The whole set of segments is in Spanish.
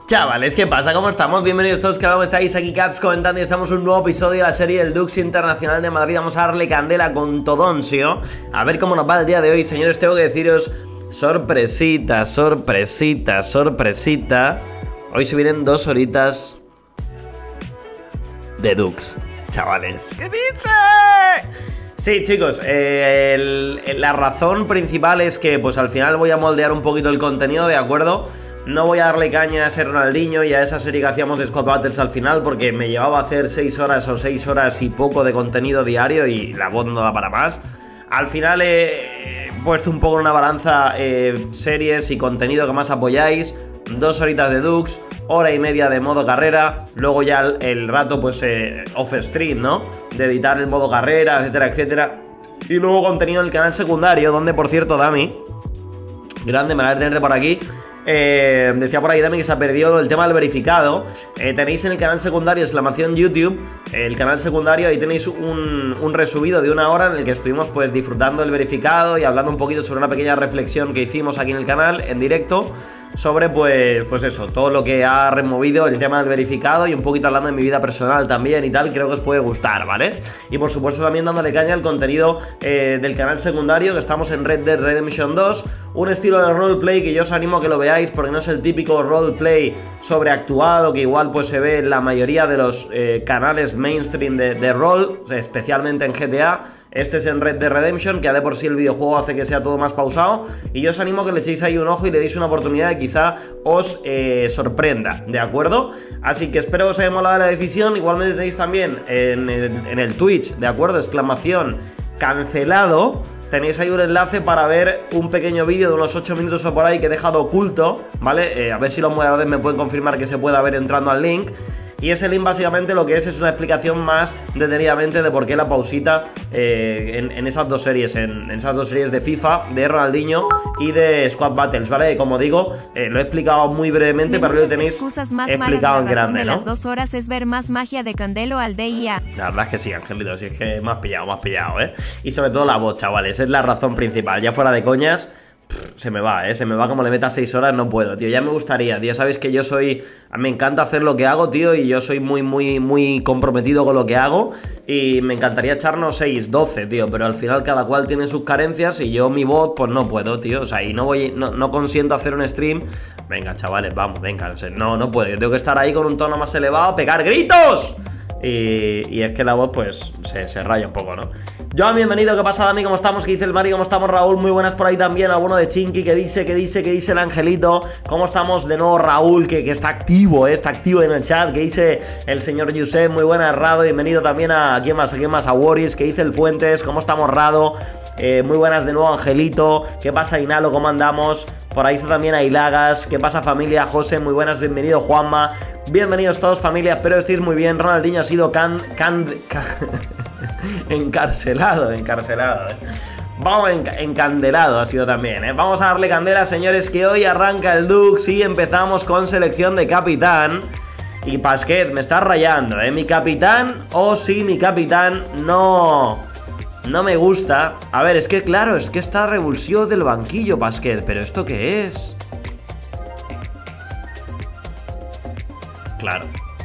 Chavales, ¿qué pasa? ¿Cómo estamos? Bienvenidos todos, ¿cómo estáis? Aquí Caps comentando y estamos en un nuevo episodio de la serie del Dux Internacional de Madrid. Vamos a darle candela con Todonsio. A ver cómo nos va el día de hoy. Señores, tengo que deciros, sorpresita, sorpresita, sorpresita. Hoy se vienen 2 horitas de Dux, chavales. ¿Qué dice? Sí, chicos, la razón principal es que pues al final voy a moldear un poquito el contenido, ¿de acuerdo? No voy a darle caña a ese Ronaldinho y a esa serie que hacíamos de Squad Battles al final, porque me llevaba a hacer 6 horas o 6 horas y poco de contenido diario y la voz no da para más. Al final he puesto un poco en una balanza series y contenido que más apoyáis. 2 horitas de Dux, hora y media de modo carrera, luego ya el rato pues off stream, ¿no? De editar el modo carrera, etcétera, etcétera. Y luego contenido en el canal secundario, donde por cierto Dami, grande, me la voy a tener por aquí. Decía por ahí Dami que se ha perdido el tema del verificado. Tenéis en el canal secundario exclamación YouTube, el canal secundario, ahí tenéis un resubido de 1 hora en el que estuvimos pues disfrutando del verificado y hablando un poquito sobre una pequeña reflexión que hicimos aquí en el canal en directo sobre pues eso, todo lo que ha removido el tema del verificado y un poquito hablando de mi vida personal también y tal. Creo que os puede gustar, ¿vale? Y por supuesto también dándole caña al contenido del canal secundario, que estamos en Red Dead Redemption 2, un estilo de roleplay que yo os animo a que lo veáis porque no es el típico roleplay sobreactuado que igual pues se ve en la mayoría de los canales mainstream de rol, especialmente en GTA. Este es en Red Dead Redemption, que ya de por sí el videojuego hace que sea todo más pausado. Y yo os animo a que le echéis ahí un ojo y le deis una oportunidad que quizá os sorprenda, ¿de acuerdo? Así que espero que os haya molado la decisión. Igualmente tenéis también en el Twitch, ¿de acuerdo? Exclamación cancelado. Tenéis ahí un enlace para ver un pequeño vídeo de unos 8 minutos o por ahí que he dejado oculto, ¿vale? A ver si los moderadores me pueden confirmar que se pueda ver entrando al link. Y ese link básicamente lo que es una explicación más detenidamente de por qué la pausita en esas 2 series, en esas 2 series de FIFA, de Ronaldinho y de Squad Battles, ¿vale? Como digo, lo he explicado muy brevemente, pero lo tenéis explicado en grande, ¿no? Las 2 horas es ver más magia de Candelo al DIA. La verdad es que sí, Angelito, sí, es que me has pillado, ¿eh? Y sobre todo la voz, chavales, es la razón principal. Ya fuera de coñas, se me va, se me va. Como le meta 6 horas, no puedo, tío. Ya me gustaría, tío. Sabéis que yo soy... Me encanta hacer lo que hago, tío. Y yo soy muy comprometido con lo que hago. Y me encantaría echarnos 6, 12, tío. Pero al final cada cual tiene sus carencias. Y yo mi voz, pues no puedo, tío. O sea, y no consiento hacer un stream. Venga, chavales, vamos, venga. No puedo. Yo tengo que estar ahí con un tono más elevado, pegar gritos. Y es que la voz pues se raya un poco, ¿no? Joan, bienvenido, ¿qué pasa, Dami? ¿Cómo estamos? ¿Qué dice el Mari? ¿Cómo estamos, Raúl? Muy buenas por ahí también. Alguno de Chinky, ¿qué dice el Angelito? ¿Cómo estamos? De nuevo Raúl, que está activo, está activo en el chat. ¿Qué dice el señor Josep? Muy buenas, Rado. Bienvenido también a... ¿Quién más? A Warris. ¿Qué dice el Fuentes? ¿Cómo estamos, Rado? Muy buenas de nuevo, Angelito. ¿Qué pasa, Inalo? ¿Cómo andamos? Por ahí está también Ailagas. ¿Qué pasa, familia? José, muy buenas. Bienvenido, Juanma. Bienvenidos todos, familia. Espero que estéis muy bien. Ronaldinho ha sido encarcelado. Vamos, encandelado ha sido también, ¿eh? Vamos a darle candela, señores, que hoy arranca el Dux y empezamos con selección de capitán. Y Pasquet, me está rayando, ¿eh? Mi capitán, sí, mi capitán, no me gusta. A ver, es que claro, es que está revulsivo del banquillo, Pasquet. ¿Pero esto qué es? Claro.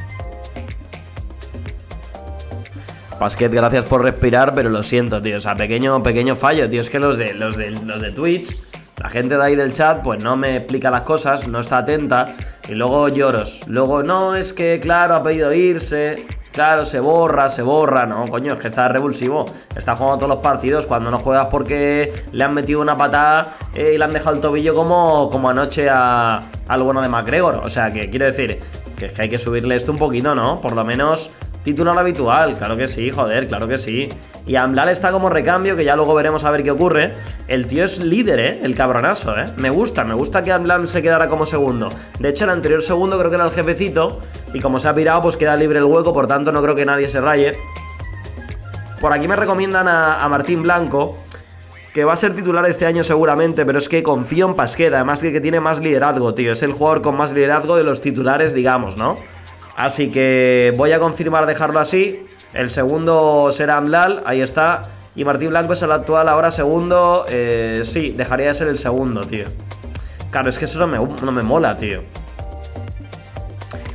Pasquet, gracias por respirar, pero lo siento, tío. O sea, pequeño fallo, tío. Es que los de Twitch, la gente de ahí del chat, pues no me explica las cosas, no está atenta. Y luego lloros. Luego, no, es que, claro, ha pedido irse. Claro, se borra. No, coño, es que está revulsivo. Está jugando todos los partidos. Cuando no juegas porque le han metido una patada y le han dejado el tobillo como anoche al bueno de McGregor. O sea, que quiero decir que es que hay que subirle esto un poquito, ¿no? Por lo menos titular habitual. Claro que sí, joder, claro que sí. Y Amblal está como recambio, que ya luego veremos a ver qué ocurre. El tío es líder, el cabronazo, Me gusta que Amblal se quedara como segundo. De hecho, el anterior segundo creo que era el jefecito. Y como se ha pirado, pues queda libre el hueco. Por tanto, no creo que nadie se raye. Por aquí me recomiendan a Martín Blanco, que va a ser titular este año seguramente, pero es que confío en Pasquet. Además que tiene más liderazgo, tío. Es el jugador con más liderazgo de los titulares, digamos, ¿no? Así que voy a confirmar dejarlo así. El segundo será Amblal, ahí está. Y Martín Blanco es el actual ahora segundo. Sí, dejaría de ser el segundo, tío. Claro, es que eso no me mola, tío.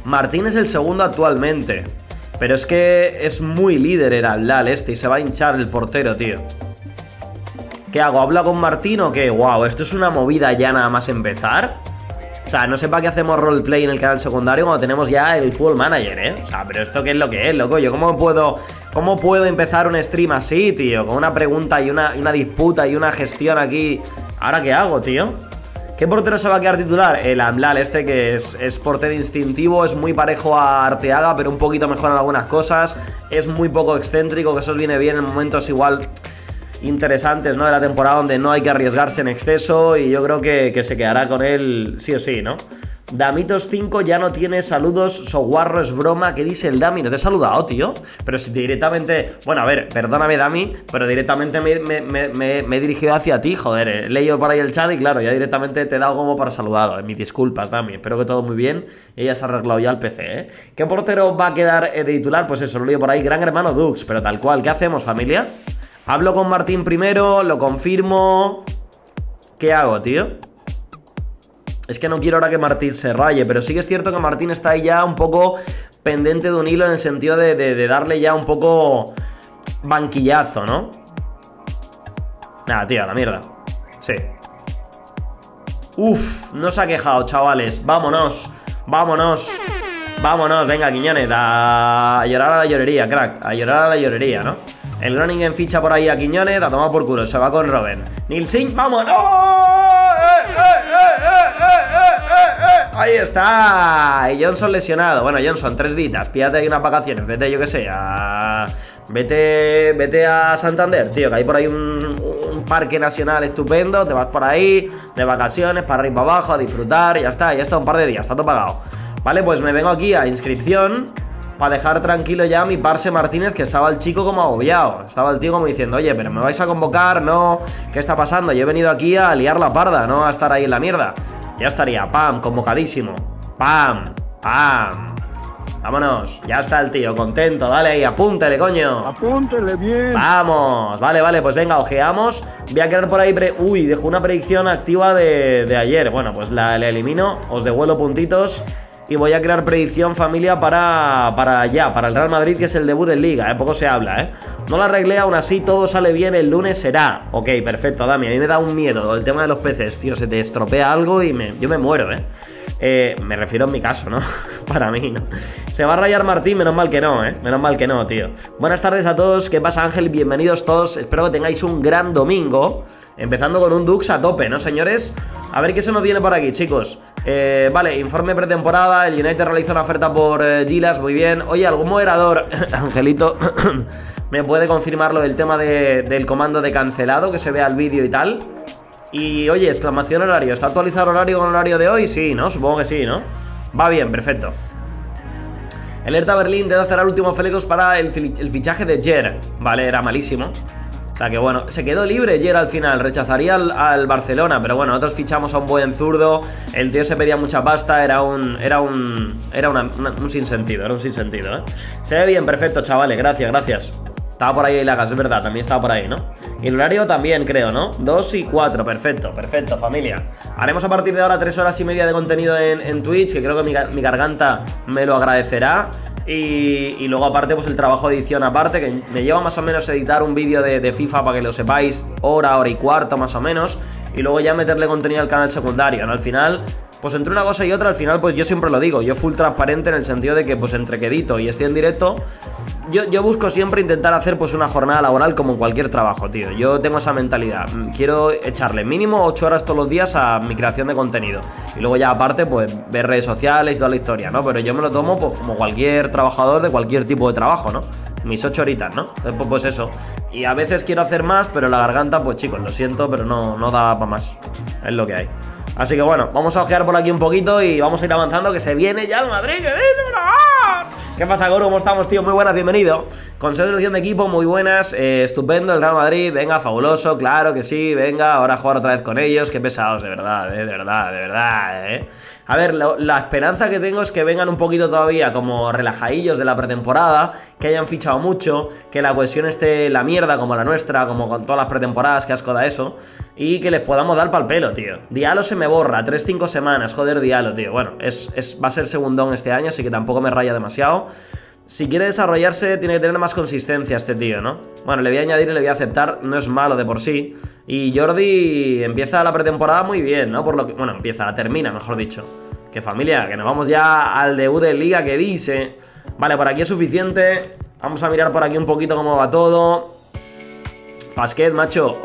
Martín es el segundo actualmente. Pero es que es muy líder el Al-Hilal este y se va a hinchar el portero, tío. ¿Qué hago? ¿Habla con Martín o qué? Wow, esto es una movida ya nada más empezar. O sea, no sé para qué hacemos roleplay en el canal secundario cuando tenemos ya el Football Manager, ¿eh? O sea, pero esto qué es lo que es, loco. Yo ¿cómo puedo empezar un stream así, tío? Con una pregunta y una disputa y una gestión aquí. ¿Ahora qué hago, tío? ¿Qué portero se va a quedar titular? El Al-Hilal este, que es portero instintivo, es muy parejo a Arteaga, pero un poquito mejor en algunas cosas. Es muy poco excéntrico, que eso os viene bien en momentos igual interesantes, ¿no? De la temporada donde no hay que arriesgarse en exceso, y yo creo que se quedará con él sí o sí, ¿no? Damitos5 ya no tiene saludos, Soguarro es broma. ¿Qué dice el Dami? No te he saludado, tío. Pero si directamente... Bueno, a ver, perdóname, Dami, pero directamente me he dirigido hacia ti, joder. He leído por ahí el chat y claro, ya directamente te he dado como para saludado. Mis disculpas, Dami. Espero que todo muy bien. Ella se ha arreglado ya el PC, ¿eh? ¿Qué portero va a quedar de titular? Pues eso, lo leo por ahí. Gran hermano Dux, pero tal cual. ¿Qué hacemos, familia? Hablo con Martín primero, lo confirmo. ¿Qué hago, tío? Es que no quiero ahora que Martín se raye, pero sí que es cierto que Martín está ahí ya un poco pendiente de un hilo en el sentido de darle ya un poco banquillazo, ¿no? Nada, tío, a la mierda. Sí. Uf, no se ha quejado, chavales. Vámonos, vámonos. Vámonos, venga, Quiñones, a llorar a la llorería, crack. A llorar a la llorería, ¿no? El Groningen ficha por ahí a Quiñones, a tomar por culo, se va con Robben. Nilsson, vámonos. Ahí está. Y Johnson lesionado. Bueno, Johnson, 3 ditas. Pídate ahí unas vacaciones. Vete, yo que sé, Vete a Santander, tío, que hay por ahí un parque nacional estupendo. Te vas por ahí de vacaciones, para arriba y para abajo, a disfrutar. Y ya está, un par de días, está todo pagado. Vale, pues me vengo aquí a inscripción para dejar tranquilo ya a mi parce Martínez, que estaba el chico como agobiado. Estaba el tío como diciendo, oye, pero ¿me vais a convocar? No, ¿qué está pasando? Yo he venido aquí a liar la parda, no a estar ahí en la mierda. Ya estaría, pam, convocadísimo. Pam, pam. Vámonos, ya está el tío, contento, dale ahí, apúntele, coño. Apúntele bien. Vamos, vale, pues venga, ojeamos. Voy a quedar por ahí, uy, dejo una predicción activa de ayer. Bueno, pues la elimino, os devuelvo puntitos. Y voy a crear predicción, familia, para el Real Madrid, que es el debut en Liga, poco se habla, No la arreglé, aún así todo sale bien, el lunes será. Ok, perfecto, Dami, a mí me da un miedo el tema de los peces, tío, se te estropea algo y yo me muero, me refiero en mi caso, ¿no? Para mí, ¿no? Se va a rayar Martín, menos mal que no, menos mal que no, tío. Buenas tardes a todos, ¿qué pasa, Ángel? Bienvenidos todos, espero que tengáis un gran domingo. Empezando con un Dux a tope, ¿no, señores? A ver qué se nos viene por aquí, chicos. Vale, informe pretemporada. El United realizó una oferta por Gilas, muy bien. Oye, ¿algún moderador, Angelito, me puede confirmar lo del tema del comando de cancelado, que se vea el vídeo y tal? Y, oye, exclamación horario. ¿Está actualizado el horario con el horario de hoy? Sí, ¿no? Supongo que sí, ¿no? Va bien, perfecto. El Hertha Berlín debe hacer el último Felecos para el fichaje de Jer. Vale, era malísimo. O sea que bueno, se quedó libre Jer al final, rechazaría al Barcelona, pero bueno, nosotros fichamos a un buen zurdo, el tío se pedía mucha pasta, era un sinsentido, Se ve bien, perfecto, chavales, gracias. Estaba por ahí Lagas, es verdad, también estaba por ahí, ¿no? Y el horario también, creo, ¿no? 2 y 4, perfecto, familia. Haremos a partir de ahora 3 horas y media de contenido en Twitch, que creo que mi garganta me lo agradecerá. Y luego aparte pues el trabajo de edición aparte, que me lleva más o menos editar un vídeo de FIFA, para que lo sepáis, hora y cuarto más o menos. Y luego ya meterle contenido al canal secundario, ¿no? Al final, pues entre una cosa y otra, al final pues yo siempre lo digo, yo full transparente en el sentido de que pues entre que edito y estoy en directo, yo busco siempre intentar hacer pues una jornada laboral como en cualquier trabajo, tío. Yo tengo esa mentalidad, quiero echarle mínimo 8 horas todos los días a mi creación de contenido. Y luego ya aparte pues ver redes sociales y toda la historia, ¿no? Pero yo me lo tomo pues como cualquier trabajador de cualquier tipo de trabajo, ¿no? Mis 8 horitas, ¿no? Pues eso. Y a veces quiero hacer más, pero la garganta, pues chicos, lo siento, pero no da para más. Es lo que hay. Así que bueno, vamos a ojear por aquí un poquito y vamos a ir avanzando, que se viene ya el Madrid. ¿Qué pasa, Goro? ¿Cómo estamos, tío? Muy buenas, bienvenido. Consejo de selección de equipo, muy buenas. Estupendo, el Real Madrid, venga, fabuloso, claro que sí, venga, ahora a jugar otra vez con ellos. Qué pesados, de verdad, A ver, la esperanza que tengo es que vengan un poquito todavía como relajadillos de la pretemporada, que hayan fichado mucho, que la cohesión esté la mierda como la nuestra, como con todas las pretemporadas, que asco da eso, y que les podamos dar pa'l pelo, tío. Diallo se me borra, 3-5 semanas, joder, Diallo, tío. Bueno, va a ser segundón este año, así que tampoco me raya demasiado. Si quiere desarrollarse, tiene que tener más consistencia este tío, ¿no? Bueno, le voy a añadir y le voy a aceptar, no es malo de por sí. Y Jordi empieza la pretemporada muy bien, ¿no? Por lo que, bueno, termina, mejor dicho. Que familia, que nos vamos ya al debut de Liga que dice. Vale, por aquí es suficiente. Vamos a mirar por aquí un poquito cómo va todo. Pasquet, macho.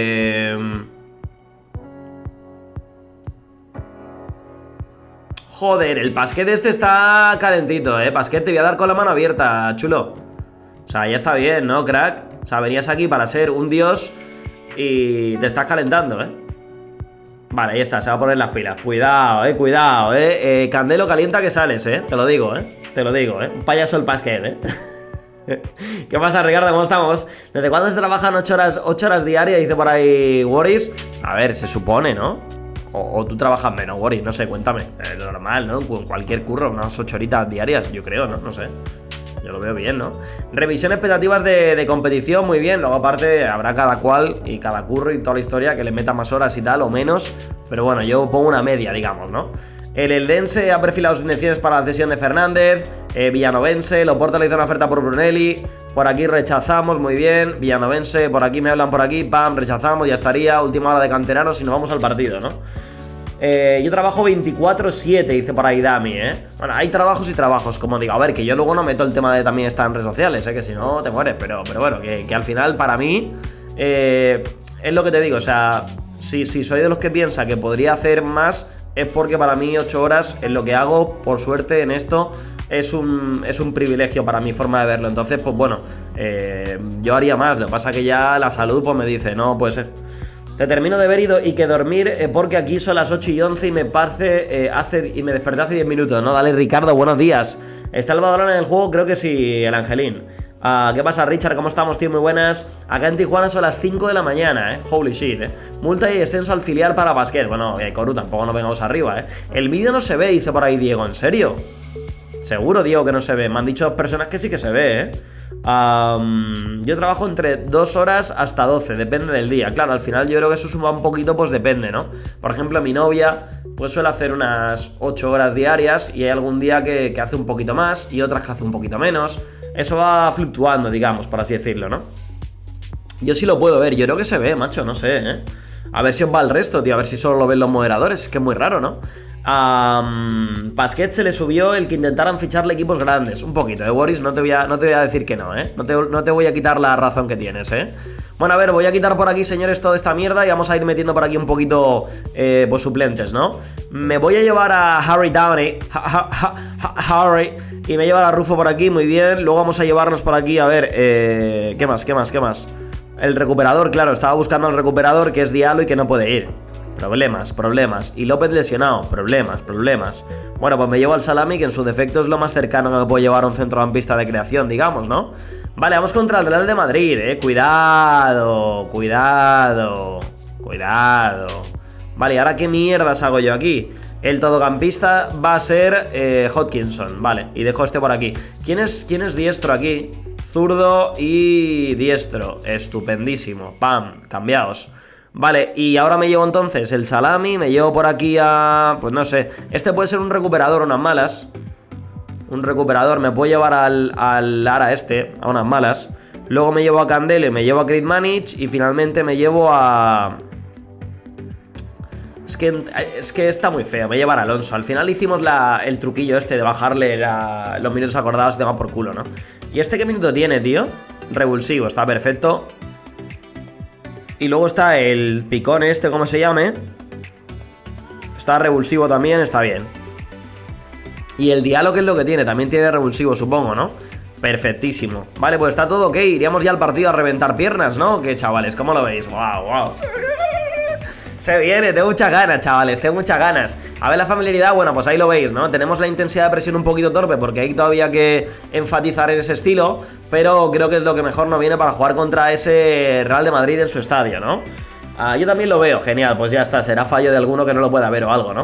Joder, el Pasquet este está calentito, Pasquet, te voy a dar con la mano abierta, chulo. O sea, ya está bien, ¿no, crack? O sea, venías aquí para ser un dios y te estás calentando, Vale, ahí está, se va a poner las pilas. Cuidado, cuidado, Candelo calienta que sales, te lo digo, te lo digo, Un payaso el Pasquet, ¿Qué pasa, Ricardo? ¿Cómo estamos? ¿Desde cuándo se trabajan 8 horas diarias? Dice por ahí Worries. A ver, se supone, ¿no? O tú trabajas menos, Worries, no sé, cuéntame. Es normal, ¿no? Cualquier curro, unas 8 horitas diarias, yo creo, ¿no? No sé. Yo lo veo bien, ¿no? Revisión expectativas de competición, muy bien. Luego aparte habrá cada cual y cada curro y toda la historia que le meta más horas y tal o menos. Pero bueno, yo pongo una media, digamos, ¿no? El Eldense ha perfilado sus intenciones para la cesión de Fernández. Villanovense, Loporta le hizo una oferta por Brunelli. Por aquí rechazamos, muy bien. Villanovense, por aquí me hablan por aquí. Pam, rechazamos, ya estaría. Última hora de canteranos y nos vamos al partido, ¿no? Yo trabajo 24/7, dice por ahí Dami, Bueno, hay trabajos y trabajos, como digo. A ver, que yo luego no meto el tema de también estar en redes sociales, que si no te mueres. Pero bueno, que al final para mí es lo que te digo, o sea, si soy de los que piensa que podría hacer más, es porque para mí 8 horas en lo que hago, por suerte en esto, es un privilegio para mi forma de verlo. Entonces, pues bueno, yo haría más. Lo que pasa que ya la salud pues me dice, no puede ser. Te termino de ver y que dormir porque aquí son las 8:11 y me parece y me desperté hace 10 minutos, ¿no? Dale, Ricardo, buenos días. ¿Está el Badalona en el juego? Creo que sí, el Angelín. ¿Qué pasa, Richard? ¿Cómo estamos, tío? Muy buenas. Acá en Tijuana son las 5 de la mañana, Holy shit, Multa y descenso al filial para Basquet. Bueno, Coru, tampoco nos vengamos arriba, El vídeo no se ve, dice por ahí Diego. ¿En serio? Seguro, Diego, que no se ve. Me han dicho 2 personas que sí que se ve, yo trabajo entre 2 horas hasta 12, depende del día. Claro, al final yo creo que eso suma un poquito, pues depende, ¿no? Por ejemplo, mi novia pues suele hacer unas 8 horas diarias y hay algún día que hace un poquito más y otras que hace un poquito menos. Eso va fluctuando, digamos, por así decirlo, ¿no? Yo sí lo puedo ver, yo creo que se ve, macho, no sé, A ver si os va el resto, tío, a ver si solo lo ven los moderadores, es que es muy raro, ¿no? Pasquet se le subió el que intentaran ficharle equipos grandes. Un poquito, Boris, no te voy a decir que no, No te voy a quitar la razón que tienes, Bueno, a ver, voy a quitar por aquí, señores, toda esta mierda y vamos a ir metiendo por aquí un poquito, pues, suplentes, ¿no? Me voy a llevar a Harry Downey, Harry, y me voy a llevar a Rufo por aquí, muy bien. Luego vamos a llevarnos por aquí, a ver, ¿qué más? El recuperador, claro, estaba buscando al recuperador, que es Diallo y que no puede ir. Problemas. Y López lesionado, problemas. Bueno, pues me llevo al Salami, que en su defecto es lo más cercano que me puedo llevar a un centrocampista de creación, digamos, ¿no? Vale, vamos contra el Real de Madrid, Cuidado. Vale, ¿y ahora qué mierdas hago yo aquí? El todocampista va a ser Hodkinson, vale, y dejo este por aquí. ¿Quién es diestro aquí? Zurdo y diestro, estupendísimo. Pam, cambiaos. Vale, y ahora me llevo entonces el Salami, me llevo por aquí a... Pues no sé, este puede ser un recuperador, unas malas. Un recuperador, me puedo llevar al Lara a unas malas. Luego me llevo a Candelo y me llevo a Kritmanich. Y finalmente me llevo a... Es que está muy feo, me lleva a Alonso. Al final hicimos el truquillo este de bajarle los minutos acordados y te va por culo, ¿no? ¿Y este qué minuto tiene, tío? Revulsivo, está perfecto. Y luego está el picón este, ¿cómo se llame? Está revulsivo también, está bien. Y el Diallo, ¿qué es lo que tiene? También tiene revulsivo, supongo, ¿no? Perfectísimo. Vale, pues está todo ok. Iríamos ya al partido a reventar piernas, ¿no? ¿Qué, chavales? ¿Cómo lo veis? ¡Wow! Se viene, tengo muchas ganas, chavales, tengo muchas ganas. A ver la familiaridad, bueno, pues ahí lo veis, ¿no? Tenemos la intensidad de presión un poquito torpe porque hay todavía que enfatizar en ese estilo, pero creo que es lo que mejor nos viene para jugar contra ese Real de Madrid en su estadio, ¿no? Yo también lo veo, genial, pues ya está, será fallo de alguno que no lo pueda ver o algo, ¿no?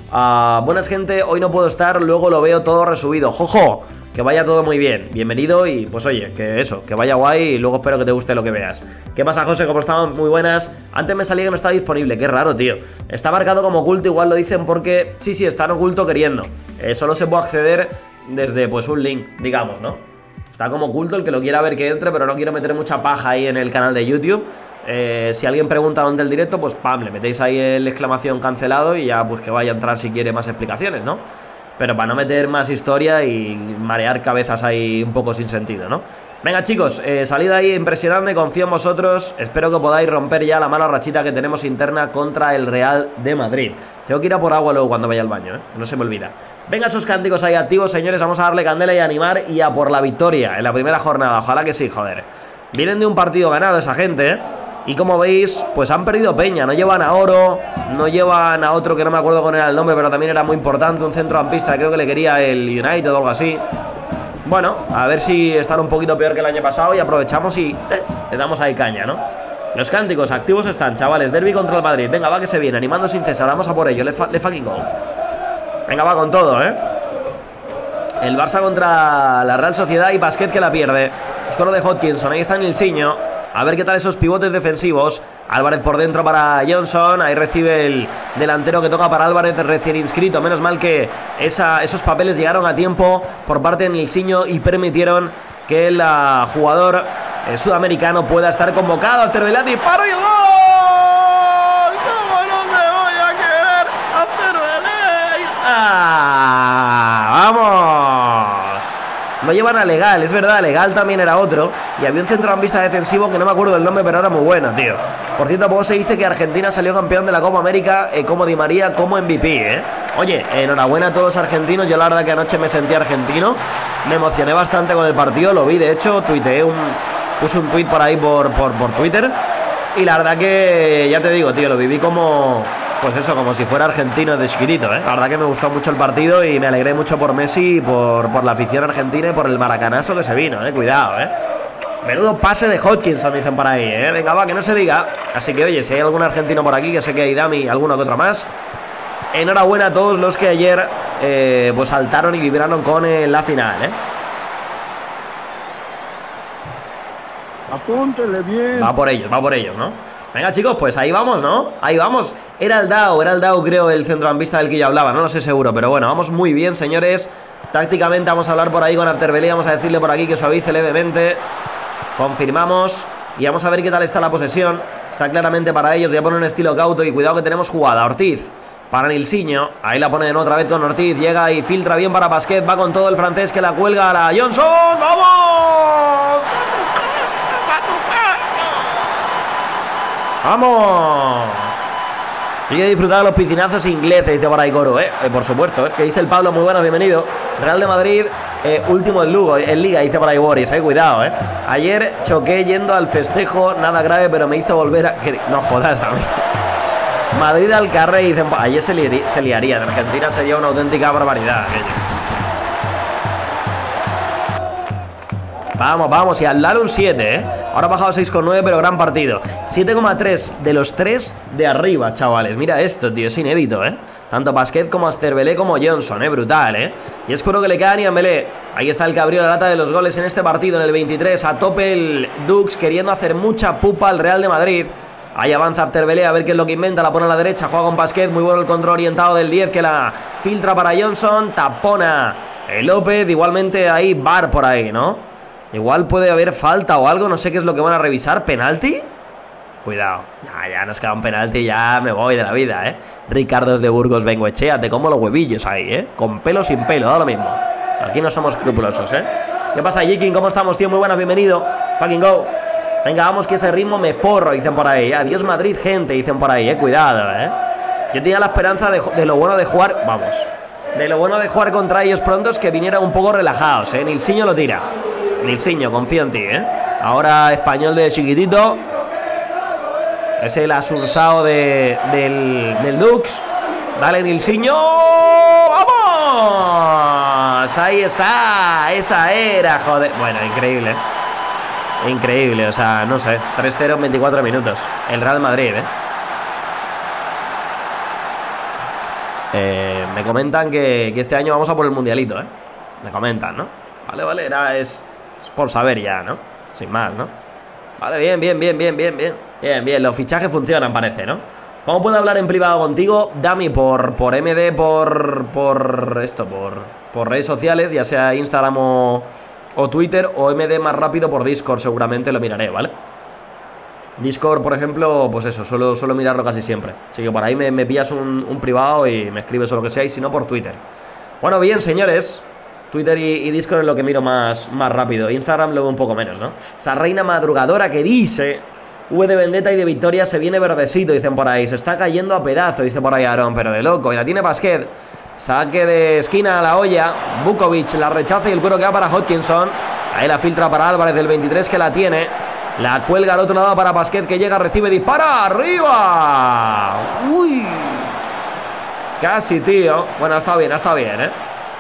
Buenas gente, hoy no puedo estar, luego lo veo todo resubido. ¡Jojo! Que vaya todo muy bien, bienvenido y pues oye, que eso, que vaya guay y luego espero que te guste lo que veas. ¿Qué pasa, José? ¿Cómo estamos? Muy buenas. Antes me salía que no estaba disponible, qué raro, tío. Está marcado como oculto, igual lo dicen porque sí, está en oculto queriendo. Solo se puede acceder desde pues un link, digamos, ¿no? Está como oculto, el que lo quiera ver que entre, pero no quiero meter mucha paja ahí en el canal de YouTube. Si alguien pregunta dónde el directo, pues pam, le metéis ahí el exclamación cancelado y ya pues que vaya a entrar si quiere más explicaciones, ¿no? Pero para no meter más historia y marear cabezas ahí un poco sin sentido, ¿no? Venga, chicos, salida ahí impresionante, confío en vosotros. Espero que podáis romper ya la mala rachita que tenemos interna contra el Real de Madrid. Tengo que ir a por agua luego cuando vaya al baño, no se me olvida. Venga, esos cánticos ahí activos, señores. Vamos a darle candela y animar y a por la victoria en la primera jornada. Ojalá que sí, joder. Vienen de un partido ganado esa gente, Y como veis, pues han perdido peña. No llevan a Oro, no llevan a otro que no me acuerdo con era el nombre, pero también era muy importante, un centrocampista, creo que le quería el United o algo así. Bueno, a ver si están un poquito peor que el año pasado y aprovechamos y le damos ahí caña, ¿no? Los cánticos activos están, chavales. Derby contra el Madrid. Venga, va que se viene, animando sin cesar. Vamos a por ello, le fucking go. Venga, va con todo, El Barça contra la Real Sociedad y Basquet que la pierde. Escoro de Hodgkinson, ahí está Nilsinho. A ver qué tal esos pivotes defensivos. Álvarez por dentro para Johnson. Ahí recibe el delantero que toca para Álvarez, recién inscrito. Menos mal que esos papeles llegaron a tiempo por parte de Nilsinho y permitieron que el jugador sudamericano pueda estar convocado. Altervelá, disparo y el gol. ¿Cómo no te voy a querer, Altervelá? ¡Vamos! No llevan a Legal, es verdad, Legal también era otro. Y había un centrocampista defensivo que no me acuerdo del nombre, pero era muy bueno, tío. Por cierto, poco se dice que Argentina salió campeón de la Copa América, como Di María, como MVP, Oye, enhorabuena a todos los argentinos. Yo la verdad que anoche me sentí argentino. Me emocioné bastante con el partido, lo vi, de hecho, puse un tweet por ahí por Twitter. Y la verdad que, ya te digo, tío, lo viví como... Pues eso, como si fuera argentino de chiquitito, La verdad que me gustó mucho el partido y me alegré mucho por Messi y por la afición argentina y por el maracanazo que se vino, Cuidado, Menudo pase de Hodgkinson, dicen por ahí, Venga, va, que no se diga. Así que, oye, si hay algún argentino por aquí, que sé que hay Dami y alguno que otro más, enhorabuena a todos los que ayer, pues saltaron y vibraron con la final, Apúntele bien. Va por ellos, ¿no? Venga, chicos, pues ahí vamos, ¿no? Ahí vamos. Era el Dao, creo, el centrocampista del que yo hablaba. No lo sé seguro, pero bueno, vamos muy bien, señores. Tácticamente vamos a hablar por ahí con Altervelí. Vamos a decirle por aquí que suavice levemente. Confirmamos. Y vamos a ver qué tal está la posesión. Está claramente para ellos. Voy a poner un estilo cauto. Y cuidado que tenemos jugada. Ortiz para Nilsinho. Ahí la ponen otra vez con Ortiz. Llega y filtra bien para Basquet. Va con todo el francés que la cuelga a la Johnson. ¡Vamos! ¡Vamos! Sigue disfrutando los piscinazos ingleses de por ahí Coro, por supuesto, Que dice el Pablo, muy buenas, bienvenido. Real de Madrid, último en Lugo, en Liga, dice por ahí Boris, cuidado, Ayer choqué yendo al festejo, nada grave, pero me hizo volver a... No jodas también. Madrid al carré, dicen... Ayer se liaría, en Argentina sería una auténtica barbaridad, Vamos, y al lado un 7, Ahora ha bajado 6,9, pero gran partido. 7,3 de los 3 de arriba, chavales. Mira esto, tío, es inédito, Tanto Basquet como Asterbelé como Johnson, brutal, Y es puro que le queda a Niambelé. Ahí está el que abrió la lata de los goles en este partido, en el 23. A tope el Dux, queriendo hacer mucha pupa al Real de Madrid. Ahí avanza Asterbelé, a ver qué es lo que inventa. La pone a la derecha, juega con Basquet. Muy bueno el control orientado del 10, que la filtra para Johnson. Tapona el López, igualmente ahí Bar por ahí, ¿no? Igual puede haber falta o algo, no sé qué es lo que van a revisar. ¿Penalti? Cuidado, ya nos queda un penalti, ya me voy de la vida, Ricardo de Burgos, Bengoechea, te como los huevillos ahí, Con pelo sin pelo, da lo mismo. Aquí no somos escrupulosos, ¿Qué pasa, Jikin? ¿Cómo estamos, tío? Muy buenas, bienvenido. Fucking go. Venga, vamos que ese ritmo me forro, dicen por ahí. Adiós Madrid, gente, dicen por ahí, Cuidado, Yo tenía la esperanza de lo bueno de jugar, vamos, de lo bueno de jugar contra ellos pronto es que vinieran un poco relajados, Nilsinho lo tira. Nilsinho, confío en ti, Ahora español de chiquitito. Es el asursao del Dux. Dale, Nilsinho. ¡Vamos! Ahí está. Esa era, joder. Bueno, increíble. Increíble, o sea, no sé. 3-0 en 24 minutos. El Real Madrid, Me comentan que este año vamos a por el mundialito, ¿eh? Me comentan, ¿no? Vale, es por saber ya, ¿no? Sin más, ¿no? Vale, bien, los fichajes funcionan, parece, ¿no? ¿Cómo puedo hablar en privado contigo? Dami, por MD, por redes sociales, ya sea Instagram o Twitter, o MD más rápido por Discord, seguramente lo miraré, ¿vale? Discord, por ejemplo, pues eso, suelo mirarlo casi siempre. Así que por ahí me pillas un privado y me escribes o lo que sea, y si no, por Twitter. Bueno, bien, señores, Twitter y Discord es lo que miro más rápido. Instagram lo veo un poco menos, ¿no? Esa reina madrugadora que dice: V de Vendetta y de Victoria se viene verdecito, dicen por ahí. Se está cayendo a pedazos, dice por ahí Aaron, pero de loco. Y la tiene Basquet. Saque de esquina a la olla. Vukovic la rechaza y el cuero queda para Hodgkinson. Ahí la filtra para Álvarez del 23, que la tiene. La cuelga al otro lado para Basquet, que llega, recibe, dispara. ¡Arriba! ¡Uy! Casi, tío. Bueno, ha estado bien, ¿eh?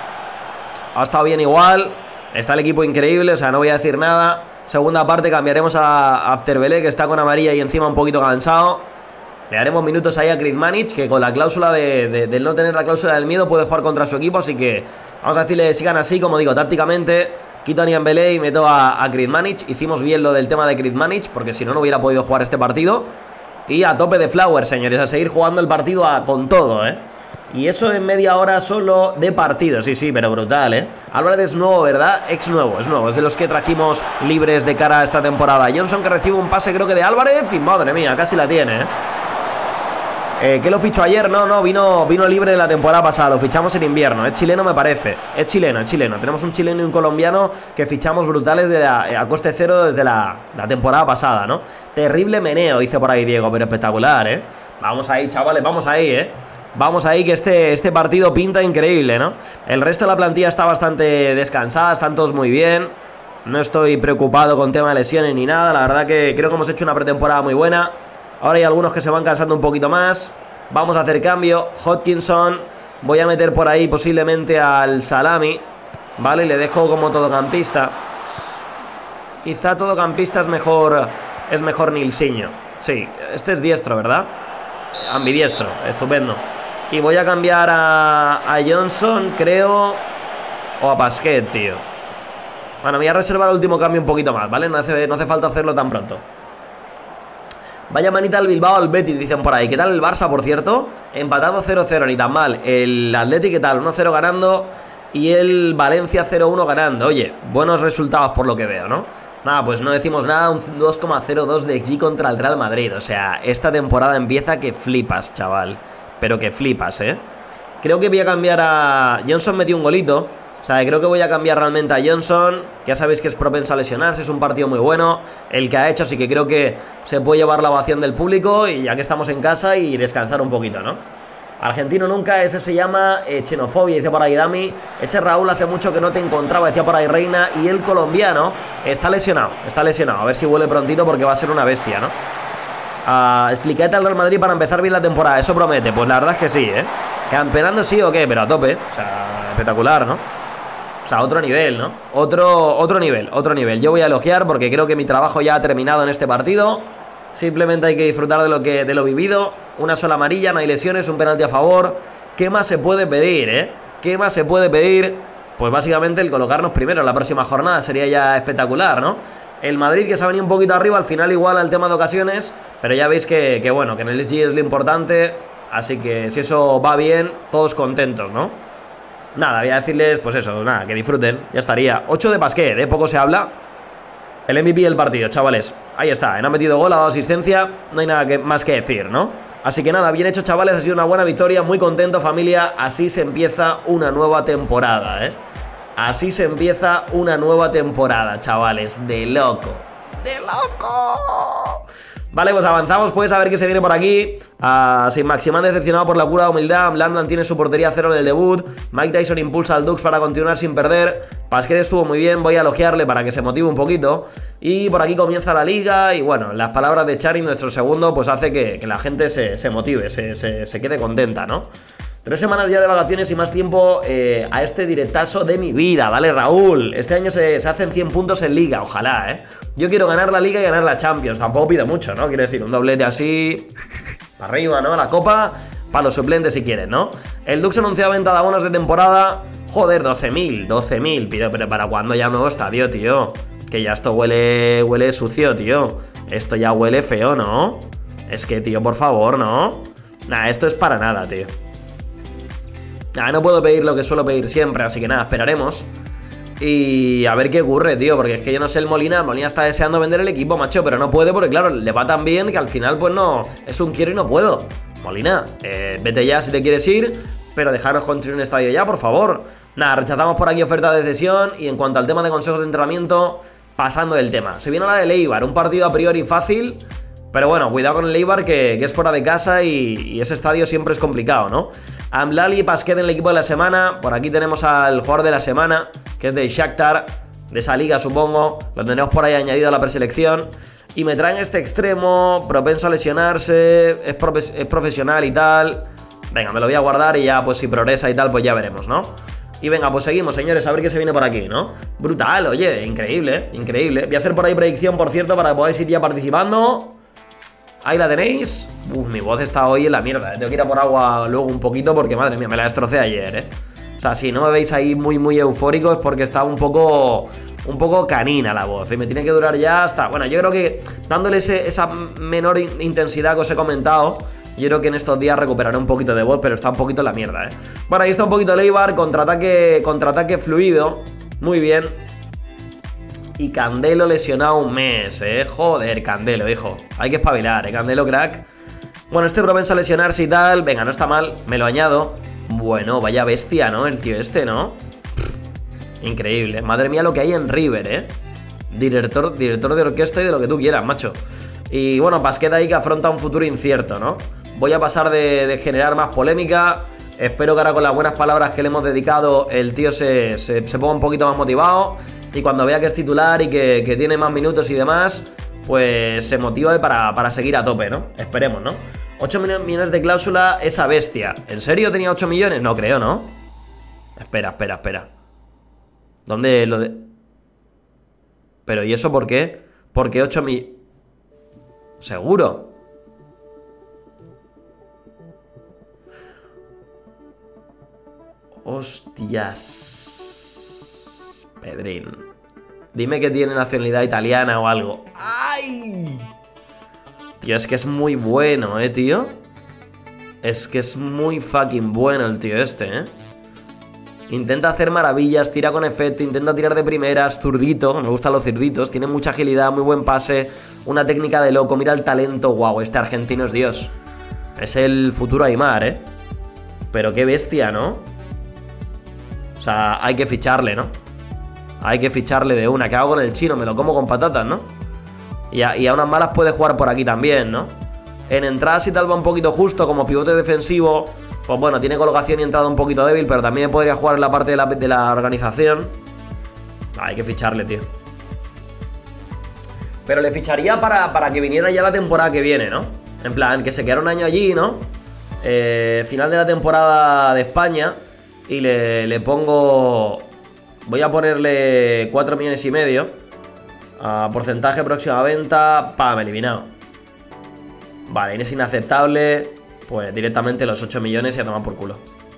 Ha estado bien igual. Está el equipo increíble, o sea, no voy a decir nada. Segunda parte cambiaremos a Afterbele, que está con amarilla y encima un poquito cansado. Le daremos minutos ahí a Krizmanic, que con la cláusula de no tener la cláusula del miedo puede jugar contra su equipo. Así que vamos a decirle que sigan así, como digo, tácticamente. Quito a Niambele y meto a Krizmanic. Hicimos bien lo del tema de Krizmanic, porque si no, no hubiera podido jugar este partido. Y a tope de Flowers, señores, a seguir jugando el partido con todo, ¿eh? Y eso en media hora solo de partido. Sí, pero brutal, ¿eh? Álvarez es nuevo, ¿verdad? Es nuevo, es de los que trajimos libres de cara a esta temporada. Johnson, que recibe un pase, creo que de Álvarez. Y madre mía, casi la tiene, ¿eh? ¿Qué lo fichó ayer? No, vino libre de la temporada pasada. Lo fichamos en invierno. Es chileno, me parece. Es chileno. Tenemos un chileno y un colombiano que fichamos brutales a coste cero desde la temporada pasada, ¿no? Terrible meneo, dice por ahí Diego, pero espectacular, ¿eh? Vamos ahí, chavales, vamos ahí, ¿eh? Vamos ahí, que este partido pinta increíble, ¿no? El resto de la plantilla está bastante descansada, están todos muy bien. No estoy preocupado con tema de lesiones ni nada. La verdad que creo que hemos hecho una pretemporada muy buena. Ahora hay algunos que se van cansando un poquito más. Vamos a hacer cambio. Hodgkinson. Voy a meter por ahí posiblemente al Salami, ¿vale? Le dejo como todocampista. Quizá todocampista es mejor Nilsinho. Sí, este es diestro, ¿verdad? Ambidiestro, estupendo. Y voy a cambiar a Johnson, creo, o a Basquet, tío. Bueno, me voy a reservar el último cambio un poquito más, ¿vale? No hace falta hacerlo tan pronto. Vaya manita al Bilbao, al Betis, dicen por ahí. ¿Qué tal el Barça, por cierto? Empatado 0-0, ni tan mal. El Atleti, ¿qué tal? 1-0 ganando. Y el Valencia 0-1 ganando. Oye, buenos resultados por lo que veo, ¿no? Nada, pues no decimos nada. Un 2,02 de XG contra el Real Madrid. O sea, esta temporada empieza que flipas, chaval. Pero que flipas, ¿eh? Creo que voy a cambiar a... Johnson metió un golito. O sea, creo que voy a cambiar realmente a Johnson. Ya sabéis que es propenso a lesionarse. Es un partido muy bueno el que ha hecho. Así que creo que se puede llevar la ovación del público. Y ya que estamos en casa, y descansar un poquito, ¿no? Argentino nunca, ese se llama xenofobia, dice por ahí Dami. Ese Raúl hace mucho que no te encontraba, decía por ahí Reina. Y el colombiano está lesionado. A ver si vuelve prontito, porque va a ser una bestia, ¿no? Explícate al Real Madrid para empezar bien la temporada. Eso promete. Pues la verdad es que sí, ¿eh? Campeonando sí o qué, pero a tope. O sea, espectacular, ¿no? O sea, otro nivel, ¿no? Otro nivel. Yo voy a elogiar porque creo que mi trabajo ya ha terminado en este partido. Simplemente hay que disfrutar de lo vivido. Una sola amarilla, no hay lesiones, un penalti a favor. ¿Qué más se puede pedir, eh? ¿Qué más se puede pedir? Pues básicamente el colocarnos primero en la próxima jornada sería ya espectacular, ¿no? El Madrid, que se ha venido un poquito arriba, al final igual al tema de ocasiones. Pero ya veis que bueno, que en el SG es lo importante. Así que si eso va bien, todos contentos, ¿no? Nada, voy a decirles, pues eso, nada, que disfruten, ya estaría. 8 de Basquet, ¿eh? Poco se habla. El MVP del partido, chavales. Ahí está, ha metido gol, ha dado asistencia. No hay nada más que decir, ¿no? Así que nada, bien hecho, chavales. Ha sido una buena victoria, muy contento, familia. Así se empieza una nueva temporada, ¿eh? Así se empieza una nueva temporada, chavales. De loco. ¡De loco! Vale, pues avanzamos, pues, a ver qué se viene por aquí. Sin Maximán decepcionado por la cura de humildad. Blandman tiene su portería 0 en el debut. Mike Tyson impulsa al Dux para continuar sin perder. Basquet estuvo muy bien, voy a elogiarle para que se motive un poquito. Y por aquí comienza la liga. Y bueno, las palabras de Charin, nuestro segundo, pues hace que la gente se motive, se quede contenta, ¿no? 3 semanas ya de vacaciones y más tiempo a este directazo de mi vida, ¿vale, Raúl? Este año se hacen 100 puntos en liga, ojalá, ¿eh? Yo quiero ganar la liga y ganar la Champions, tampoco pido mucho, ¿no? Quiero decir, un doblete así, para arriba, ¿no? La copa, Para los suplentes si quieren, ¿no? El Dux anunciado venta de abonos de temporada. Joder, 12.000. Pero ¿para cuándo ya nuevo estadio, tío? Que ya esto huele sucio, tío. Esto ya huele feo, ¿no? Es que, tío, por favor, ¿no? Nah, esto es para nada, tío. Nah, no puedo pedir lo que suelo pedir siempre, así que nada, esperaremos. Y a ver qué ocurre, tío, porque es que yo no sé el Molina. Molina está deseando vender el equipo, macho, pero no puede porque, claro, le va tan bien que al final, pues no, es un quiero y no puedo. Molina, vete ya si te quieres ir, pero dejaros construir un estadio ya, por favor. Nada, rechazamos por aquí oferta de cesión. Y en cuanto al tema de consejos de entrenamiento, pasando del tema. Se viene la de Eibar, un partido a priori fácil, pero bueno, cuidado con el Eibar que es fuera de casa y ese estadio siempre es complicado, ¿no? Amlali y Pasquet en el equipo de la semana. Por aquí tenemos al jugador de la semana, que es de Shakhtar, de esa liga supongo. Lo tendremos por ahí añadido a la preselección. Y me traen este extremo, propenso a lesionarse, es profesional y tal. Venga, me lo voy a guardar y ya pues si progresa y tal pues ya veremos, ¿no? Y venga, pues seguimos, señores, a ver qué se viene por aquí, ¿no? Brutal, oye, increíble, increíble. Voy a hacer por ahí predicción, por cierto, para que podáis ir ya participando. Ahí la tenéis. Mi voz está hoy en la mierda, Tengo que ir a por agua luego un poquito porque, madre mía, me la destrocé ayer, O sea, si no me veis ahí muy eufórico es porque está un poco canina la voz. Y me tiene que durar ya hasta... Bueno, yo creo que dándole esa menor intensidad que os he comentado, yo creo que en estos días recuperaré un poquito de voz, pero está un poquito en la mierda, Bueno, ahí está un poquito el Eibar, contraataque fluido. Muy bien. Y Candelo lesionado un mes, Joder, Candelo, hijo. Hay que espabilar, Candelo, crack. Bueno, este propenso a lesionarse y tal. Venga, no está mal, me lo añado. Bueno, vaya bestia, ¿no? El tío este, ¿no? Increíble. Madre mía lo que hay en River, Director de orquesta y de lo que tú quieras, macho. Y bueno, Pasquet ahí que afronta un futuro incierto, ¿no? Voy a pasar de generar más polémica. Espero que ahora con las buenas palabras que le hemos dedicado el tío se ponga un poquito más motivado. Y cuando vea que es titular y que tiene más minutos y demás, pues se motive para seguir a tope, ¿no? Esperemos, ¿no? 8 millones de cláusula, esa bestia. ¿En serio tenía 8 millones? No creo, ¿no? Espera. ¿Dónde lo de...? ¿Pero y eso por qué? ¿Por qué 8 millones? ¿Seguro? Hostias. Pedrín. Dime que tiene nacionalidad italiana o algo. ¡Ay! Tío, es que es muy bueno, tío. Es que es muy fucking bueno el tío este, Intenta hacer maravillas, tira con efecto, intenta tirar de primeras, zurdito, me gustan los zurditos, tiene mucha agilidad, muy buen pase, una técnica de loco, mira el talento, guau, este argentino es Dios. Es el futuro Aimar, Pero qué bestia, ¿no? O sea, hay que ficharle, ¿no? Hay que ficharle de una. ¿Qué hago con el chino? Me lo como con patatas, ¿no? Y a unas malas puede jugar por aquí también, ¿no? En entradas y tal va un poquito justo como pivote defensivo. Pues bueno, tiene colocación y entrada un poquito débil, pero también podría jugar en la parte de la organización. Hay que ficharle, tío. Pero le ficharía para que viniera ya la temporada que viene, ¿no? En plan, que se quedara un año allí, ¿no? Final de la temporada de España. Y le pongo... Voy a ponerle 4 millones y medio. Porcentaje próxima venta. Pam, eliminado. Vale, es inaceptable. Pues directamente los 8 millones y a tomar por culo.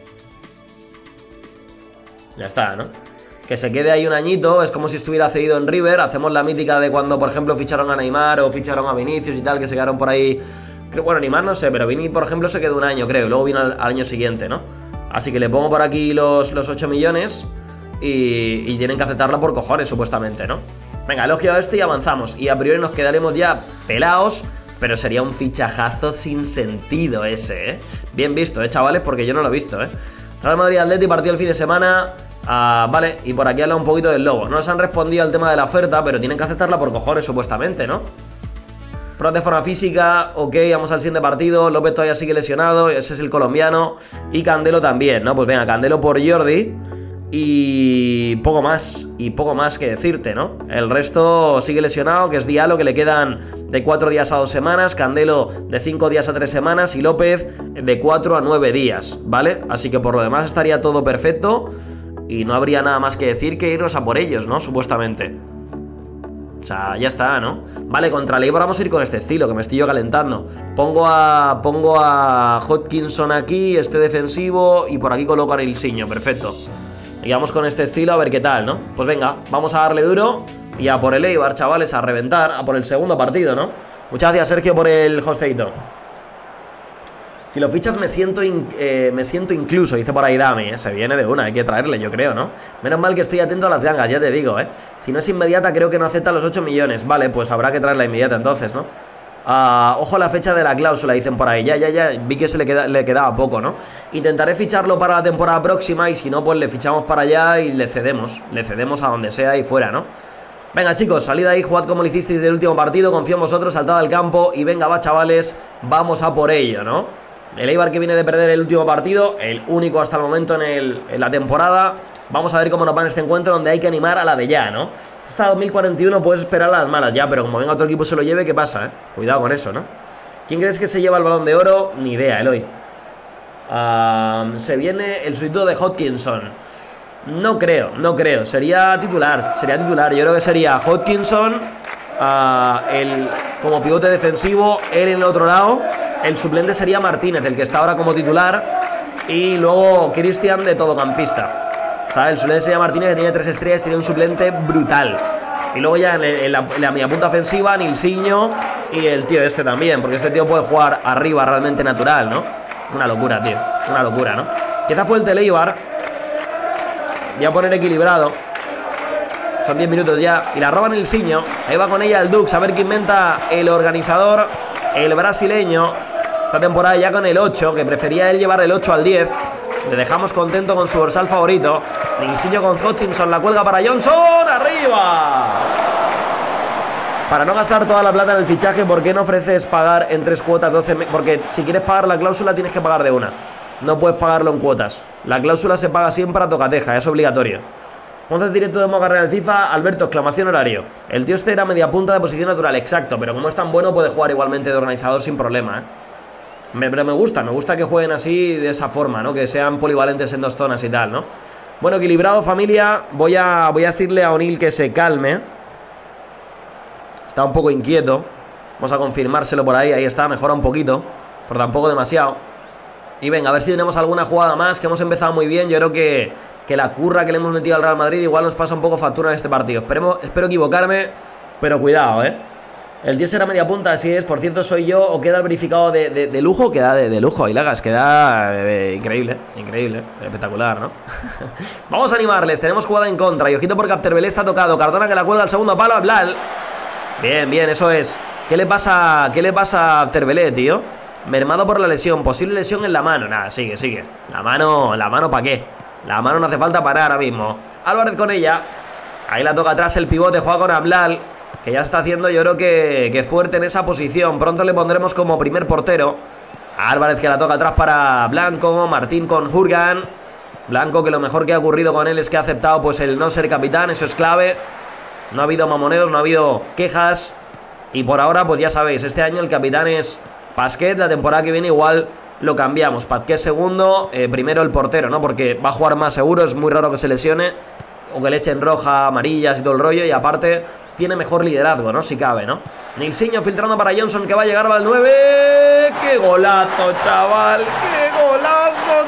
Ya está, ¿no? Que se quede ahí un añito. Es como si estuviera cedido en River. Hacemos la mítica de cuando, por ejemplo, ficharon a Neymar o ficharon a Vinicius y tal, que se quedaron por ahí. Bueno, Neymar no sé, pero Vini, por ejemplo, se quedó un año, creo. Y luego vino al año siguiente, ¿no? Así que le pongo por aquí los 8 millones. Y tienen que aceptarla por cojones, supuestamente, ¿no? Venga, elogio a este y avanzamos. Y a priori nos quedaremos ya pelados, pero sería un fichajazo sin sentido ese, Bien visto, chavales, porque yo no lo he visto, Real Madrid Atleti partido el fin de semana. Vale, y por aquí habla un poquito del Lobo. No nos han respondido al tema de la oferta, pero tienen que aceptarla por cojones, supuestamente, ¿no? Pruebas de forma física, ok, vamos al siguiente partido. López todavía sigue lesionado, ese es el colombiano. Y Candelo también, ¿no? Pues venga, Candelo por Jordi. Y poco más que decirte, ¿no? El resto sigue lesionado, que es Diallo, que le quedan de 4 días a 2 semanas, Candelo de 5 días a 3 semanas y López de 4 a 9 días, ¿vale? Así que por lo demás estaría todo perfecto y no habría nada más que decir que irnos a por ellos, ¿no? Supuestamente. O sea, ya está, ¿no? Vale, contra el Eibar vamos a ir con este estilo, que me estoy yo calentando. Pongo a Hodgkinson aquí, este defensivo, y por aquí coloco a Nilsinho, perfecto. Y vamos con este estilo a ver qué tal, ¿no? Pues venga, vamos a darle duro y a por el Eibar, chavales, a reventar, a por el segundo partido, ¿no? Muchas gracias, Sergio, por el hosteito. Si lo fichas me siento incluso, dice por ahí Dami, se viene de una, hay que traerle, yo creo, ¿no? Menos mal que estoy atento a las gangas, ya te digo, Si no es inmediata, creo que no acepta los 8 millones. Vale, pues habrá que traerla inmediata entonces, ¿no? Ojo a la fecha de la cláusula, dicen por ahí. Ya, vi que le quedaba poco, ¿no? Intentaré ficharlo para la temporada próxima y si no, pues le fichamos para allá y le cedemos a donde sea y fuera, ¿no? Venga, chicos, salid ahí, jugad como lo hicisteis del último partido, confío en vosotros, saltad al campo y venga, va, chavales, vamos a por ello, ¿no? El Eibar que viene de perder el último partido, el único hasta el momento en la temporada. Vamos a ver cómo nos va en este encuentro donde hay que animar a la de ya, ¿no? Hasta 2041 puedes esperar a las malas ya, pero como venga otro equipo se lo lleve, ¿qué pasa, Cuidado con eso, ¿no? ¿Quién crees que se lleva el Balón de Oro? Ni idea, Eloy. Se viene el sustituto de Hodgkinson. No creo. Sería titular. Yo creo que sería Hodgkinson, como pivote defensivo, él en el otro lado. El suplente sería Martínez, el que está ahora como titular. Y luego Cristian de todocampista. O sea, el suplente sería Martínez, que tiene 3 estrellas, tiene un suplente brutal. Y luego ya en la media punta ofensiva, Nilsinho y el tío este también, porque este tío puede jugar arriba realmente natural, ¿no? Una locura, tío. Una locura, ¿no? Quizá fue el Eibar. Voy a poner equilibrado. Son 10 minutos ya. Y la roba Nilsinho. Ahí va con ella el Dux. A ver qué inventa el organizador, el brasileño. Esta temporada ya con el 8, que prefería él llevar el 8 al 10. Le dejamos contento con su dorsal favorito. Nilsinho con Hodgkinson. La cuelga para Johnson. ¡Arriba! Para no gastar toda la plata en el fichaje, ¿por qué no ofreces pagar en 3 cuotas 12 meses? Porque si quieres pagar la cláusula tienes que pagar de una. No puedes pagarlo en cuotas. La cláusula se paga siempre a tocateja, es obligatorio. Entonces directo de modo carrera del FIFA. Alberto, exclamación horario. El tío este era media punta de posición natural, exacto. Pero como es tan bueno puede jugar igualmente de organizador sin problema, Pero me gusta que jueguen así, de esa forma, ¿no? Que sean polivalentes en 2 zonas y tal, ¿no? Bueno, equilibrado, familia. Voy a decirle a O'Neill que se calme. Está un poco inquieto. Vamos a confirmárselo por ahí, ahí está, mejora un poquito, pero tampoco demasiado. Y venga, a ver si tenemos alguna jugada más, que hemos empezado muy bien. Yo creo que la curra que le hemos metido al Real Madrid igual nos pasa un poco factura en este partido. Espero equivocarme, pero cuidado, El 10 era media punta, así es. Por cierto, soy yo, o queda el verificado de lujo. Queda de lujo, Hilagas, queda increíble, espectacular, ¿no? Vamos a animarles, tenemos jugada en contra. Y ojito porque Afterbelé está tocado. Cardona que la cuelga al segundo palo a Blal. Bien, eso es. ¿Qué le pasa a Afterbelé, tío? Mermado por la lesión, posible lesión en la mano. Nada, sigue. La mano ¿para qué? La mano no hace falta parar ahora mismo. Álvarez con ella. Ahí la toca atrás el pivote, juega con Ablal, que ya está haciendo, yo creo que fuerte en esa posición. Pronto le pondremos como primer portero. Álvarez que la toca atrás para Blanco. Martín con Jurgen. Blanco, que lo mejor que ha ocurrido con él es que ha aceptado pues el no ser capitán, eso es clave. No ha habido mamoneos, no ha habido quejas. Y por ahora, pues ya sabéis, este año el capitán es Pasquet. La temporada que viene igual lo cambiamos. Pasquet segundo, primero el portero, ¿no? Porque va a jugar más seguro, es muy raro que se lesione o que le echen roja, amarillas y todo el rollo. Y aparte tiene mejor liderazgo, ¿no? Si cabe, ¿no? Nilsinho filtrando para Johnson, que va a llegar al 9. ¡Qué golazo, chaval! ¡Qué golazo,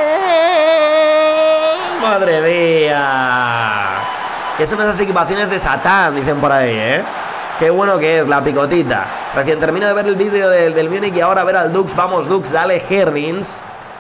chaval! ¡Madre mía! Que son esas equipaciones de Satán, dicen por ahí, Qué bueno que es la picotita. Recién termino de ver el vídeo del Múnich y ahora a ver al Dux. Vamos, Dux, dale Herrings.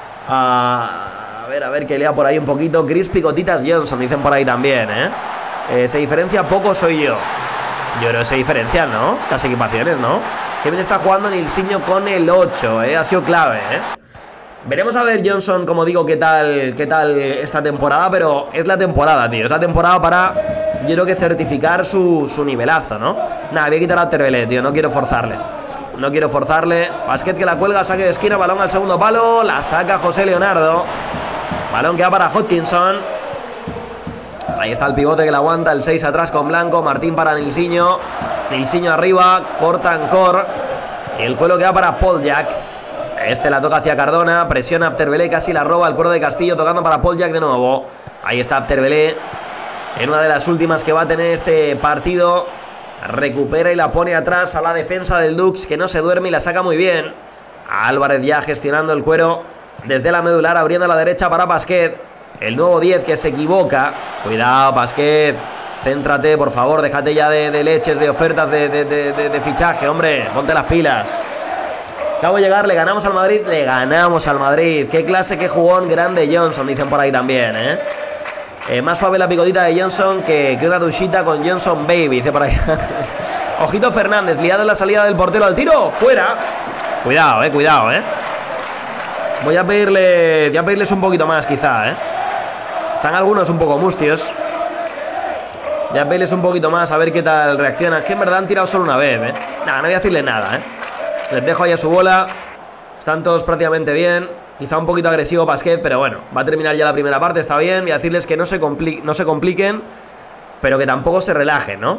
A ver que lea por ahí un poquito. Chris Picotitas Johnson, dicen por ahí también, se diferencia poco, soy yo. Yo creo que se diferencian, ¿no? Las equipaciones, ¿no? Que bien está jugando Nilsinho con el 8, Ha sido clave, Veremos a ver Johnson, como digo, qué tal esta temporada. Pero es la temporada, tío. Es la temporada para, yo creo que certificar su nivelazo, ¿no? Nada, voy a quitar a Afterbelé, tío. No quiero forzarle. Pasquet que la cuelga, saque de esquina, balón al segundo palo. La saca José Leonardo. Balón que va para Hodgkinson. Ahí está el pivote que la aguanta, el 6 atrás con Blanco. Martín para Nilsinho. Nilsinho arriba, cortan Cor. Y el cuelo que va para Poljak. Este la toca hacia Cardona, presiona Afterbelé, casi la roba el cuero de Castillo, tocando para Poljak de nuevo. Ahí está Afterbelé, en una de las últimas que va a tener este partido. Recupera y la pone atrás a la defensa del Dux, que no se duerme y la saca muy bien. Álvarez ya gestionando el cuero desde la medular, abriendo a la derecha para Pasquet. El nuevo 10 que se equivoca. Cuidado, Pasquet. Céntrate, por favor, déjate ya de leches, de ofertas de fichaje, hombre. Ponte las pilas. Acabo de llegar, le ganamos al Madrid. Le ganamos al Madrid. Qué clase, qué jugón grande Johnson, dicen por ahí también, más suave la picotita de Johnson que una duchita con Johnson Baby, dice por ahí. Ojito Fernández, liado en la salida del portero al tiro. Fuera. Cuidado, cuidado, Voy a pedirles un poquito más, quizá, Están algunos un poco mustios. Voy a pedirles un poquito más, a ver qué tal reaccionan. Es que en verdad han tirado solo una vez, Nada, no voy a decirles nada, Les dejo ahí a su bola. Están todos prácticamente bien. Quizá un poquito agresivo Pasquet, pero bueno, va a terminar ya la primera parte, está bien. Voy a decirles que no se compliquen, pero que tampoco se relajen, ¿no?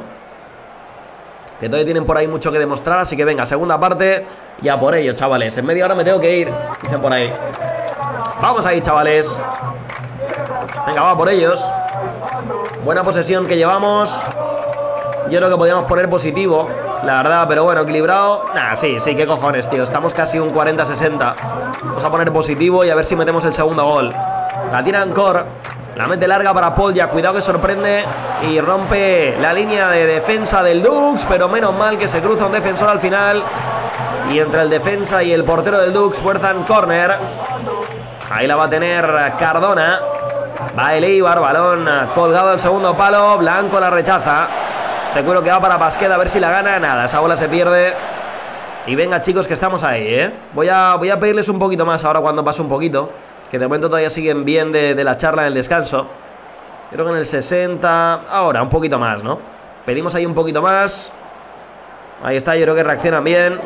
Que todavía tienen por ahí mucho que demostrar, así que venga, segunda parte. Y a por ello, chavales. En media hora me tengo que ir, dicen por ahí. Vamos ahí, chavales. Venga, va por ellos. Buena posesión que llevamos. Yo creo que podríamos poner positivo, la verdad, pero bueno, equilibrado. Nah, sí, qué cojones, tío. Estamos casi un 40-60. Vamos a poner positivo y a ver si metemos el segundo gol. La tira Ancor. La mete larga para Polja. Cuidado que sorprende y rompe la línea de defensa del Dux. Pero menos mal que se cruza un defensor al final. Y entre el defensa y el portero del Dux fuerzan córner. Ahí la va a tener Cardona. Va el Eibar, balón colgado al segundo palo. Blanco la rechaza. Seguro que va para Pasquet, a ver si la gana. Nada, esa bola se pierde. Y venga, chicos, que estamos ahí, Voy a pedirles un poquito más ahora cuando pase un poquito. Que de momento todavía siguen bien de la charla en el descanso. Creo que en el 60... Ahora, un poquito más, ¿no? Pedimos ahí un poquito más. Ahí está, yo creo que reaccionan bien.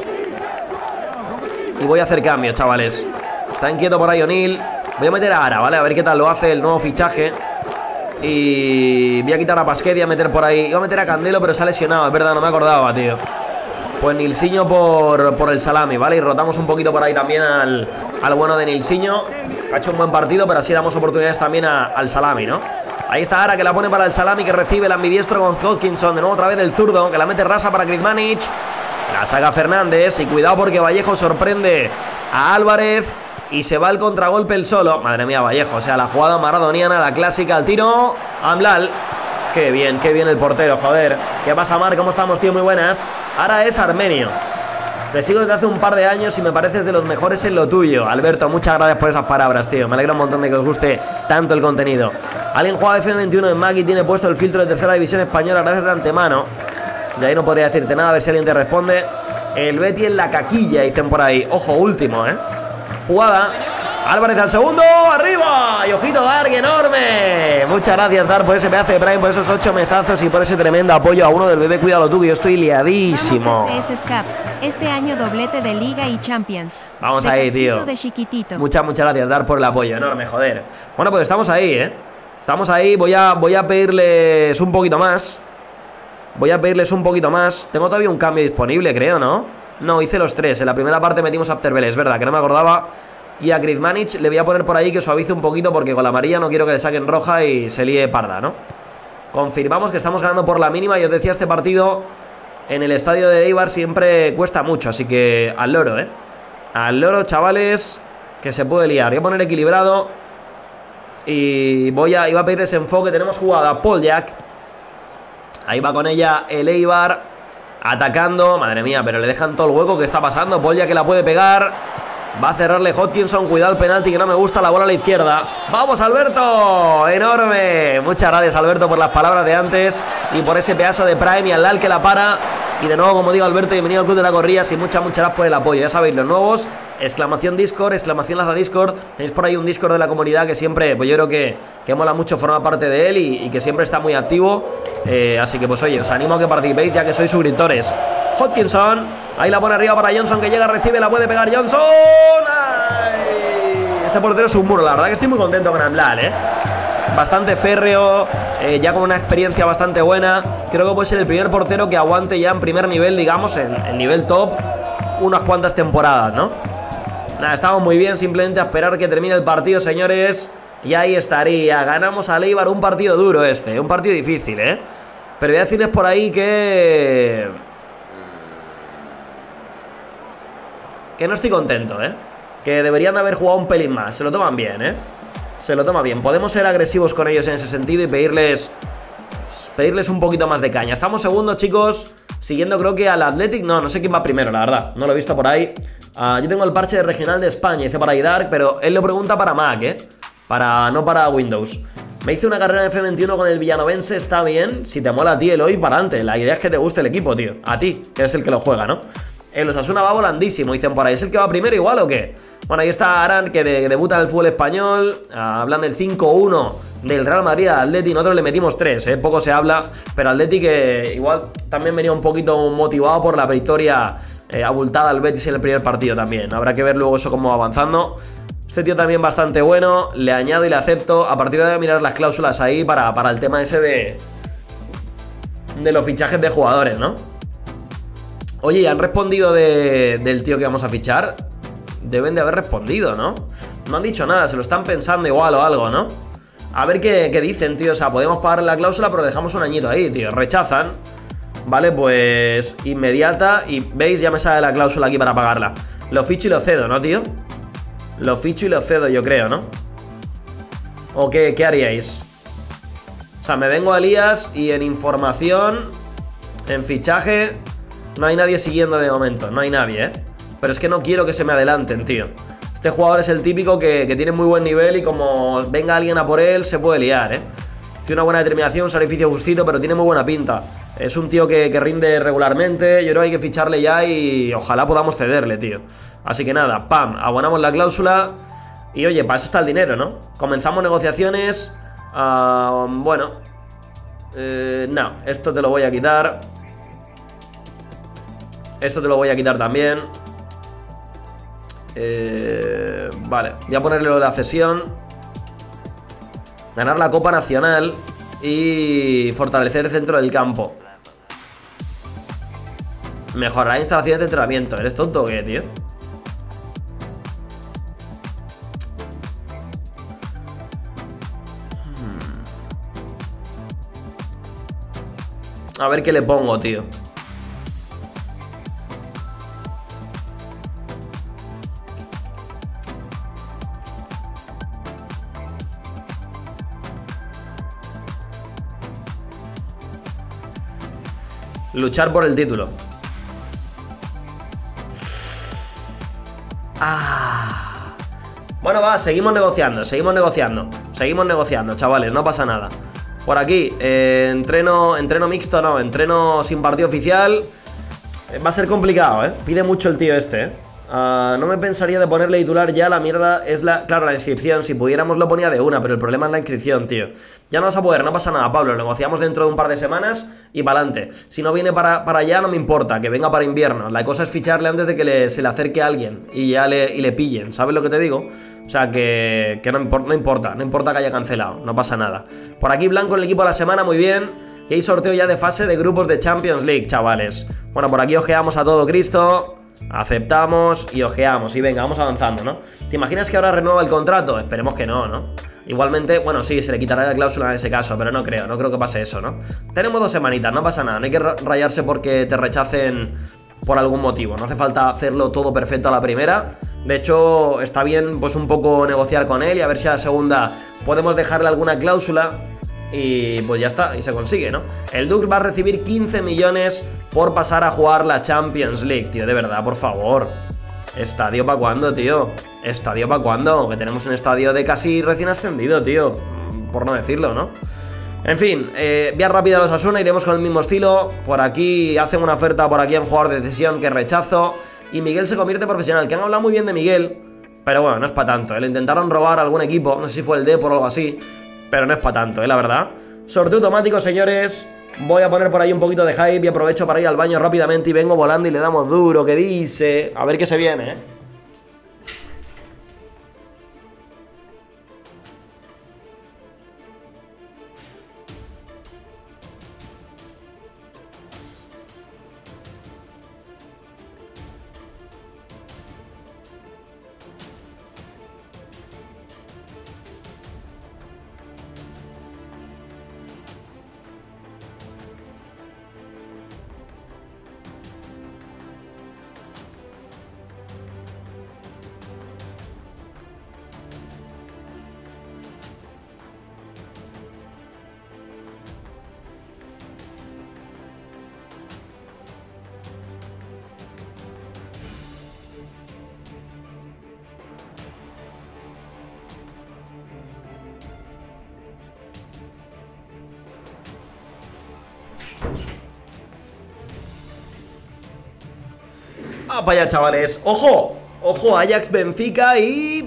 Y voy a hacer cambio, chavales. Está inquieto por ahí O'Neill. Voy a meter a Ara, ¿vale? A ver qué tal lo hace el nuevo fichaje. Y voy a quitar a Pasquet y a meter por ahí. Iba a meter a Candelo, pero se ha lesionado, es verdad, no me acordaba, tío. Pues Nilsinho por el Salami, ¿vale? Y rotamos un poquito por ahí también al bueno de Nilsinho. Ha hecho un buen partido, pero así damos oportunidades también al Salami, ¿no? Ahí está Ara, que la pone para el Salami, que recibe el ambidiestro con Hodgkinson. De nuevo otra vez el zurdo, que la mete rasa para Griezmann. La saca Fernández. Y cuidado porque Vallejo sorprende a Álvarez. Y se va al contragolpe el solo. Madre mía, Vallejo, o sea, la jugada maradoniana, la clásica, al tiro. Amblal. Qué bien el portero, joder. ¿Qué pasa, Mar? ¿Cómo estamos, tío? Muy buenas. Ahora es armenio. Te sigo desde hace un par de años y me pareces de los mejores en lo tuyo. Alberto, muchas gracias por esas palabras, tío. Me alegra un montón de que os guste tanto el contenido. Alguien juega FM21 en Mac y tiene puesto el filtro de tercera división española. Gracias de antemano. De ahí no podría decirte nada, a ver si alguien te responde. El Betty en la caquilla, dicen por ahí. Ojo, último, jugada. Álvarez al segundo, arriba. Y ojito, Dark, enorme. Muchas gracias, Dar, por ese pedazo de Prime, por esos 8 mesazos y por ese tremendo apoyo a uno del bebé. Cuídalo tú, que yo estoy liadísimo. Este año doblete de Liga y Champions. Vamos ahí, tío. Muchas gracias, Dar, por el apoyo, enorme, joder. Bueno, pues estamos ahí, Estamos ahí, voy a pedirles un poquito más. Tengo todavía un cambio disponible, creo, ¿no? No, hice los 3. En la primera parte metimos a Afterbel, es verdad, que no me acordaba. Y a Griezmann le voy a poner por ahí que suavice un poquito, porque con la amarilla no quiero que le saquen roja y se líe parda, ¿no? Confirmamos que estamos ganando por la mínima. Y os decía, este partido en el estadio de Eibar siempre cuesta mucho, así que al loro, al loro, chavales, que se puede liar. Voy a poner equilibrado. Y iba a pedir ese enfoque. Tenemos jugada Polja. Ahí va con ella el Eibar, atacando. Madre mía, pero le dejan todo el hueco. ¿Qué está pasando? Polja, que la puede pegar. Va a cerrarle Hodgkinson. Cuidado el penalti, que no me gusta. La bola a la izquierda. ¡Vamos, Alberto! ¡Enorme! Muchas gracias, Alberto, por las palabras de antes y por ese pedazo de Prime y al Lal que la para. Y de nuevo, como digo, Alberto, bienvenido al Club de la Corrillas. Y muchas gracias por el apoyo. Ya sabéis, los nuevos, exclamación Discord, exclamación Laza Discord. Tenéis por ahí un Discord de la comunidad que siempre, pues yo creo que mola mucho formar parte de él y que siempre está muy activo. Así que pues oye, os animo a que participéis, ya que sois suscriptores. Hodgkinson, ahí la pone arriba para Johnson, que llega, recibe, la puede pegar Johnson. ¡Ay! Ese portero es un muro, la verdad que estoy muy contento con Amblal, bastante férreo, ya con una experiencia bastante buena. Creo que puede ser el primer portero que aguante ya en primer nivel, digamos, en nivel top, unas cuantas temporadas, ¿no? Nada, estamos muy bien, simplemente a esperar que termine el partido, señores. Y ahí estaría, ganamos a Eibar, un partido duro un partido difícil, Pero voy a decirles por ahí que no estoy contento, ¿eh? Que deberían haber jugado un pelín más. Se lo toman bien, ¿eh? Se lo toman bien. Podemos ser agresivos con ellos en ese sentido y pedirles un poquito más de caña. Estamos segundos, chicos. Siguiendo creo que al Athletic. No sé quién va primero, la verdad. No lo he visto por ahí. Yo tengo el parche de regional de España, dice para Dark, pero él lo pregunta para Mac, no para Windows. Me hice una carrera de F21 con el villanovense, está bien. Si te mola a ti el hoy, para adelante. La idea es que te guste el equipo, tío. A ti, que eres el que lo juega, ¿no? El Osasuna va volandísimo, dicen por ahí. ¿Es el que va primero igual o qué? Bueno, ahí está Aran, que debuta en el fútbol español. Hablan del 5-1 del Real Madrid al Atleti. Nosotros le metimos 3, poco se habla. Pero Atleti que igual también venía un poquito motivado por la victoria abultada al Betis en el primer partido también. Habrá que ver luego eso cómo va avanzando. Este tío también bastante bueno. Le añado y le acepto. A partir de ahora mirar las cláusulas ahí para el tema ese de los fichajes de jugadores, ¿no? Oye, ¿han respondido del tío que vamos a fichar? Deben de haber respondido, ¿no? No han dicho nada, se lo están pensando igual o algo, ¿no? A ver qué dicen, tío. O sea, podemos pagar la cláusula, pero dejamos un añito ahí, tío. Rechazan. Vale, pues inmediata. Y veis, ya me sale la cláusula aquí para pagarla. Lo ficho y lo cedo, ¿no, tío? Lo ficho y lo cedo, yo creo, ¿no? ¿O qué haríais? O sea, me vengo a Elías y en información, en fichaje, no hay nadie siguiendo de momento. No hay nadie, Pero es que no quiero que se me adelanten, tío. Este jugador es el típico que tiene muy buen nivel y como venga alguien a por él, se puede liar, Tiene una buena determinación, un sacrificio justito, pero tiene muy buena pinta. Es un tío que rinde regularmente. Yo creo que hay que ficharle ya y ojalá podamos cederle, tío. Así que nada, pam, abonamos la cláusula. Y oye, para eso está el dinero, ¿no? Comenzamos negociaciones. Bueno, no, esto te lo voy a quitar. Esto te lo voy a quitar también. Vale, voy a ponerle lo de la cesión. Ganar la Copa Nacional y fortalecer el centro del campo. Mejorar instalaciones de entrenamiento. ¿Eres tonto o qué, tío? A ver qué le pongo, tío. Luchar por el título. Bueno, va, seguimos negociando, chavales, no pasa nada. Por aquí, entreno mixto, no, entreno sin partido oficial. Va a ser complicado, Pide mucho el tío este, no me pensaría de ponerle titular ya, la mierda es claro, la inscripción. Si pudiéramos lo ponía de una, pero el problema es la inscripción, tío. Ya no vas a poder, no pasa nada, Pablo. Lo negociamos dentro de un par de semanas y para adelante. Si no viene para allá, no me importa, que venga para invierno. La cosa es ficharle antes de que se le acerque a alguien y ya le pillen, ¿sabes lo que te digo? O sea, que no importa que haya cancelado, no pasa nada. Por aquí Blanco, el equipo de la semana, muy bien. Y hay sorteo ya de fase de grupos de Champions League, chavales. Bueno, por aquí ojeamos a todo Cristo. Aceptamos y ojeamos. Y venga, vamos avanzando, ¿no? ¿Te imaginas que ahora renueva el contrato? Esperemos que no, ¿no? Igualmente, bueno, sí, se le quitará la cláusula en ese caso, pero no creo que pase eso, ¿no? Tenemos 2 semanitas, no pasa nada. No hay que rayarse porque te rechacen por algún motivo. No hace falta hacerlo todo perfecto a la primera. De hecho, está bien pues un poco negociar con él y a ver si a la segunda podemos dejarle alguna cláusula. Y pues ya está, y se consigue, ¿no? El Dux va a recibir 15 millones por pasar a jugar la Champions League, tío, de verdad, por favor. ¿Estadio para cuándo, tío? ¿Estadio para cuándo? Que tenemos un estadio de casi recién ascendido, tío. Por no decirlo, ¿no? En fin, vía rápida a los Osasuna, iremos con el mismo estilo. Por aquí hacen una oferta por aquí a un jugador de cesión que rechazo. Y Miguel se convierte en profesional, que han hablado muy bien de Miguel. Pero bueno, no es para tanto, Lo intentaron robar a algún equipo, no sé si fue el Depor o algo así. Pero no es para tanto, la verdad. Sorteo automático, señores. Voy a poner por ahí un poquito de hype y aprovecho para ir al baño rápidamente y vengo volando y le damos duro, que dice. A ver qué se viene, ¡Ah, para allá, chavales! ¡Ojo! ¡Ojo, Ajax, Benfica y...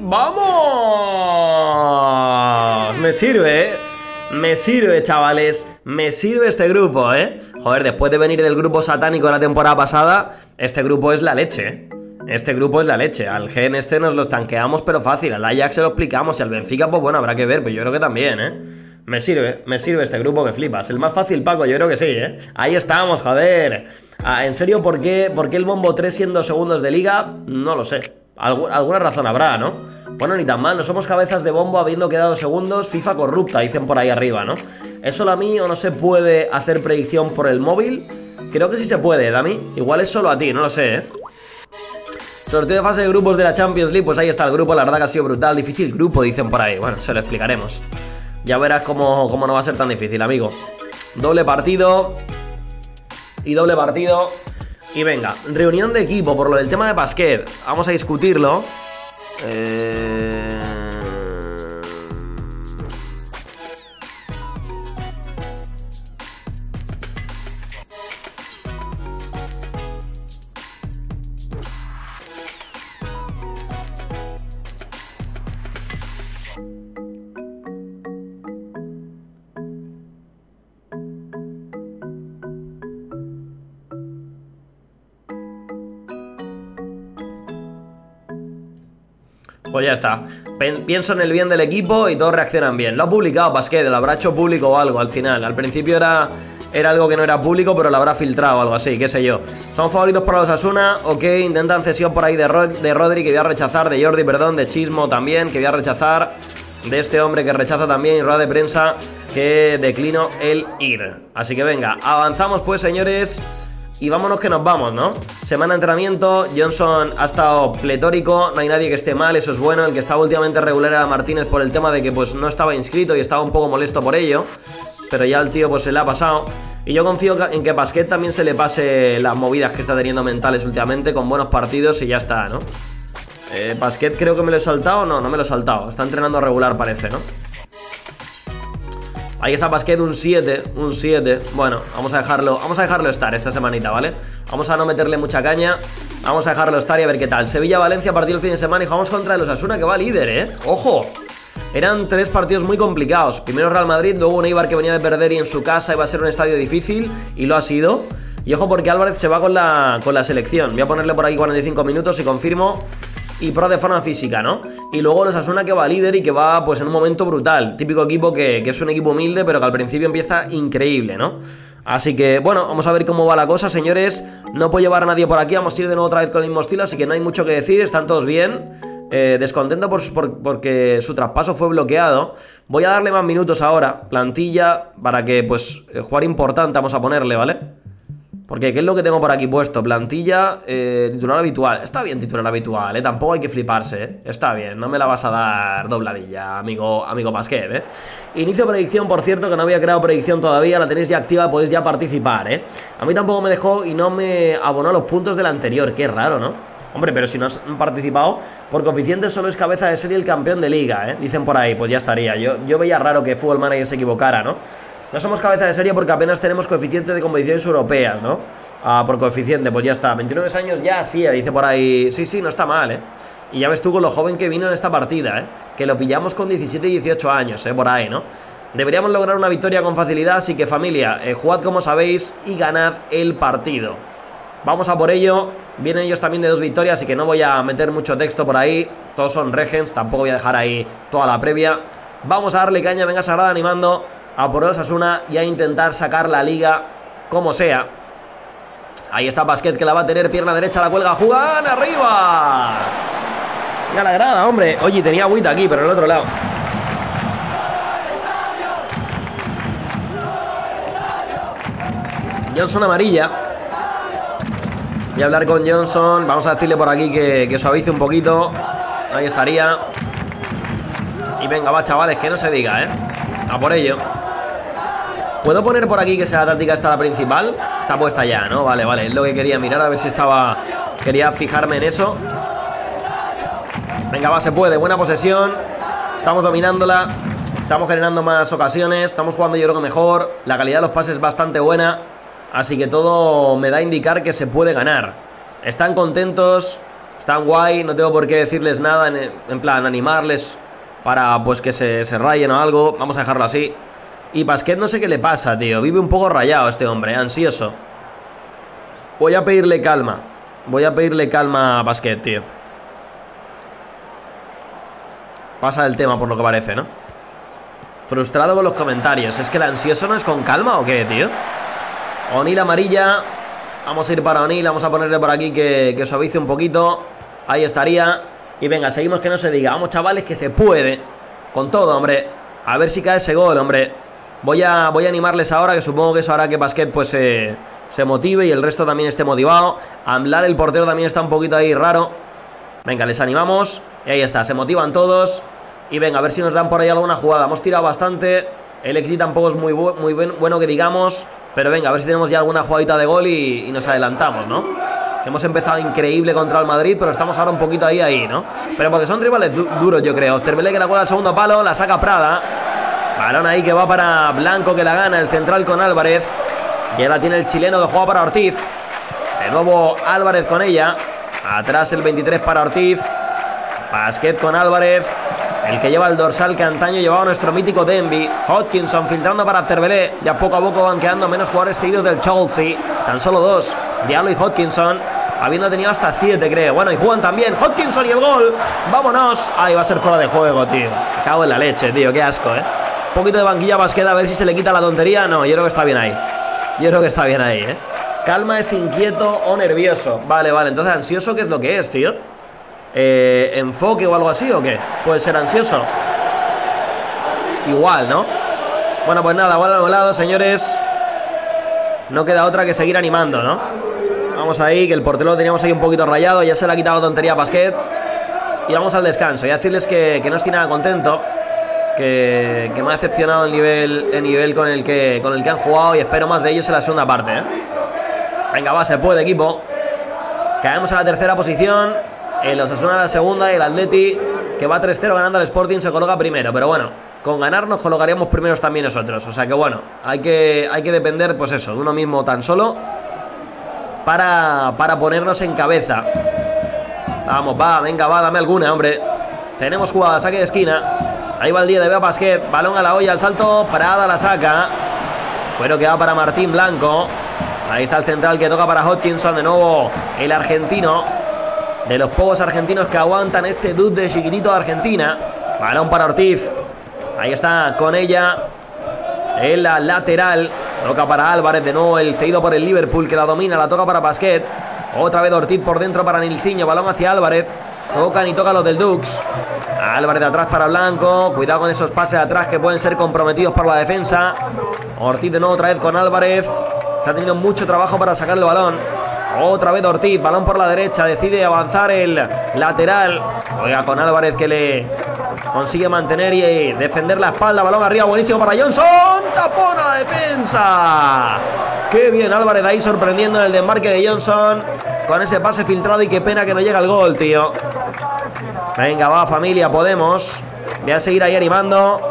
¡vamos! Me sirve, ¿eh? Me sirve, chavales. Me sirve este grupo, ¿eh? Joder, después de venir del grupo satánico de la temporada pasada, este grupo es la leche, ¿eh? Este grupo es la leche. Al Gen este nos lo tanqueamos, pero fácil. Al Ajax se lo explicamos. Y al Benfica, pues bueno, habrá que ver. Pero yo creo que también, ¿eh? Me sirve este grupo que flipas. El más fácil, Paco, yo creo que sí, ¿eh? Ahí estamos, joder. Ah, en serio, ¿por qué el Bombo 3 siendo segundos de liga? No lo sé. Alguna razón habrá, ¿no? Bueno, ni tan mal. No somos cabezas de bombo habiendo quedado segundos. FIFA corrupta, dicen por ahí arriba, ¿no? ¿Es solo a mí o no se puede hacer predicción por el móvil? Creo que sí se puede, Dami. Igual es solo a ti, no lo sé, ¿eh? Sorteo de fase de grupos de la Champions League. Pues ahí está el grupo, la verdad que ha sido brutal. Difícil grupo, dicen por ahí. Bueno, se lo explicaremos. Ya verás cómo no va a ser tan difícil, amigo. Doble partido. Y doble partido. Y venga, reunión de equipo por lo del tema de Pasquet. Vamos a discutirlo. Pues ya está. Pienso en el bien del equipo y todos reaccionan bien. Lo ha publicado Pasquet, lo habrá hecho público o algo al final. Al principio era algo que no era público, pero lo habrá filtrado o algo así, qué sé yo. Son favoritos para los Osasuna, ok. Intentan cesión por ahí de Rodri, que voy a rechazar. De Jordi, perdón, de Chismo también, que voy a rechazar. De este hombre que rechaza también. Y rueda de prensa que declino el ir. Así que venga, avanzamos pues, señores. Y vámonos que nos vamos, ¿no? Semana de entrenamiento, Johnson ha estado pletórico, no hay nadie que esté mal, eso es bueno. El que estaba últimamente regular era Martínez por el tema de que pues no estaba inscrito y estaba un poco molesto por ello. Pero ya el tío pues se le ha pasado. Y yo confío en que Pasquet también se le pase las movidas que está teniendo mentales últimamente con buenos partidos y ya está, ¿no? Pasquet creo que me lo he saltado, no me lo he saltado. Está entrenando regular parece, ¿no? Ahí está Pasquet, un 7, un 7. Bueno, vamos a dejarlo estar esta semanita, ¿vale? Vamos a no meterle mucha caña. Vamos a dejarlo estar y a ver qué tal. Sevilla-Valencia, partido el fin de semana y jugamos contra el Osasuna, que va líder, ¿eh? ¡Ojo! Eran 3 partidos muy complicados. Primero Real Madrid, luego un Eibar que venía de perder y en su casa iba a ser un estadio difícil. Y lo ha sido. Y ojo porque Álvarez se va con la selección. Voy a ponerle por aquí 45 minutos y confirmo. Y pro de forma física, ¿no? Y luego los Osasuna que va líder y que va pues en un momento brutal. Típico equipo que es un equipo humilde, pero que al principio empieza increíble, ¿no? Así que, bueno, vamos a ver cómo va la cosa, señores. No puedo llevar a nadie por aquí, vamos a ir de nuevo otra vez con el mismo estilo, así que no hay mucho que decir, están todos bien. Descontento porque su traspaso fue bloqueado. Voy a darle más minutos ahora, plantilla, para que, pues, jugar importante vamos a ponerle, ¿vale? Porque, ¿qué es lo que tengo por aquí puesto? Plantilla, titular habitual. Está bien titular habitual, tampoco hay que fliparse, Está bien, no me la vas a dar dobladilla, amigo Pasquet, Inicio predicción, por cierto, que no había creado predicción todavía. La tenéis ya activa, podéis ya participar, A mí tampoco me dejó y no me abonó los puntos del anterior. Qué raro, ¿no? Hombre, pero si no has participado, por coeficiente solo es cabeza de serie el campeón de liga, Dicen por ahí, pues ya estaría. Yo veía raro que Football Manager se equivocara, ¿no? No somos cabeza de serie porque apenas tenemos coeficiente de competiciones europeas, ¿no? Por coeficiente, pues ya está. 29 años ya, sí, dice por ahí. Sí, no está mal, Y ya ves tú con lo joven que vino en esta partida, Que lo pillamos con 17 y 18 años, por ahí, ¿no? Deberíamos lograr una victoria con facilidad, así que familia, jugad como sabéis y ganad el partido. Vamos a por ello. Vienen ellos también de 2 victorias, así que no voy a meter mucho texto por ahí. Todos son regens, tampoco voy a dejar ahí toda la previa. Vamos a darle caña, venga Sagrada animando a por Osasuna y a intentar sacar la liga como sea. Ahí está Pasquet que la va a tener, pierna derecha, la cuelga Juan, arriba. Venga la grada, hombre. Oye, tenía agüita aquí, pero en el otro lado. Johnson amarilla. Voy a hablar con Johnson. Vamos a decirle por aquí que suavice un poquito. Ahí estaría. Y venga, va, chavales, que no se diga, A por ello. ¿Puedo poner por aquí que sea la táctica esta la principal? Está puesta ya, ¿no? Vale, es lo que quería mirar, a ver si estaba... Quería fijarme en eso. Venga, va, se puede, buena posesión. Estamos dominándola. Estamos generando más ocasiones. Estamos jugando yo creo que mejor. La calidad de los pases es bastante buena. Así que todo me da a indicar que se puede ganar. Están contentos, están guay, no tengo por qué decirles nada, en plan animarles para pues que se rayen o algo. Vamos a dejarlo así. Y Basquet no sé qué le pasa, tío. Vive un poco rayado este hombre, ansioso. Voy a pedirle calma. Voy a pedirle calma a Basquet, tío. Pasa el tema por lo que parece, ¿no? Frustrado con los comentarios. ¿Es que el ansioso no es con calma o qué, tío? O'Neal amarilla. Vamos a ir para O'Neal. Vamos a ponerle por aquí que suavice un poquito. Ahí estaría. Y venga, seguimos, que no se diga. Vamos, chavales, que se puede. Con todo, hombre. A ver si cae ese gol, hombre. Voy a animarles ahora, que supongo que eso hará que Basquet pues se motive y el resto también esté motivado. Amblar, el portero, también está un poquito ahí raro. Venga, les animamos. Y ahí está, se motivan todos. Y venga, a ver si nos dan por ahí alguna jugada. Hemos tirado bastante. El XG tampoco es muy bueno que digamos. Pero venga, a ver si tenemos ya alguna jugadita de gol y nos adelantamos, ¿no? Que hemos empezado increíble contra el Madrid, pero estamos ahora un poquito ahí, ¿no? Pero porque son rivales duros, yo creo. Terbelé que la cuela al segundo palo, la saca Prada. Balón ahí que va para Blanco, que la gana el central con Álvarez. Ya la tiene el chileno que juega para Ortiz. De nuevo Álvarez con ella. Atrás el 23 para Ortiz. Basquet con Álvarez. El que lleva el dorsal que antaño llevaba nuestro mítico Denby. Hodgkinson filtrando para Terbelé. Ya poco a poco van quedando menos jugadores cedidos del Chelsea. Tan solo dos. Diallo y Hodgkinson. Habiendo tenido hasta 7, creo. Bueno, y juegan también Hodgkinson y el gol. ¡Vámonos! Ahí va a ser fuera de juego, tío. Me cago en la leche, tío. Qué asco, Un poquito de banquilla Basquet, a ver si se le quita la tontería. No, yo creo que está bien ahí. Yo creo que está bien ahí, Calma es inquieto o nervioso. Vale, vale. Entonces, ansioso, ¿qué es lo que es, tío? ¿Enfoque o algo así o qué? Puede ser ansioso. Igual, ¿no? Bueno, pues nada, bola al volado, señores. No queda otra que seguir animando, ¿no? Vamos ahí, que el portero lo teníamos ahí un poquito rayado. Ya se le ha quitado la tontería a Basquet. Y vamos al descanso. Y a decirles que no estoy nada contento. Que me ha decepcionado el nivel con el que han jugado. Y espero más de ellos en la segunda parte, Venga, va, se puede, equipo. Caemos a la tercera posición. El Osasuna a la segunda y el Atleti, que va 3-0 ganando al Sporting, se coloca primero. Pero bueno, con ganar nos colocaríamos primeros también nosotros. O sea que bueno, hay que depender, pues eso, de uno mismo tan solo para ponernos en cabeza. Vamos, va, venga, va, dame alguna, hombre. Tenemos jugada, saque de esquina. Ahí va el 10 de Bea Basquet, balón a la olla, al salto, Prada la saca. Pero que va para Martín Blanco. Ahí está el central que toca para Hodgkinson, de nuevo el argentino. De los pocos argentinos que aguantan este dude de chiquitito de Argentina. Balón para Ortiz. Ahí está con ella. En la lateral. Toca para Álvarez. De nuevo el cedido por el Liverpool, que la domina. La toca para Basquet. Otra vez Ortiz por dentro para Nilsinho. Balón hacia Álvarez. Tocan y tocan los del Dux. Álvarez de atrás para Blanco. Cuidado con esos pases de atrás que pueden ser comprometidos por la defensa. Ortiz de nuevo otra vez con Álvarez. Está teniendo mucho trabajo para sacar el balón. Otra vez Ortiz, balón por la derecha. Decide avanzar el lateral. Oiga, con Álvarez, que le consigue mantener y defender la espalda. Balón arriba, buenísimo para Johnson. Tapón a la defensa. Qué bien Álvarez ahí, sorprendiendo en el desmarque de Johnson. Con ese pase filtrado, y qué pena que no llega el gol, tío. Venga, va, familia, podemos. Voy a seguir ahí animando.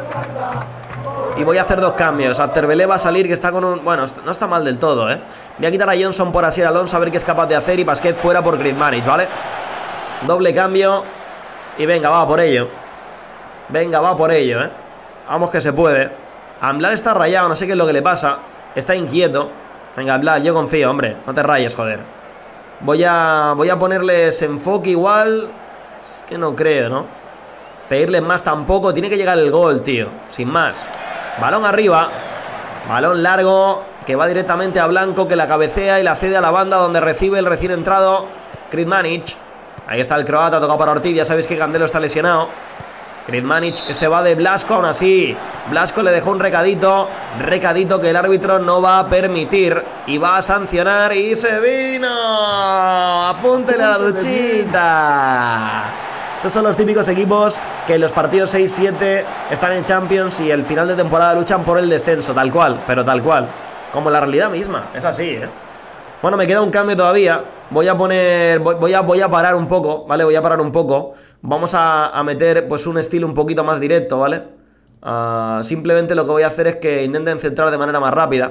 Y voy a hacer dos cambios. Terbelé va a salir, que está con un... Bueno, no está mal del todo, Voy a quitar a Johnson por Asier Alonso, a ver qué es capaz de hacer. Y Basquet fuera por Griezmann, ¿vale? Doble cambio. Y venga, va por ello. Venga, va por ello, Vamos, que se puede. Amblar está rayado, no sé qué es lo que le pasa. Está inquieto. Venga, Amblar, yo confío, hombre. No te rayes, joder. Voy a ponerles enfoque igual. Es que no creo, ¿no? Pedirles más tampoco. Tiene que llegar el gol, tío. Sin más. Balón arriba. Balón largo, que va directamente a Blanco, que la cabecea y la cede a la banda, donde recibe el recién entrado Krizmanic. Ahí está el croata, tocado para Ortiz. Ya sabéis que Candelo está lesionado. Krizmanic, que se va de Blasco. Aún así, Blasco le dejó un recadito. Recadito que el árbitro no va a permitir y va a sancionar. Y se vino. Apúntele a la duchita. Estos son los típicos equipos que en los partidos 6-7 están en Champions y el final de temporada luchan por el descenso, tal cual, pero tal cual. Como la realidad misma, es así, Bueno, me queda un cambio todavía. Voy a poner... Voy a parar un poco, ¿vale? Voy a parar un poco. Vamos a meter pues un estilo un poquito más directo, ¿vale? Simplemente lo que voy a hacer es que intenten centrar de manera más rápida.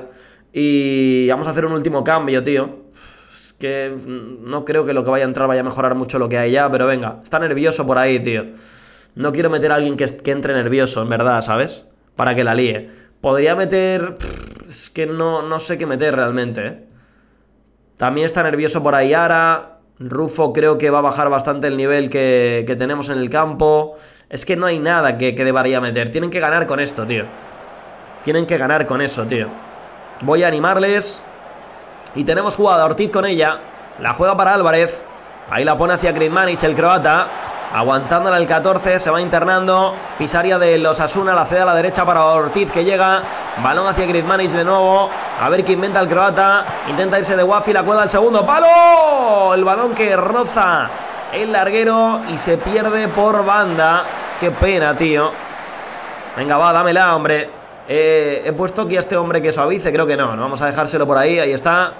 Y vamos a hacer un último cambio, tío. Es que no creo que lo que vaya a entrar vaya a mejorar mucho lo que hay ya, pero venga. Está nervioso por ahí, tío. No quiero meter a alguien que entre nervioso, en verdad, ¿sabes? Para que la líe. Podría meter... Es que no sé qué meter realmente, ¿eh? También está nervioso por ahí Ara. Rufo creo que va a bajar bastante el nivel que tenemos en el campo. Es que no hay nada que debería meter. Tienen que ganar con esto, tío. Tienen que ganar con eso, tío. Voy a animarles. Y tenemos jugada, Ortiz con ella. La juega para Álvarez. Ahí la pone hacia Krizmanic, el croata. Aguantándola el 14, se va internando. Pisaria de los Osasuna, la cede a la derecha para Ortiz que llega. Balón hacia Krizmanic de nuevo. A ver qué inventa el croata. Intenta irse de Wafi, la cuelga al segundo palo. El balón que roza el larguero y se pierde por banda. Qué pena, tío. Venga, va, dámela, hombre. He puesto aquí a este hombre que suavice. Creo que no, vamos a dejárselo por ahí, ahí está.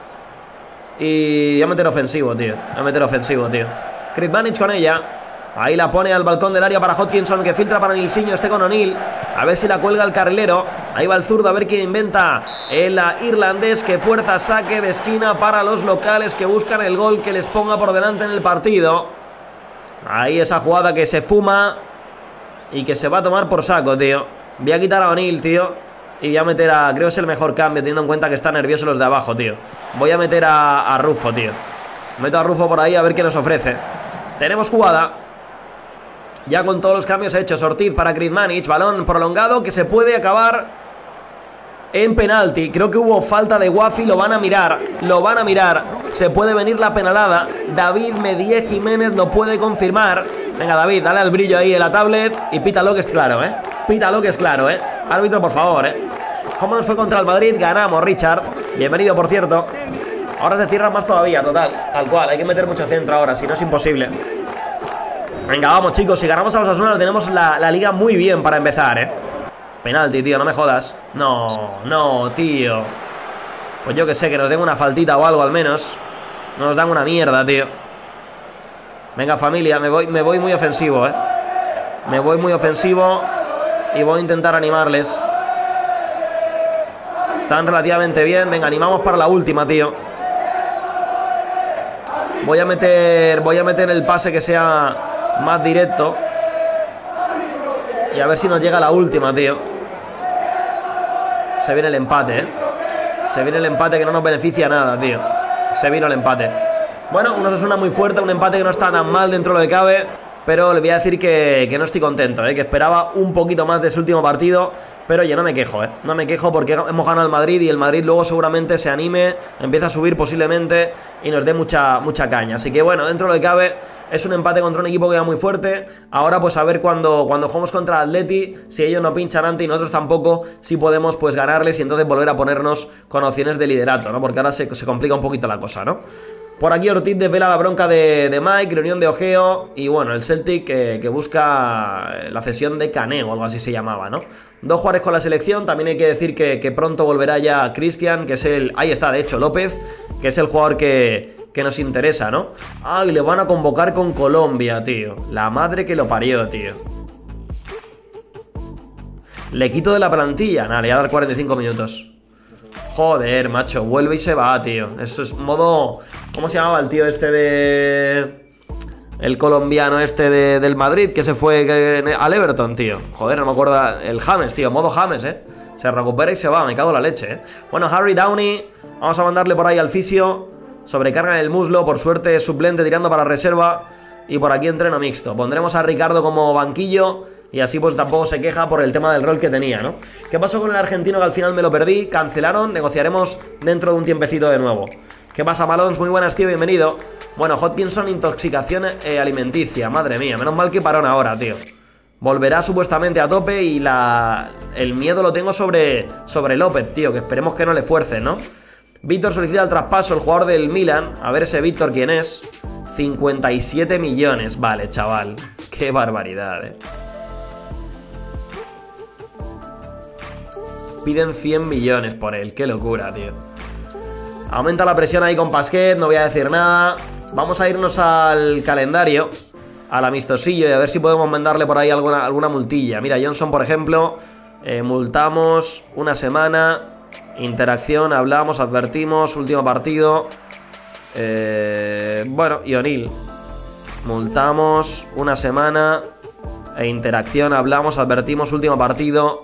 Y voy a meter ofensivo, tío. Krizmanic con ella. Ahí la pone al balcón del área para Hodkinson, que filtra para Nilsinho, con O'Neill. A ver si la cuelga el carrilero. Ahí va el zurdo, a ver quién inventa. El irlandés que fuerza saque de esquina para los locales que buscan el gol que les ponga por delante en el partido. Ahí esa jugada que se fuma y que se va a tomar por saco, tío. Voy a quitar a O'Neill, tío. Y voy a meter a... Creo que es el mejor cambio, teniendo en cuenta que están nerviosos los de abajo, tío. Voy a meter a Rufo, tío. Meto a Rufo por ahí a ver qué nos ofrece. Tenemos jugada. Ya con todos los cambios hechos. Ortiz para Krizmanic. Balón prolongado que se puede acabar en penalti. Creo que hubo falta de Wafi. Lo van a mirar. Se puede venir la penalada. David Medie Jiménez lo puede confirmar. Venga, David, dale al brillo ahí en la tablet. Y pítalo que es claro, Árbitro, por favor, ¿Cómo nos fue contra el Madrid? Ganamos, Richard. Bienvenido, por cierto. Ahora se cierra más todavía, total. Tal cual, hay que meter mucho centro ahora, si no es imposible. Venga, vamos, chicos, si ganamos a los Osasuna tenemos la liga muy bien para empezar, Penalti, tío, no me jodas. No, tío. Pues yo que sé, que nos den una faltita o algo al menos. No nos dan una mierda, tío. Venga, familia, me voy muy ofensivo, Me voy muy ofensivo y voy a intentar animarles. Están relativamente bien. Venga, animamos para la última, tío. Voy a meter el pase que sea más directo. Y a ver si nos llega la última, tío. Se viene el empate, Se viene el empate que no nos beneficia nada, tío. Se vino el empate. Bueno, una Osasuna muy fuerte, un empate que no está tan mal dentro de lo que cabe. Pero le voy a decir que no estoy contento, que esperaba un poquito más de su último partido. Pero oye, no me quejo, No me quejo porque hemos ganado al Madrid y el Madrid luego seguramente se anime, empieza a subir posiblemente y nos dé mucha caña. Así que bueno, dentro de lo que cabe, es un empate contra un equipo que va muy fuerte. Ahora pues a ver cuando jugamos contra el Atleti, si ellos no pinchan antes y nosotros tampoco, si podemos pues ganarles y entonces volver a ponernos con opciones de liderato, ¿no? Porque ahora se complica un poquito la cosa, ¿no? Por aquí Ortiz desvela la bronca de Mike, reunión de ojeo. Y bueno, el Celtic que busca la cesión de Cané o algo así se llamaba, ¿no? 2 jugadores con la selección. También hay que decir que pronto volverá ya Cristian, que es el... Ahí está, de hecho, López, que es el jugador que nos interesa, ¿no? Ay, le van a convocar con Colombia, tío. La madre que lo parió, tío. Le quito de la plantilla. Nada, le voy a dar 45 minutos. Joder, macho, vuelve y se va, tío. Eso es modo... ¿Cómo se llamaba el tío este de... El colombiano este del Madrid que se fue al Everton, tío? Joder, no me acuerdo. El James, tío, modo James, Se recupera y se va, me cago en la leche, Bueno, Harry Downey, vamos a mandarle por ahí al fisio. Sobrecarga en el muslo, por suerte suplente tirando para reserva. Y por aquí entreno mixto. Pondremos a Ricardo como banquillo. Y así pues tampoco se queja por el tema del rol que tenía, ¿no? ¿Qué pasó con el argentino que al final me lo perdí? Cancelaron, negociaremos dentro de un tiempecito de nuevo. ¿Qué pasa, Malons? Muy buenas, tío, bienvenido. Bueno, Hodkinson, intoxicación alimenticia. Madre mía, menos mal que parón ahora, tío. Volverá supuestamente a tope y el miedo lo tengo sobre López, tío. Que esperemos que no le fuerce, ¿no? Víctor solicita el traspaso, el jugador del Milan. A ver ese Víctor quién es. 57 millones. Vale, chaval. Qué barbaridad, Piden 100 millones por él. Qué locura, tío. Aumenta la presión ahí con Pasquet. No voy a decir nada. Vamos a irnos al calendario, al amistosillo, y a ver si podemos mandarle por ahí alguna multilla. Mira, Johnson, por ejemplo, multamos una semana. Interacción, hablamos, advertimos. Último partido. Bueno, y O'Neill. Multamos una semana. E interacción, hablamos, advertimos. Último partido.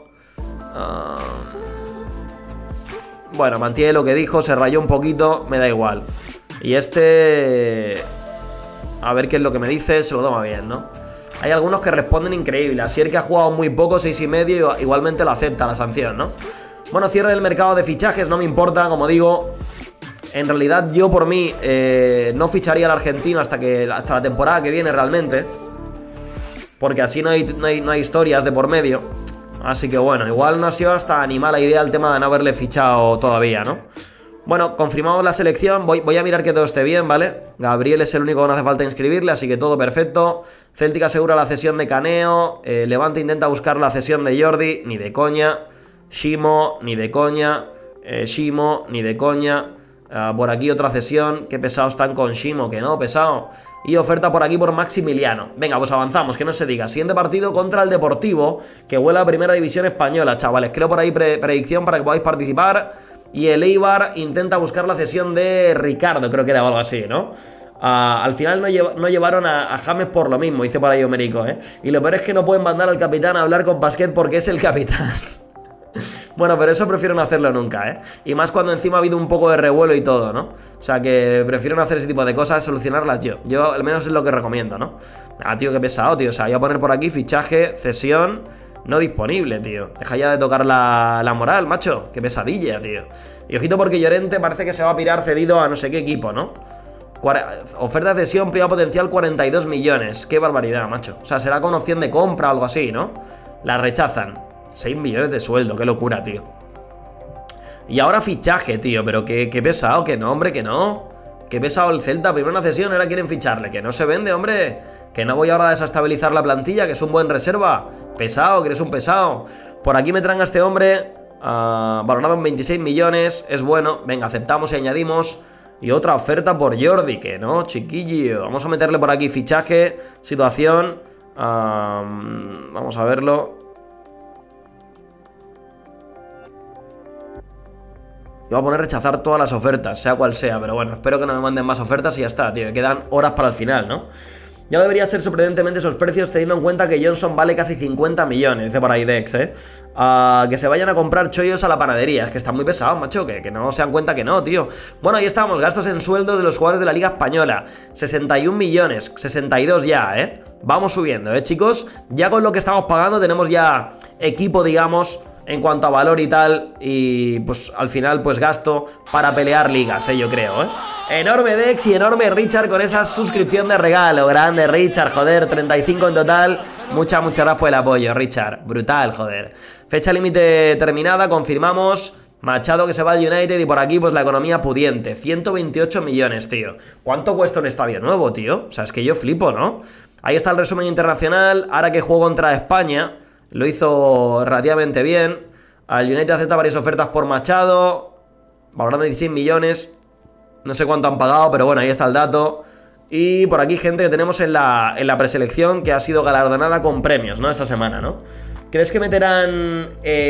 Bueno, mantiene lo que dijo. Se rayó un poquito, me da igual. Y este... A ver qué es lo que me dice. Se lo toma bien, ¿no? Hay algunos que responden increíble. Así el que ha jugado muy poco, 6,5, igualmente lo acepta la sanción, ¿no? Bueno, cierre del mercado de fichajes, no me importa, como digo. En realidad yo por mí no ficharía al argentino hasta la temporada que viene realmente. Porque así no hay historias de por medio. Así que bueno, igual no ha sido hasta ni mala idea el tema de no haberle fichado todavía, ¿no? Bueno, confirmamos la selección. Voy a mirar que todo esté bien, ¿vale? Gabriel es el único que no hace falta inscribirle, así que todo perfecto. Celtic asegura la cesión de Caneo. Levante intenta buscar la cesión de Jordi. Ni de coña. Shimo, ni de coña. Shimo, ni de coña. Por aquí otra cesión. Qué pesados están con Shimo, que no, pesado. Y oferta por aquí por Maximiliano. Venga, pues avanzamos, que no se diga. Siguiente partido contra el Deportivo, que vuela a Primera División Española, chavales. Creo por ahí predicción para que podáis participar. Y el Eibar intenta buscar la cesión de Ricardo, creo que era algo así, ¿no? Al final no llevaron a James por lo mismo, dice por ahí Omerico, ¿eh? Y lo peor es que no pueden mandar al capitán a hablar con Pasquet porque es el capitán. Bueno, pero eso prefiero no hacerlo nunca, ¿eh? Y más cuando encima ha habido un poco de revuelo y todo, ¿no? O sea que prefiero no hacer ese tipo de cosas, solucionarlas yo. Yo al menos es lo que recomiendo, ¿no? Ah, tío, qué pesado, tío. O sea, voy a poner por aquí fichaje, cesión... No disponible, tío. Deja ya de tocar la moral, macho. Qué pesadilla, tío. Y ojito porque Llorente parece que se va a pirar cedido a no sé qué equipo, ¿no? Oferta de cesión, prima potencial 42 millones. Qué barbaridad, macho. O sea, será con opción de compra o algo así, ¿no? La rechazan. 6 millones de sueldo, qué locura, tío. Y ahora fichaje, tío. Pero qué pesado, que no, hombre, que no. Qué pesado el Celta. Primero una cesión, ahora quieren ficharle. Que no se vende, hombre. Que no voy ahora a desestabilizar la plantilla, que es un buen reserva. Pesado, que eres un pesado. Por aquí me traen a este hombre, valorado en 26 millones. Es bueno, venga, aceptamos y añadimos. Y otra oferta por Jordi, que no, chiquillo. Vamos a meterle por aquí fichaje, situación. Vamos a verlo. Yo voy a poner rechazar todas las ofertas, sea cual sea. Pero bueno, espero que no me manden más ofertas y ya está, tío. Quedan horas para el final, ¿no? Ya debería ser sorprendentemente esos precios, teniendo en cuenta que Johnson vale casi 50 millones, dice por ahí Dex, ¿eh? Que se vayan a comprar chollos a la panadería. Es que están muy pesados, macho, que no se dan cuenta que no, tío. Bueno, ahí estamos, gastos en sueldos de los jugadores de la Liga Española. 61 millones, 62 ya, ¿eh? Vamos subiendo, chicos. Ya con lo que estamos pagando tenemos ya equipo, digamos, en cuanto a valor y tal. Y pues al final pues gasto para pelear ligas, yo creo, Enorme Dex y enorme Richard con esa suscripción de regalo. Grande Richard, joder, 35 en total. Muchas gracias por el apoyo, Richard. Brutal, joder. Fecha límite terminada, confirmamos. Machado que se va al United y por aquí pues la economía pudiente. 128 millones, tío. ¿Cuánto cuesta un estadio nuevo, tío? O sea, es que yo flipo, ¿no? Ahí está el resumen internacional. Ahora que juego contra España, lo hizo relativamente bien. Al United acepta varias ofertas por Machado, valorando 16 millones. No sé cuánto han pagado, pero bueno, ahí está el dato. Y por aquí gente que tenemos en la preselección que ha sido galardonada con premios, ¿no? Esta semana, ¿no? ¿Crees que meterán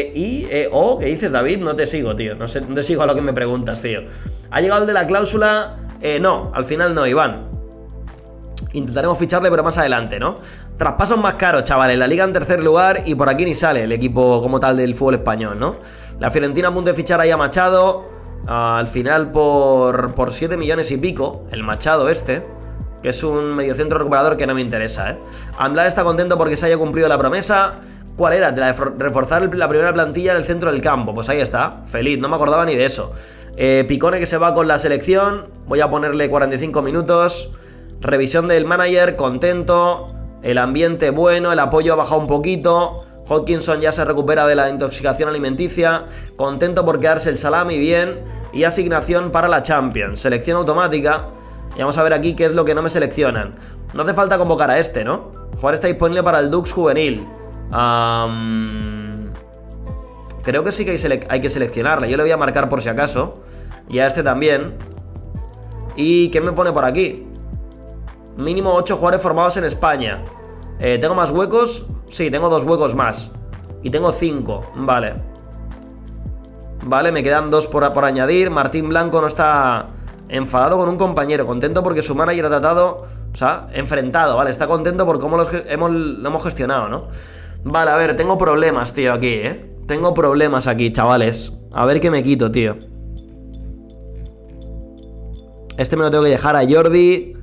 o? ¿Qué dices, David? No te sigo, tío. No te sigo a lo que me preguntas, tío. ¿Ha llegado el de la cláusula? No, al final no, Iván. Intentaremos ficharle, pero más adelante, ¿no? Traspasos más caros, chavales. La Liga en tercer lugar y por aquí ni sale el equipo como tal del fútbol español, ¿no? La Fiorentina a punto de fichar ahí a Machado. Al final por 7 millones y pico. El Machado este, que es un mediocentro recuperador que no me interesa, Amblar está contento porque se haya cumplido la promesa. ¿Cuál era? De reforzar la primera plantilla en el centro del campo. Pues ahí está, feliz, no me acordaba ni de eso. Picone que se va con la selección. Voy a ponerle 45 minutos. Revisión del manager, contento. El ambiente bueno, el apoyo ha bajado un poquito. Hodgkinson ya se recupera de la intoxicación alimenticia. Contento por quedarse el salami bien. Y asignación para la Champions. Selección automática. Y vamos a ver aquí qué es lo que no me seleccionan. No hace falta convocar a este, ¿no? Jugar está disponible para el Dux juvenil. Creo que sí que hay que seleccionarle. Yo le voy a marcar por si acaso. Y a este también. ¿Y qué me pone por aquí? Mínimo 8 jugadores formados en España. ¿Tengo más huecos? Sí, tengo 2 huecos más. Y tengo 5, vale. Vale, me quedan 2 por añadir. Martín Blanco no está enfadado con un compañero. Contento porque su manager ha tratado... O sea, enfrentado, ¿vale? Está contento por cómo lo hemos gestionado, ¿no? Vale, a ver, tengo problemas, tío, aquí, ¿eh? Tengo problemas aquí, chavales. A ver qué me quito, tío. Este me lo tengo que dejar a Jordi.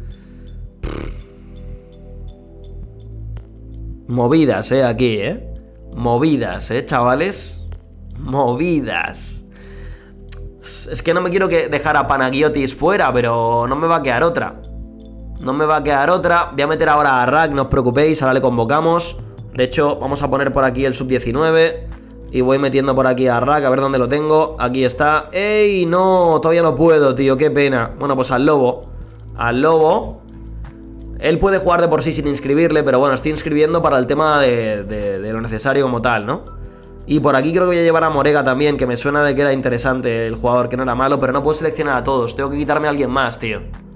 Movidas, aquí, movidas, chavales. Movidas. Es que no me quiero dejar a Panagiotis fuera, pero no me va a quedar otra. No me va a quedar otra. Voy a meter ahora a Rack, no os preocupéis, ahora le convocamos. De hecho, vamos a poner por aquí el sub-19. Y voy metiendo por aquí a Rack, a ver dónde lo tengo. Aquí está. ¡Ey! No, todavía no puedo, tío, qué pena. Bueno, pues al Lobo. Al Lobo. Él puede jugar de por sí sin inscribirle, pero bueno, estoy inscribiendo para el tema de lo necesario como tal, ¿no? Y por aquí creo que voy a llevar a Morega también, que me suena de que era interesante el jugador, que no era malo, pero no puedo seleccionar a todos. Tengo que quitarme a alguien más, tío.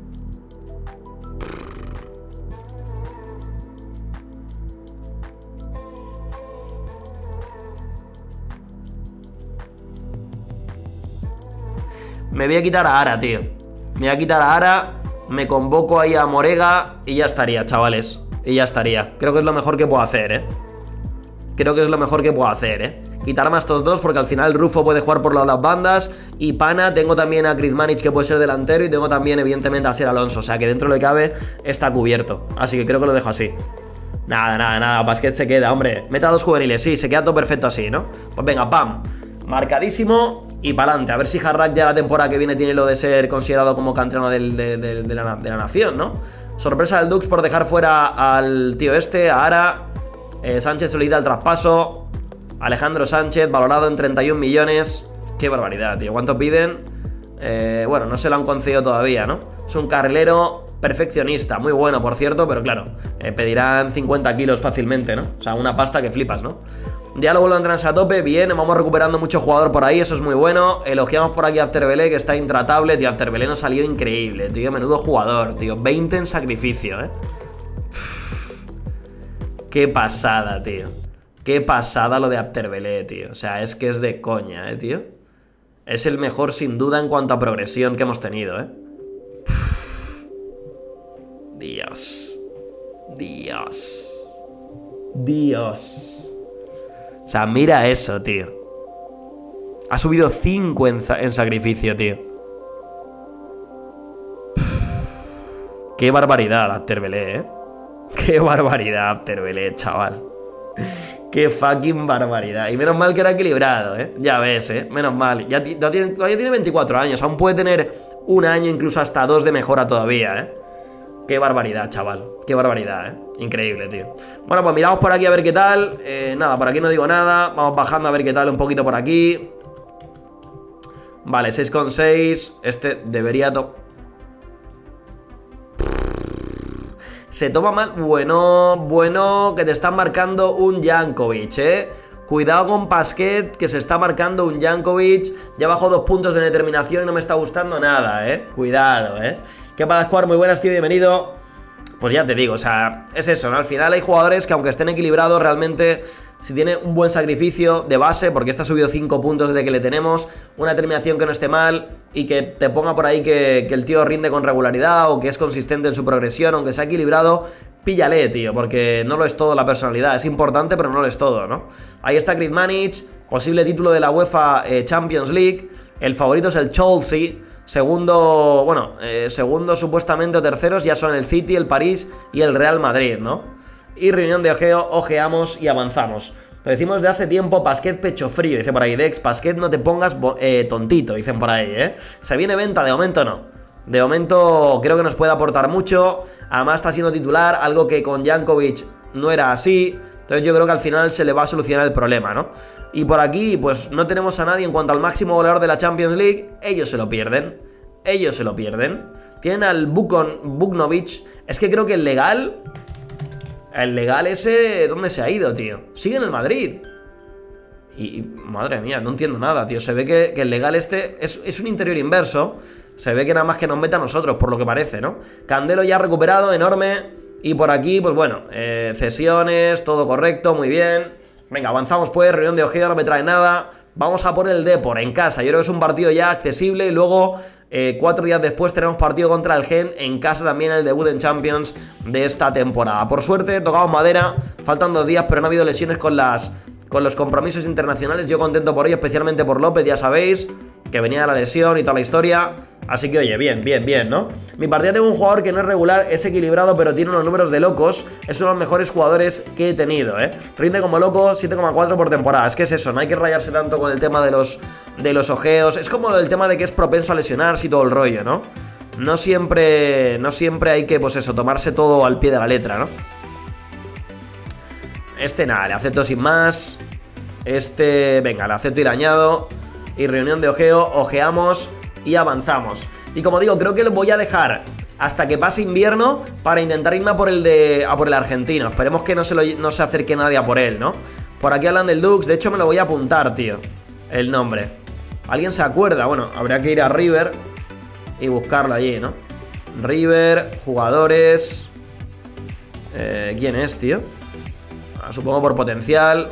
Me voy a quitar a Ara, tío. Me voy a quitar a Ara. Me convoco ahí a Morega. Y ya estaría, chavales. Y ya estaría. Creo que es lo mejor que puedo hacer, Creo que es lo mejor que puedo hacer, Quitarme a estos dos porque al final Rufo puede jugar por las bandas. Y Pana, tengo también a Krizmanic que puede ser delantero. Y tengo también, evidentemente, a Ser Alonso. O sea que dentro de lo que cabe está cubierto. Así que creo que lo dejo así. Nada. Basquet se queda, hombre. Meta 2 juveniles, sí, se queda todo perfecto así, ¿no? Pues venga, pam. Marcadísimo y para adelante. A ver si Harrak ya la temporada que viene tiene lo de ser considerado como canterano de la nación, ¿no? Sorpresa del Dux por dejar fuera al tío este, a Ara. Sánchez solicita el traspaso. Alejandro Sánchez, valorado en 31 millones. Qué barbaridad, tío. ¿Cuánto piden? Bueno, no se lo han concedido todavía, ¿no? Es un carrilero perfeccionista, muy bueno, por cierto, pero claro, pedirán 50 kilos fácilmente, ¿no? O sea, una pasta que flipas, ¿no? Diálogo lo entran a tope, bien, vamos recuperando mucho jugador por ahí, eso es muy bueno. Elogiamos por aquí a Afterbelé, que está intratable, tío. Afterbelé nos salió increíble, tío, menudo jugador, tío. 20 en sacrificio, Qué pasada, tío. Qué pasada lo de Afterbelé, tío. O sea, es que es de coña, tío. Es el mejor sin duda en cuanto a progresión que hemos tenido, Dios. O sea, mira eso, tío. Ha subido 5 en sacrificio, tío. Qué barbaridad, Afterbelé, Qué barbaridad, Afterbelé, chaval. Qué fucking barbaridad. Y menos mal que era equilibrado, Ya ves, Menos mal. Todavía tiene 24 años. Aún puede tener un año, incluso hasta 2 de mejora todavía, Qué barbaridad, chaval. Qué barbaridad, Increíble, tío. Bueno, pues miramos por aquí a ver qué tal. Nada, por aquí no digo nada. Vamos bajando a ver qué tal un poquito por aquí. Vale, 6,6. Este debería... Se toma mal. Bueno, que te están marcando un Jankovic, Cuidado con Pasquet, que se está marcando un Jankovic. Ya bajó 2 puntos de determinación y no me está gustando nada, Cuidado, ¿Qué pasa, Squad? Muy buenas, tío, bienvenido. Pues ya te digo, o sea, es eso, ¿no? Al final hay jugadores que aunque estén equilibrados, realmente, si tiene un buen sacrificio de base, porque este ha subido 5 puntos desde que le tenemos, una determinación que no esté mal y que te ponga por ahí que el tío rinde con regularidad o que es consistente en su progresión, aunque sea equilibrado, píllale, tío, porque no lo es todo la personalidad. Es importante, pero no lo es todo, ¿no? Ahí está Krizmanic, posible título de la UEFA Champions League. El favorito es el Chelsea. Segundo, bueno, segundo supuestamente o terceros ya son el City, el París y el Real Madrid, ¿no? Y reunión de ojeo, ojeamos y avanzamos. Lo decimos de hace tiempo, Pasquet pecho frío, dice por ahí Dex. Pasquet no te pongas tontito, dicen por ahí, Se viene venta, de momento no. De momento creo que nos puede aportar mucho. Además está siendo titular, algo que con Jankovic no era así. Entonces yo creo que al final se le va a solucionar el problema, ¿no? Y por aquí, pues no tenemos a nadie en cuanto al máximo goleador de la Champions League. Ellos se lo pierden. Tienen al Buknovic. Es que creo que el legal ese, ¿dónde se ha ido, tío? Sigue en el Madrid. Y madre mía, no entiendo nada, tío. Se ve que el legal este es un interior inverso. Se ve que nada más que nos mete a nosotros, por lo que parece, ¿no? Candelo ya recuperado, enorme. Y por aquí, pues bueno, cesiones, todo correcto, muy bien. Venga, avanzamos pues, reunión de ojeo, no me trae nada. vamos a por el Depor en casa. Yo creo que es un partido ya accesible y luego 4 días después tenemos partido contra el Gen en casa también, el debut en Champions de esta temporada. Por suerte, tocamos madera, faltan 2 días, pero no ha habido lesiones con los compromisos internacionales. Yo contento por ello, especialmente por López, ya sabéis, que venía de la lesión y toda la historia. Así que oye, bien, ¿no? Mi partida tengo un jugador que no es regular, es equilibrado, pero tiene unos números de locos. Es uno de los mejores jugadores que he tenido, ¿eh? Rinde como loco, 7,4 por temporada. Es que es eso, no hay que rayarse tanto con el tema de los ojeos. Es como el tema de que es propenso a lesionarse y todo el rollo, ¿no? No siempre hay que, pues eso, tomarse todo al pie de la letra, ¿no? Nada, le acepto sin más. Venga, le acepto y le añado. Y reunión de ojeo, ojeamos y avanzamos. Y como digo, creo que lo voy a dejar hasta que pase invierno para intentar irme a por el argentino. Esperemos que no se acerque nadie a por él, ¿no? Por aquí hablan del Dux, de hecho me lo voy a apuntar, tío, el nombre. ¿Alguien se acuerda? Bueno, habría que ir a River y buscarlo allí, ¿no? River, jugadores... ¿quién es, tío? Supongo por potencial.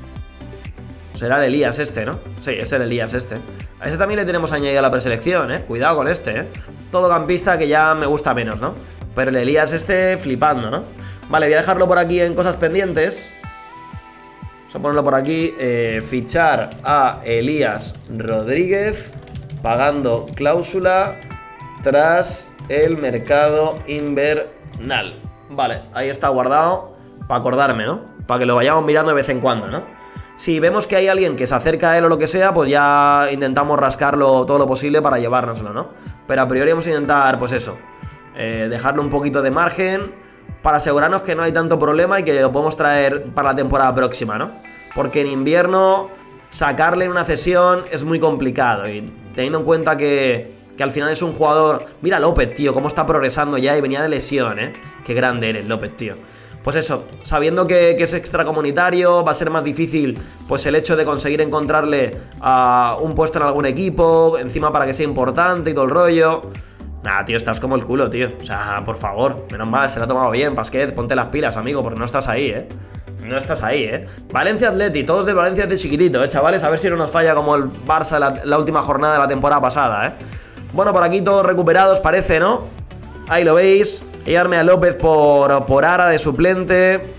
Será el Elías ¿no? Sí, es el Elías A ese también le tenemos añadido a la preselección, Cuidado con Todo campista que ya me gusta menos, ¿no? Pero el Elías flipando, ¿no? Vale, voy a dejarlo por aquí en cosas pendientes. Vamos a ponerlo por aquí. Fichar a Elías Rodríguez, pagando cláusula tras el mercado invernal. Vale, ahí está guardado para acordarme, ¿no? Para que lo vayamos mirando de vez en cuando, ¿no? Si vemos que hay alguien que se acerca a él o lo que sea, pues ya intentamos rascarlo todo lo posible para llevárnoslo, ¿no? Pero a priori vamos a intentar, pues eso, dejarle un poquito de margen para asegurarnos que no hay tanto problema y que lo podemos traer para la temporada próxima, ¿no? Porque en invierno sacarle una cesión es muy complicado y teniendo en cuenta que al final es un jugador... Mira López, tío, cómo está progresando ya y venía de lesión, Qué grande eres, López, tío. Pues eso, sabiendo que es extracomunitario, va a ser más difícil pues el hecho de conseguir encontrarle un puesto en algún equipo, encima para que sea importante y todo el rollo. Nah, tío, estás como el culo, tío. O sea, por favor, menos mal, se lo ha tomado bien, Pasquet, ponte las pilas, amigo, porque no estás ahí, No estás ahí, Valencia Atleti, todos de Valencia de chiquitito, chavales, a ver si no nos falla como el Barça la última jornada de la temporada pasada, Bueno, por aquí todos recuperados, parece, ¿no? Ahí lo veis. Llevarme a López por Ara de suplente.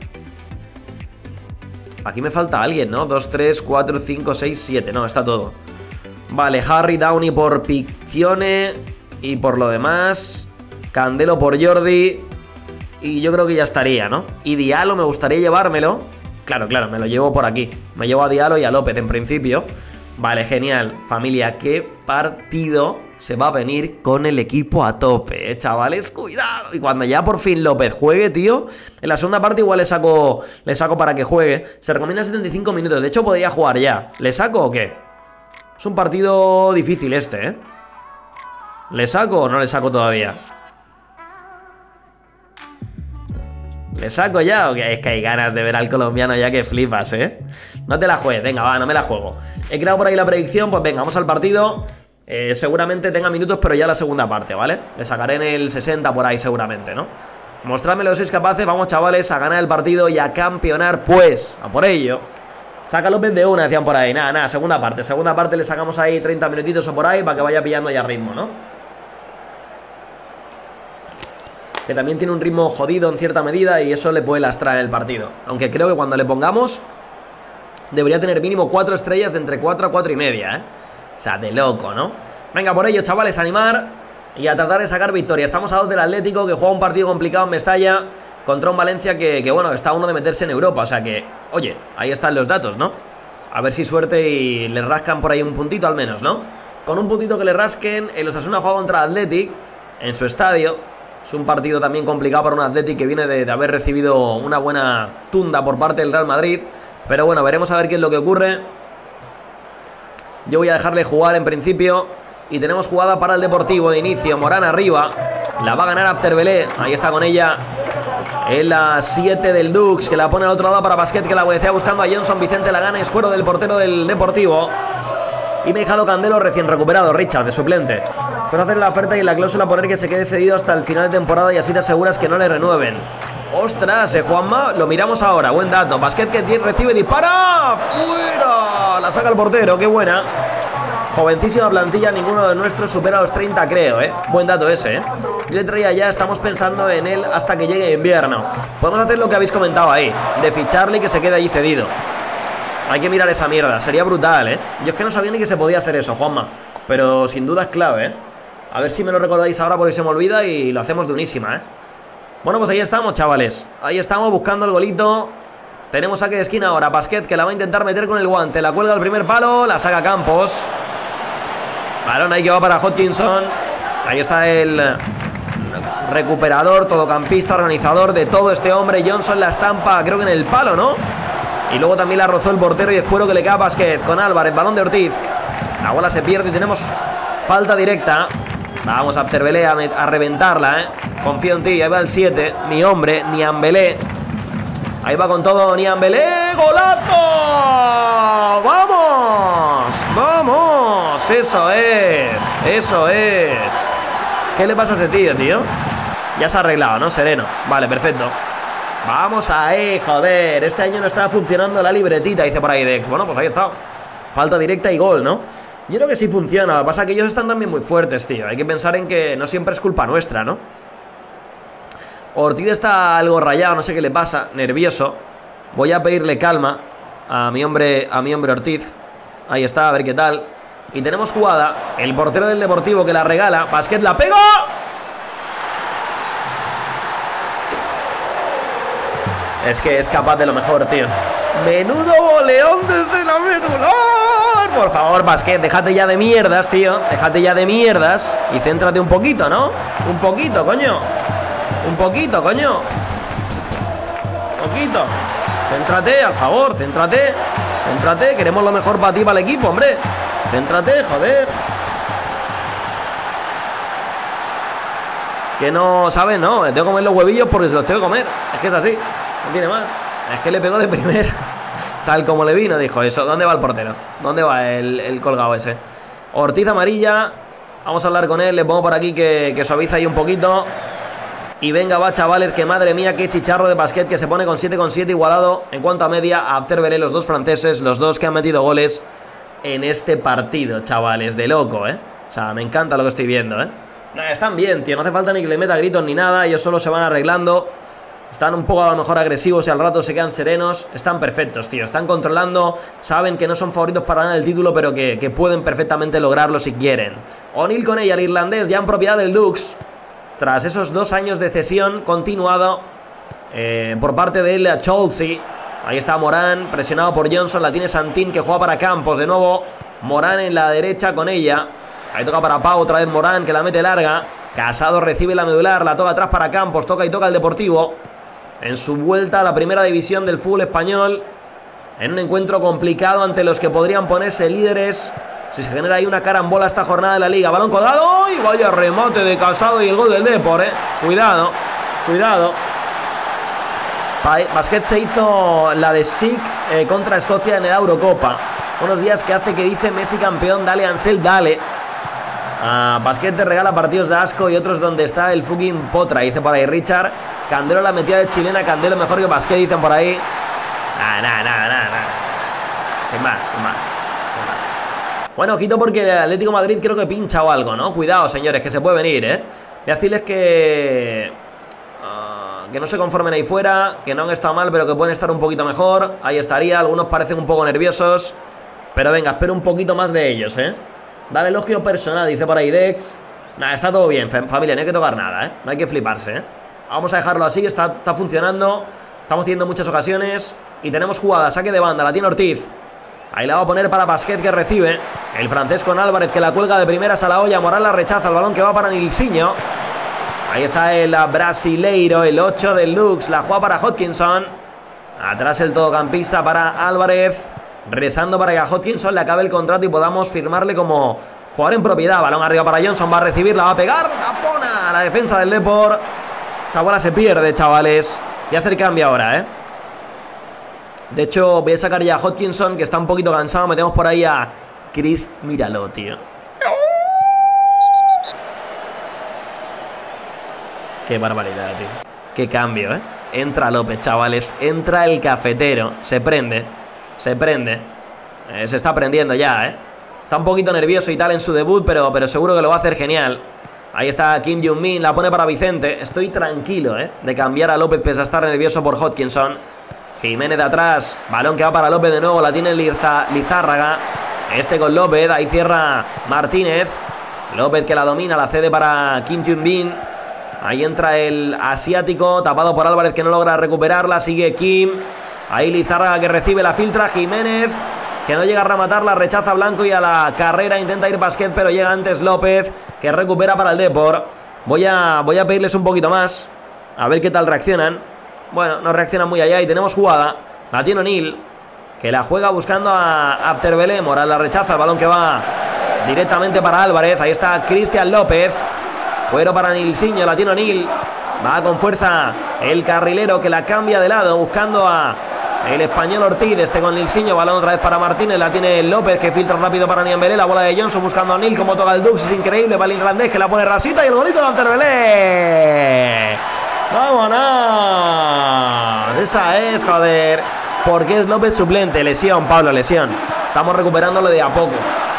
Aquí me falta alguien, ¿no? 2, 3, 4, 5, 6, 7. No, está todo. Vale, Harry Downey por Piccione. Y por lo demás Candelo por Jordi. Y yo creo que ya estaría, ¿no? Y Diallo me gustaría llevármelo. Claro, me lo llevo por aquí. Me llevo a Diallo y a López en principio. Vale, genial. Familia, qué partido se va a venir con el equipo a tope, chavales, cuidado. Y cuando ya por fin López juegue, tío, en la segunda parte igual le saco para que juegue. Se recomienda 75 minutos, de hecho podría jugar ya. ¿Le saco o qué? Es un partido difícil ¿Le saco o no le saco todavía? ¿Le saco ya o qué? Es que hay ganas de ver al colombiano ya que flipas, No te la juegues, venga, va, no me la juego. He creado por ahí la predicción, pues venga, vamos al partido. Seguramente tenga minutos, pero ya la segunda parte, ¿vale? Le sacaré en el 60 por ahí seguramente, ¿no? Mostradmelo si sois capaces, vamos chavales a ganar el partido y a campeonar, pues, a por ello. Saca López de una, decían por ahí, nada, segunda parte le sacamos ahí 30 minutitos o por ahí para que vaya pillando ya ritmo, ¿no? Que también tiene un ritmo jodido en cierta medida y eso le puede lastrar en el partido. Aunque creo que cuando le pongamos debería tener mínimo 4 estrellas de entre 4 a 4 y media, O sea, de loco, ¿no? Venga, por ello, chavales, animar y a tratar de sacar victoria. Estamos a 2 del Atlético, que juega un partido complicado en Mestalla contra un Valencia que bueno, está a uno de meterse en Europa. O sea que, oye, ahí están los datos, ¿no? A ver si suerte y le rascan por ahí un puntito al menos, ¿no? Con un puntito que le rasquen, el Osasuna juega contra el Athletic en su estadio. Es un partido también complicado para un Athletic que viene de haber recibido una buena tunda por parte del Real Madrid. Pero bueno, veremos a ver qué es lo que ocurre. Yo voy a dejarle jugar en principio. Y tenemos jugada para el Deportivo de inicio. Morán arriba. La va a ganar Afterbelé. Ahí está con ella. En la 7 del Dux, que la pone al otro lado para Basquet, que la decía buscando a Johnson. Vicente la gana. Escuero del portero del Deportivo. Y me ha dejado Candelo recién recuperado. Richard de suplente. Puede hacer la oferta y en la cláusula poner que se quede cedido hasta el final de temporada y así te aseguras que no le renueven. ¡Ostras, Juanma! Lo miramos ahora. Buen dato. Basquet que recibe, dispara. ¡Fuera! La La saca el portero, qué buena. Jovencísima plantilla, ninguno de nuestros supera los 30, creo, Buen dato ese, Yo le traía ya, estamos pensando en él hasta que llegue invierno. Podemos hacer lo que habéis comentado ahí, de ficharle y que se quede allí cedido. Hay que mirar esa mierda, sería brutal, Yo es que no sabía ni que se podía hacer eso, Juanma. Pero sin duda es clave, A ver si me lo recordáis ahora porque se me olvida y lo hacemos de unísima, Bueno, pues ahí estamos, chavales. Ahí estamos buscando el golito. Tenemos saque de esquina ahora, Basquet, que la va a intentar meter con el guante. La cuelga al primer palo, la saca Campos. Balón ahí que va para Hodgkinson. Ahí está el recuperador, todocampista, organizador de todo este hombre. Johnson la estampa, creo que en el palo, ¿no? Y luego también la rozó el portero y escuero que le queda a Basquet con Álvarez, balón de Ortiz. La bola se pierde y tenemos falta directa. Vamos a Abterbelé a reventarla, Confío en ti, ahí va el 7. Mi hombre, Niambelé. Ahí va con todo Niambelé. ¡Golazo! ¡Vamos! ¡Vamos! Eso es. Eso es. ¿Qué le pasa a ese tío? Ya se ha arreglado, ¿no? Sereno. Vale, perfecto. Vamos ahí, joder. Este año no estaba funcionando la libretita, dice por ahí Dex. Bueno, pues ahí está. Falta directa y gol, ¿no? Yo creo que sí funciona. Lo que pasa es que ellos están también muy fuertes, tío. Hay que pensar en que no siempre es culpa nuestra, ¿no? Ortiz está algo rayado, no sé qué le pasa. Nervioso. Voy a pedirle calma a mi hombre Ortiz. Ahí está, a ver qué tal. Y tenemos jugada. El portero del Deportivo que la regala. Basquet la pega. Es que es capaz de lo mejor, tío. Menudo boleón desde la medular. Por favor, Basquet, déjate ya de mierdas, tío. Déjate ya de mierdas y céntrate un poquito, ¿no? Un poquito, coño. Un poquito, coño. Un poquito. Céntrate, al favor, céntrate. Céntrate, queremos lo mejor para ti, para el equipo, hombre. Céntrate, joder. Es que no, ¿sabes? No, le tengo que comer los huevillos porque se los tengo que comer. Es que es así, no tiene más. Es que le pegó de primeras. Tal como le vino, dijo eso. ¿Dónde va el portero? ¿Dónde va el colgado ese? Ortiz amarilla. Vamos a hablar con él, le pongo por aquí que suaviza ahí un poquito. Y venga, va, chavales, que madre mía, qué chicharro de Basquet, que se pone con 7,7 igualado en cuanto a media a Abterbelé, los dos franceses, los dos que han metido goles en este partido, chavales, de loco, O sea, me encanta lo que estoy viendo, Nah, están bien, tío, no hace falta ni que le meta gritos ni nada, ellos solo se van arreglando. Están un poco a lo mejor agresivos y al rato se quedan serenos. Están perfectos, tío, están controlando. Saben que no son favoritos para ganar el título, pero que pueden perfectamente lograrlo si quieren. O'Neill con ella, el irlandés, ya en propiedad del Dux. Tras esos 2 años de cesión continuado por parte de él a Chelsea. Ahí está Morán, presionado por Johnson. La tiene Santín, que juega para Campos. De nuevo, Morán en la derecha con ella. Ahí toca para Pau, otra vez Morán, que la mete larga. Casado recibe la medular, la toca atrás para Campos. Toca y toca el Deportivo. En su vuelta a la primera división del fútbol español. En un encuentro complicado ante los que podrían ponerse líderes. Si se genera ahí una carambola esta jornada de la Liga. Balón colgado. ¡Y vaya remate de Casado y el gol del Depor, Cuidado, cuidado. Basquet se hizo la de SIC contra Escocia en la Eurocopa. Unos días que hace que dice Messi campeón, dale Ansel, dale. Basquet te regala partidos de asco y otros donde está el fucking potra, dice por ahí Richard. Candelo la metida de chilena, Candelo mejor que Basquet, dicen por ahí. Nada. Sin más. Bueno, ojito porque el Atlético de Madrid creo que pincha o algo, ¿no? Cuidado, señores, que se puede venir, Voy a decirles que no se conformen ahí fuera, que no han estado mal, pero que pueden estar un poquito mejor. Ahí estaría, algunos parecen un poco nerviosos. Pero venga, espero un poquito más de ellos, Dale elogio personal, dice por ahí Dex. Nada, está todo bien, familia, no hay que tocar nada, No hay que fliparse, Vamos a dejarlo así, está funcionando. Estamos teniendo muchas ocasiones. Y tenemos jugada, saque de banda, la tiene Ortiz. Ahí la va a poner para Basquet, que recibe. El francés con Álvarez, que la cuelga de primeras a la olla. Morán la rechaza, el balón que va para Nilsinho. Ahí está el brasileiro, el 8 del Lux. La juega para Hodgkinson. Atrás el todocampista para Álvarez. Rezando para que a Hodgkinson le acabe el contrato y podamos firmarle como jugador en propiedad. Balón arriba para Johnson, va a recibir, la va a pegar. Tapona a la defensa del Depor. Esa bola se pierde, chavales. Voy a hacer cambio ahora, De hecho, voy a sacar ya a Hodgkinson, que está un poquito cansado. Metemos por ahí a Chris. Míralo, tío. Qué barbaridad, tío. Qué cambio, Entra López, chavales. Entra el cafetero. Se prende. Se está aprendiendo ya, Está un poquito nervioso y tal en su debut, pero seguro que lo va a hacer genial. Ahí está Kim Jung-min, la pone para Vicente. Estoy tranquilo, de cambiar a López pese a estar nervioso por Hodkinson. Jiménez de atrás, balón que va para López de nuevo, la tiene Lizárraga. Este con López, ahí cierra Martínez. López que la domina, la cede para Kim Jung-min. Ahí entra el asiático, tapado por Álvarez que no logra recuperarla. Sigue Kim. Ahí Lizárraga que recibe la filtra. Jiménez que no llega a rematarla, rechaza Blanco y a la carrera intenta ir Basquet, pero llega antes López que recupera para el Depor. Voy a pedirles un poquito más, a ver qué tal reaccionan. Bueno, no reaccionan muy allá y tenemos jugada. La tiene O'Neill, que la juega buscando a Afterbelé. Moral la rechaza, el balón que va directamente para Álvarez. Ahí está Cristian López. Cuero para Nilsinho, la tiene O'Neill. Va con fuerza el carrilero que la cambia de lado, buscando a el español Ortiz. Este con Nilsinho, balón otra vez para Martínez. La tiene López que filtra rápido para Niembelé. La bola de Johnson buscando a O'Neill, como toca el Dux, es increíble. Va el irlandés que la pone rasita y el golito de Afterbelé. ¡Vámonos! Esa es, joder. Porque es López suplente. Lesión, Pablo, lesión. Estamos recuperándole de a poco.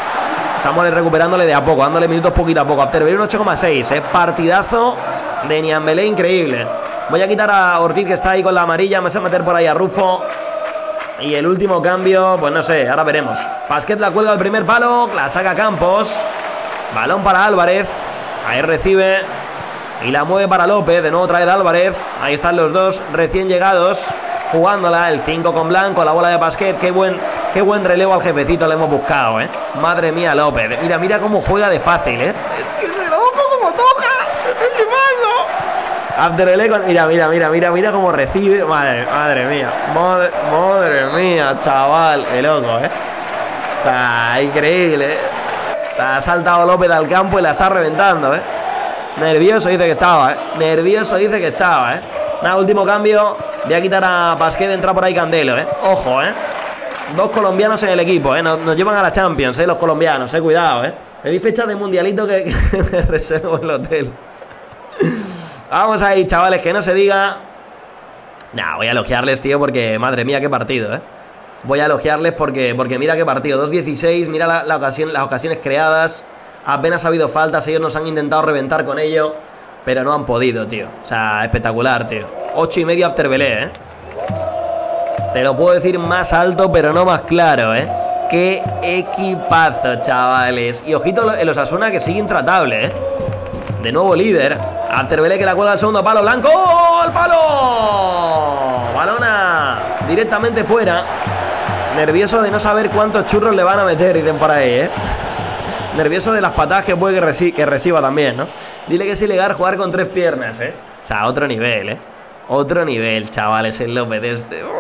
Dándole minutos poquito a poco. Afterbelé un 8,6, partidazo de Niembelé, increíble. Voy a quitar a Ortiz que está ahí con la amarilla. Me hace meter por ahí a Rufo. Y el último cambio, pues no sé, ahora veremos. Basquet la cuelga al primer palo, la saca Campos. Balón para Álvarez. Ahí recibe y la mueve para López. De nuevo trae de Álvarez. Ahí están los dos recién llegados jugándola. El 5 con Blanco, la bola de Basquet. Qué buen relevo al jefecito le hemos buscado, Madre mía, López. Mira cómo juega de fácil, Es que se loco como toca. ¡Qué malo! Afterbelé con... Mira cómo recibe. Madre mía. Madre mía, chaval. Qué loco, O sea, increíble, O sea, ha saltado López al campo y la está reventando, Nervioso dice que estaba, Nada, último cambio. Voy a quitar a Basquet, entra por ahí Candelo, Ojo, Dos colombianos en el equipo, Nos llevan a la Champions, los colombianos, cuidado, Pedí fecha de mundialito que me reservo el hotel. Vamos ahí, chavales, que no se diga. Nah, voy a elogiarles, tío, porque madre mía, qué partido, Voy a elogiarles porque mira qué partido. 2-16, mira las ocasiones creadas. Apenas ha habido faltas, ellos nos han intentado reventar con ello, pero no han podido, tío. O sea, espectacular, tío. 8,5 Afterbelé, Te lo puedo decir más alto, pero no más claro, Qué equipazo, chavales. Y ojito el Osasuna, que sigue intratable, De nuevo líder. Afterbelé que la cuelga al segundo palo. Blanco. ¡Oh, el palo! Balona directamente fuera. Nervioso de no saber cuántos churros le van a meter, dicen por ahí, Nervioso de las patadas que puede que reciba también, ¿no? Dile que es ilegal jugar con 3 piernas, O sea, otro nivel, Otro nivel, chavales, el López este. ¡Vino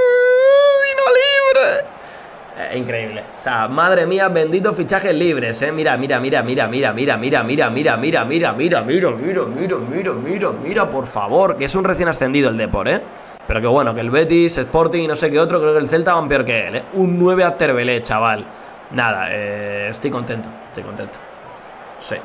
libre! Increíble. O sea, madre mía, benditos fichajes libres, Mira, por favor, que es un recién ascendido el Depor, Pero que bueno, que el Betis, Sporting y no sé qué otro, creo que el Celta van peor que él, Un 9 Afterbelé, chaval. Nada, estoy contento. Sí,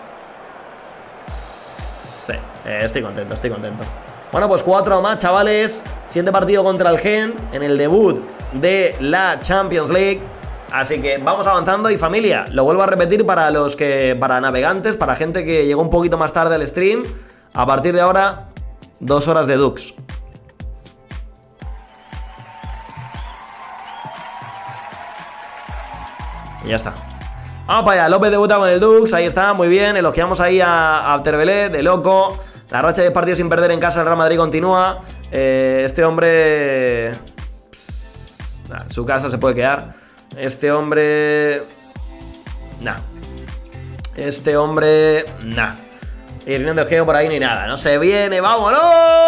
estoy contento. Bueno, pues 4 más, chavales. Siguiente partido contra el Gen en el debut de la Champions League. Así que vamos avanzando y familia, lo vuelvo a repetir para navegantes, para gente que llegó un poquito más tarde al stream. A partir de ahora, 2 horas de Dux. Y ya está. Vamos para allá, López debuta con el Dux, ahí está, muy bien. Elogiamos ahí a Afterbelé, de loco. La racha de partidos sin perder en casa del Real Madrid continúa. Este hombre... su casa se puede quedar. Este hombre... Este hombre... Y reunión de Geo por ahí ni nada. No se viene, ¡vámonos!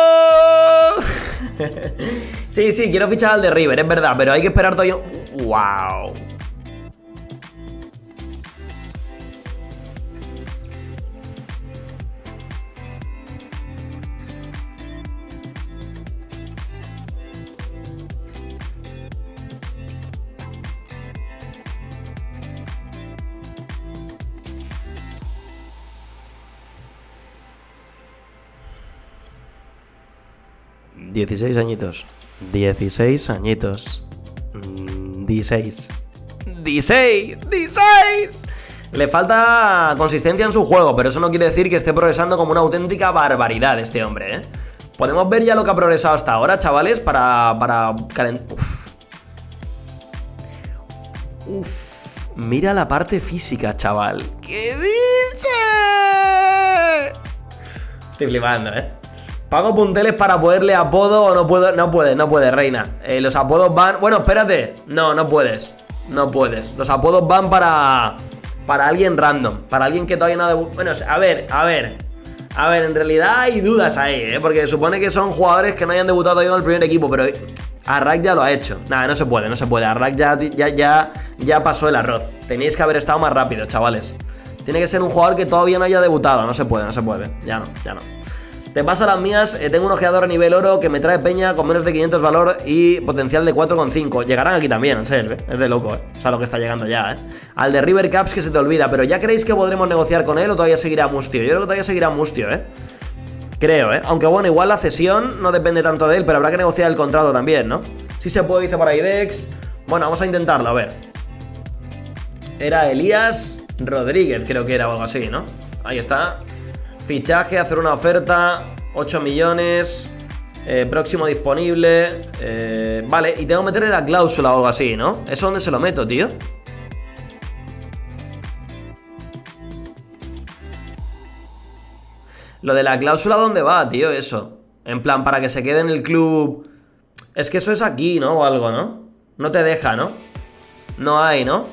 Sí, quiero fichar al de River, es verdad, pero hay que esperar todavía... ¡Wow! ¿16 añitos? 16 añitos. 16. 16. Le falta consistencia en su juego, pero eso no quiere decir que esté progresando como una auténtica barbaridad este hombre, ¿eh? Podemos ver ya lo que ha progresado hasta ahora, chavales, para calentar. Mira la parte física, chaval. ¿Qué dice? Estoy flipando, ¿eh? Pago punteles para poderle apodo o no puedo. No puede, reina. Los apodos van. Bueno, espérate. No puedes. No puedes. Los apodos van para alguien random. Para alguien que todavía no ha debutado. Bueno, a ver, en realidad hay dudas ahí, ¿eh? Porque supone que son jugadores que no hayan debutado todavía en el primer equipo, pero Arrak ya lo ha hecho. Nada, no se puede. Arrak ya pasó el arroz. Tenéis que haber estado más rápido, chavales. Tiene que ser un jugador que todavía no haya debutado. No se puede. Ya no. Te paso las mías. Tengo un ojeador a nivel oro que me trae peña con menos de 500 valor y potencial de 4,5. Llegarán aquí también, en serio, ¿eh? Es de loco, ¿eh? O sea, lo que está llegando ya, ¿eh? Al de River Caps que se te olvida. Pero ¿ya creéis que podremos negociar con él o todavía seguirá mustio? Yo creo que todavía seguirá mustio, ¿eh? Creo, ¿eh? Aunque bueno, igual la cesión no depende tanto de él, pero habrá que negociar el contrato también, ¿no? Si se puede, dice por ahí Dex. Bueno, vamos a intentarlo, a ver. Era Elías Rodríguez, creo que era o algo así, ¿no? Ahí está. Fichaje, hacer una oferta, 8 millones, próximo disponible, vale, y tengo que meterle la cláusula o algo así, ¿no? ¿Eso dónde se lo meto, tío? Lo de la cláusula, ¿dónde va, tío? Eso. En plan, para que se quede en el club. Es que eso es aquí, ¿no? O algo, ¿no? No te deja, ¿no? No hay, ¿no?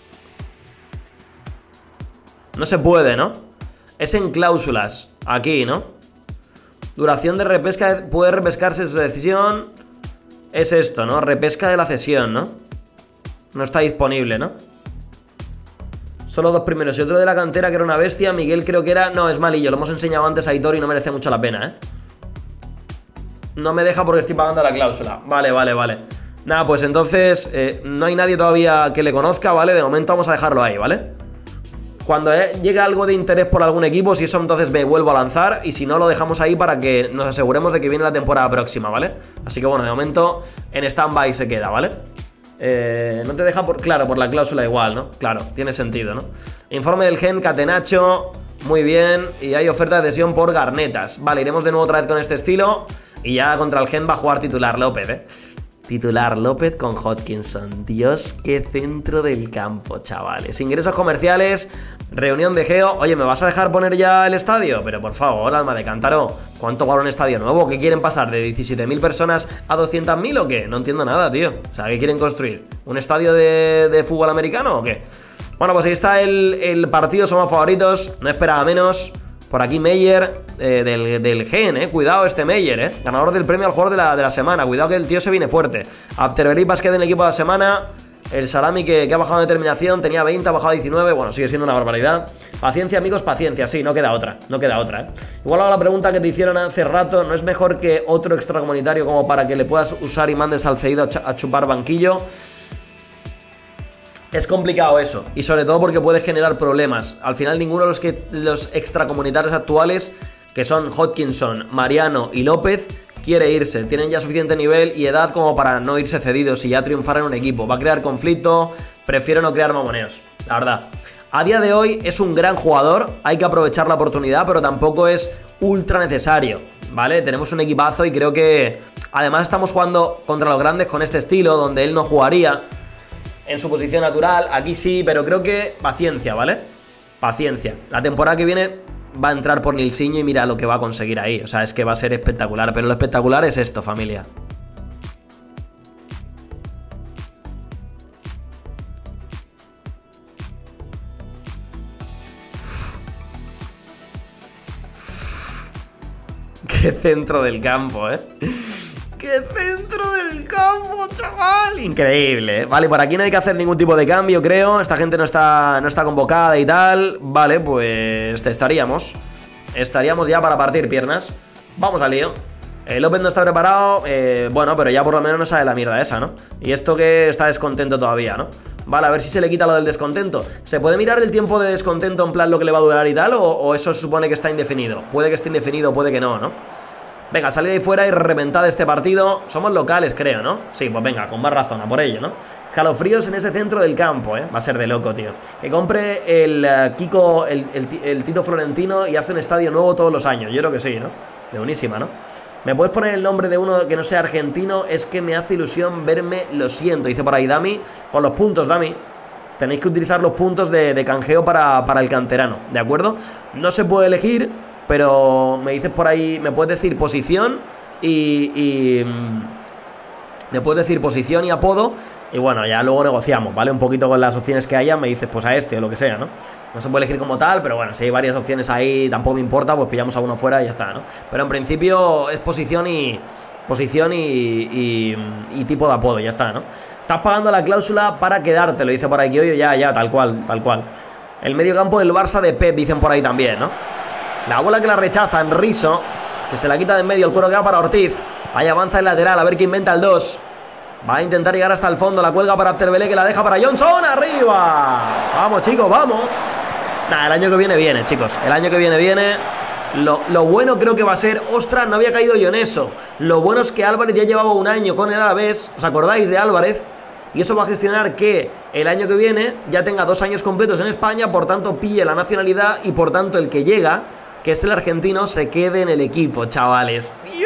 No se puede, ¿no? Es en cláusulas. Aquí, ¿no? Duración de repesca. Puede repescarse su decisión. Es esto, ¿no? Repesca de la cesión, ¿no? No está disponible, ¿no? Solo dos primeros. Y otro de la cantera que era una bestia. Miguel creo que era... No, es malillo. Lo hemos enseñado antes a Aitor y no merece mucho la pena, ¿eh? No me deja porque estoy pagando la cláusula. Vale. Nada, pues entonces no hay nadie todavía que le conozca, ¿vale? De momento vamos a dejarlo ahí, ¿vale? Cuando llegue algo de interés por algún equipo, si eso entonces me vuelvo a lanzar. Y si no, lo dejamos ahí para que nos aseguremos de que viene la temporada próxima, ¿vale? Así que bueno, de momento en stand-by se queda, ¿vale? No te deja claro, por la cláusula igual, ¿no? Claro, tiene sentido, ¿no? Informe del gen Catenacho. Muy bien, y hay oferta de cesión por garnetas. Vale, iremos de nuevo otra vez con este estilo. Y ya contra el gen va a jugar titular López, ¿eh? Titular López con Hodgkinson. Dios, qué centro del campo, chavales. Ingresos comerciales, reunión de Geo. Oye, ¿me vas a dejar poner ya el estadio? Pero por favor, alma de cántaro, ¿cuánto vale un estadio nuevo? ¿Qué quieren pasar? ¿De 17.000 personas a 200.000 o qué? No entiendo nada, tío. O sea, ¿qué quieren construir? ¿Un estadio de fútbol americano o qué? Bueno, pues ahí está el partido, somos favoritos. No esperaba menos. Por aquí Meyer, del Gen, cuidado este Meyer, ganador del premio al jugador de la semana. Cuidado que el tío se viene fuerte. Afterberipas queda en el equipo de la semana. El Salami que ha bajado de determinación, tenía 20, ha bajado a 19. Bueno, sigue siendo una barbaridad. Paciencia, amigos, paciencia, sí, no queda otra. Igual hago la pregunta que te hicieron hace rato. ¿No es mejor que otro extracomunitario como para que le puedas usar y mandes al cedido a chupar banquillo? Es complicado eso, y sobre todo porque puede generar problemas. Al final ninguno de los extracomunitarios actuales, que son Hodgkinson, Mariano y López, quiere irse. Tienen ya suficiente nivel y edad como para no irse cedidos y ya triunfar en un equipo. Va a crear conflicto, prefiero no crear mamoneos, la verdad. A día de hoy es un gran jugador, hay que aprovechar la oportunidad, pero tampoco es ultra necesario, ¿vale? Tenemos un equipazo y creo que además estamos jugando contra los grandes con este estilo, donde él no jugaría en su posición natural. Aquí sí, pero creo que paciencia, ¿vale? Paciencia. La temporada que viene va a entrar por Nilsinho y mira lo que va a conseguir ahí. O sea, es que va a ser espectacular. Pero lo espectacular es esto, familia. Qué centro del campo, ¿eh? ¡Qué centro del campo, chaval! Increíble, ¿eh? Vale, por aquí no hay que hacer ningún tipo de cambio, creo. Esta gente no está convocada y tal. Vale, pues estaríamos ya para partir piernas. Vamos al lío. López no está preparado. Bueno, pero ya por lo menos no sabe la mierda esa, ¿no? Y esto que está descontento todavía, ¿no? Vale, a ver si se le quita lo del descontento. ¿Se puede mirar el tiempo de descontento en plan lo que le va a durar y tal? ¿O eso se supone que está indefinido? Puede que esté indefinido, puede que no, ¿no? Venga, salid ahí fuera y reventad este partido. Somos locales, creo, ¿no? Sí, pues venga, con más razón, a por ello, ¿no? Escalofríos en ese centro del campo, ¿eh? Va a ser de loco, tío. Que compre el Kiko, el Tito Florentino y hace un estadio nuevo todos los años. Yo creo que sí, ¿no? De buenísima, ¿no? ¿Me puedes poner el nombre de uno que no sea argentino? Es que me hace ilusión verme, lo siento. Dice por ahí Dami, con los puntos, Dami. Tenéis que utilizar los puntos de canjeo para el canterano, ¿de acuerdo? No se puede elegir, pero me dices por ahí, me puedes decir posición me puedes decir posición y apodo. Y bueno, ya luego negociamos, ¿vale? Un poquito con las opciones que haya, me dices pues a este o lo que sea, ¿no? No se puede elegir como tal, pero bueno, si hay varias opciones ahí, tampoco me importa, pues pillamos a uno fuera y ya está, ¿no? Pero en principio es posición y tipo de apodo, ya está, ¿no? Estás pagando la cláusula para quedarte, lo dice por aquí, oye, ya, tal cual, tal cual. El medio campo del Barça de Pep, dicen por ahí también, ¿no? La bola que la rechaza en Riso, que se la quita de en medio, el cuero que va para Ortiz. Ahí avanza el lateral, a ver qué inventa el 2. Va a intentar llegar hasta el fondo, la cuelga para Abterbelé, que la deja para Johnson, arriba. Vamos, chicos, vamos. Nah, el año que viene viene, chicos. El año que viene. Lo bueno creo que va a ser, ostras, no había caído yo en eso. Lo bueno es que Álvarez ya llevaba un año con el Alavés. ¿Os acordáis de Álvarez? Y eso va a gestionar que el año que viene ya tenga 2 años completos en España, por tanto pille la nacionalidad y por tanto el que llega, que es el argentino, se quede en el equipo, chavales. ¡Dios!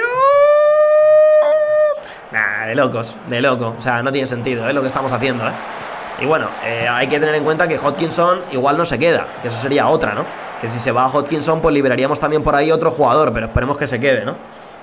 Nah, de locos, de loco. O sea, no tiene sentido, lo que estamos haciendo, Y bueno, hay que tener en cuenta que Hodgkinson igual no se queda, que eso sería otra, ¿no? Que si se va a Hodgkinson, pues liberaríamos también por ahí otro jugador, pero esperemos que se quede, ¿no?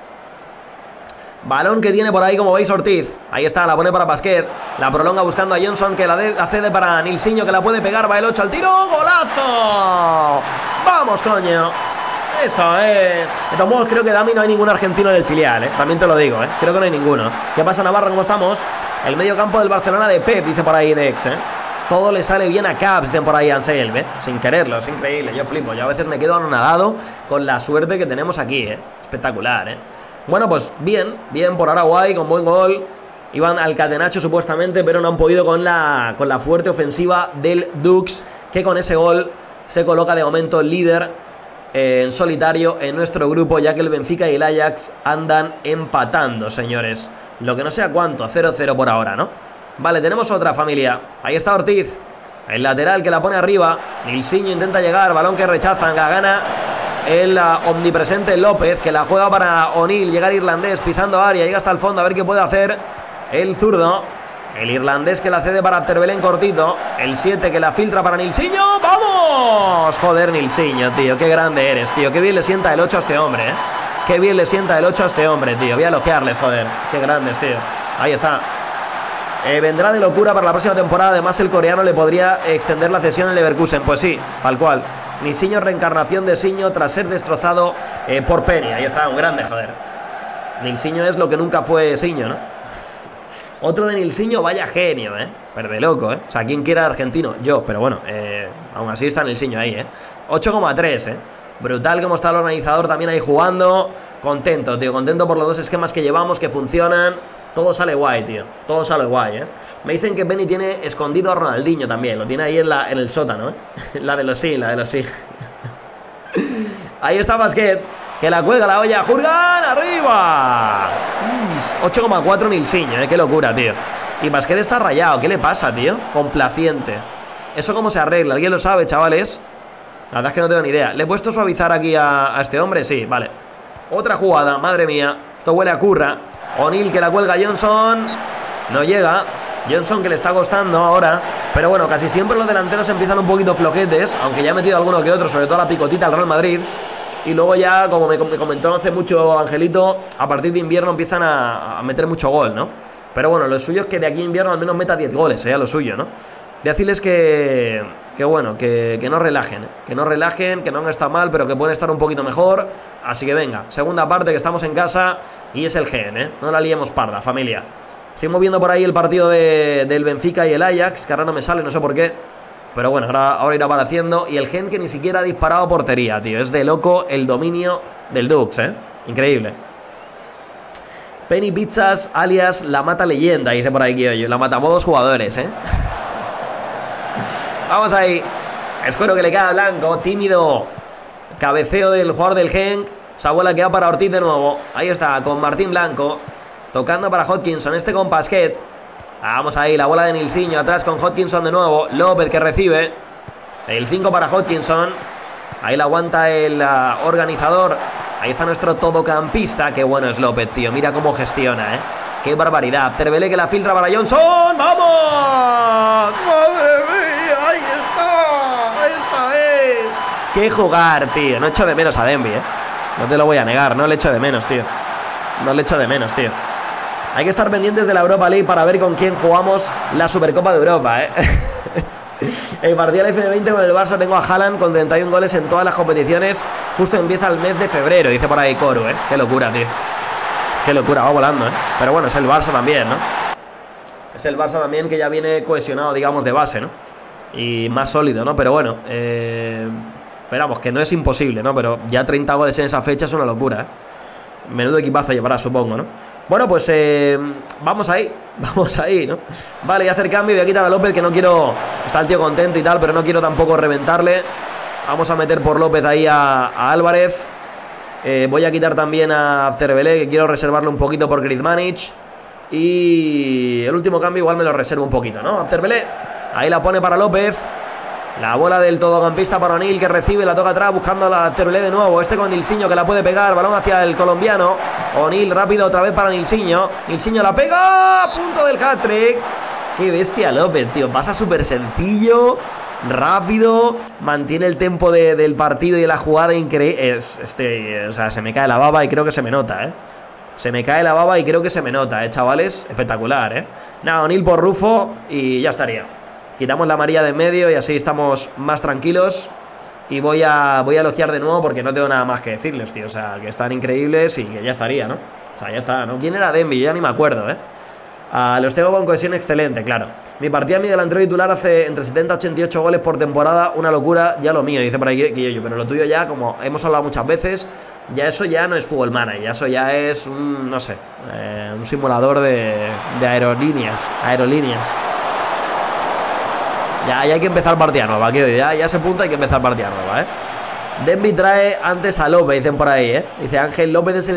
Balón que tiene por ahí, como veis, Ortiz. Ahí está, la pone para Basquet. La prolonga buscando a Johnson, que la cede para Nilsinho, que la puede pegar. Va el 8 al tiro. ¡Golazo! ¡Vamos, coño! Eso, De todos modos, creo que Dami no hay ningún argentino en el filial, También te lo digo, Creo que no hay ninguno. ¿Qué pasa, Navarra? ¿Cómo estamos? El medio campo del Barcelona de Pep, dice por ahí Dex, Todo le sale bien a Caps, dicen por ahí Anselm, Sin quererlo, es increíble. Yo flipo. Yo a veces me quedo anonadado con la suerte que tenemos aquí, Espectacular, Bueno, pues bien por Araguay, con buen gol. Iban al catenacho supuestamente, pero no han podido con la fuerte ofensiva del Dux, que con ese gol se coloca de momento líder en solitario en nuestro grupo, ya que el Benfica y el Ajax andan empatando, señores. Lo que no sé a cuánto, 0-0 por ahora, ¿no? Vale, tenemos otra, familia. Ahí está Ortiz, el lateral que la pone arriba. Nilsinho intenta llegar, balón que rechazan, la gana el omnipresente López, que la juega para O'Neill, llegar irlandés, pisando área, llega hasta el fondo, a ver qué puede hacer el zurdo. El irlandés que la cede para Abterbelén cortito. El 7 que la filtra para Nilsinho. ¡Vamos! Joder, Nilsinho, tío, qué grande eres, tío. Qué bien le sienta el 8 a este hombre, Qué bien le sienta el 8 a este hombre, tío. Voy a elogiarles, joder. Qué grandes, tío. Ahí está. Vendrá de locura para la próxima temporada. Además, el coreano le podría extender la cesión en Leverkusen. Pues sí, tal cual. Nilsinho, reencarnación de Siño tras ser destrozado por Penny. Ahí está, un grande, joder. Nilsinho es lo que nunca fue Siño, ¿no? Otro de Nilsinho, vaya genio, Pero de loco, O sea, ¿quién quiere argentino? Yo, pero bueno, aún así está Nilsinho ahí, 8,3, Brutal como está el organizador también ahí jugando. Contento, tío, contento por los 2 esquemas que llevamos, que funcionan. Todo sale guay, tío. Todo sale guay, Me dicen que Penny tiene escondido a Ronaldinho también. Lo tiene ahí en el sótano, La de los sí. Ahí está Basquet, que la cuelga la olla. ¡Jurgan! ¡Arriba! 8,4 Nilsinho, qué locura, tío. Y Basquet está rayado. ¿Qué le pasa, tío? Complaciente. ¿Eso cómo se arregla? ¿Alguien lo sabe, chavales? La verdad es que no tengo ni idea. ¿Le he puesto suavizar aquí a este hombre? Sí, vale. Otra jugada, madre mía. Esto huele a curra. O'Neill que la cuelga Johnson. No llega. Johnson que le está costando ahora. Pero bueno, casi siempre los delanteros empiezan un poquito flojetes, aunque ya ha metido alguno que otro, sobre todo la picotita al Real Madrid. Y luego ya, como me comentó no hace mucho Angelito, a partir de invierno empiezan a meter mucho gol, ¿no? Pero bueno, lo suyo es que de aquí a invierno al menos meta 10 goles, lo suyo, ¿no? Decirles que bueno, que no relajen, que no relajen, que no está mal, pero que pueden estar un poquito mejor. Así que venga, segunda parte, que estamos en casa y es el gen, No la liemos parda, familia. Seguimos viendo por ahí el partido del Benfica y el Ajax, que ahora no me sale, no sé por qué. Pero bueno, ahora irá apareciendo. Y el gen que ni siquiera ha disparado a portería, tío. Es de loco el dominio del Dux, Increíble. Penny Pizzas, alias la mata leyenda, dice por ahí Kioyo. La matamodos jugadores, Vamos ahí. Escuero que le queda blanco, tímido. Cabeceo del jugador del gen. Esa bola que va para Ortiz de nuevo. Ahí está, con Martín Blanco. Tocando para Hodgkinson, este con Pasquet. Vamos ahí, la bola de Nilsinho. Atrás con Hodgkinson de nuevo. López que recibe. El 5 para Hodgkinson. Ahí la aguanta el organizador. Ahí está nuestro todocampista. Qué bueno es López, tío. Mira cómo gestiona, Qué barbaridad. Terbelé que la filtra para Johnson. ¡Vamos! ¡Madre mía! ¡Ahí está! ¡Esa es! ¡Qué jugar, tío! No echo de menos a Denby, No te lo voy a negar. No le echo de menos, tío. No le echo de menos, tío. Hay que estar pendientes de la Europa League para ver con quién jugamos la Supercopa de Europa, El partido del F20 con el Barça tengo a Haaland con 31 goles en todas las competiciones. Justo empieza el mes de febrero, dice por ahí Coru, Qué locura, tío. Qué locura, va volando, Pero bueno, es el Barça también, ¿no? Es el Barça también que ya viene cohesionado, digamos, de base, ¿no? Y más sólido, ¿no? Pero bueno, esperamos que no es imposible, ¿no? Pero ya 30 goles en esa fecha es una locura, Menudo equipazo llevará, supongo, ¿no? Bueno, pues vamos ahí, ¿no? Vale, voy a hacer cambio, voy a quitar a López, que no quiero... Está el tío contento y tal, pero no quiero tampoco reventarle. Vamos a meter por López ahí a Álvarez. Voy a quitar también a Terbelé, que quiero reservarlo un poquito por Griezmann. Y el último cambio igual me lo reservo un poquito, ¿no? Terbelé, ahí la pone para López. La bola del todocampista para O'Neill, que recibe, la toca atrás buscando a la Terbelé de nuevo. Este con Nilsinho, que la puede pegar. Balón hacia el colombiano. O'Neill rápido otra vez para Nilsinho. Nilsinho la pega. Punto del hat-trick. Qué bestia López, tío. Pasa súper sencillo, rápido, mantiene el tempo del partido y de la jugada increíble. O sea, se me cae la baba y creo que se me nota, Se me cae la baba y creo que se me nota, chavales. Espectacular, Nada, O'Neill por Rufo y ya estaría. Quitamos la amarilla de en medio y así estamos más tranquilos. Y voy a elogiar de nuevo porque no tengo nada más que decirles, tío. O sea, que están increíbles y que ya estaría, ¿no? O sea, ya está, ¿no? ¿Quién era Denby? Ya ni me acuerdo, los tengo con cohesión excelente, claro. Mi partida, mi delantero titular hace entre 70 y 88 goles por temporada. Una locura, ya lo mío, dice por ahí que yo. Pero lo tuyo ya, como hemos hablado muchas veces, ya eso ya no es Football Manager. Ya eso ya es un, no sé, un simulador de aerolíneas. Ya hay que empezar partida nueva, ya ese punto hay que empezar partida nueva, Denby trae antes a López, dicen por ahí, Dice Ángel, López es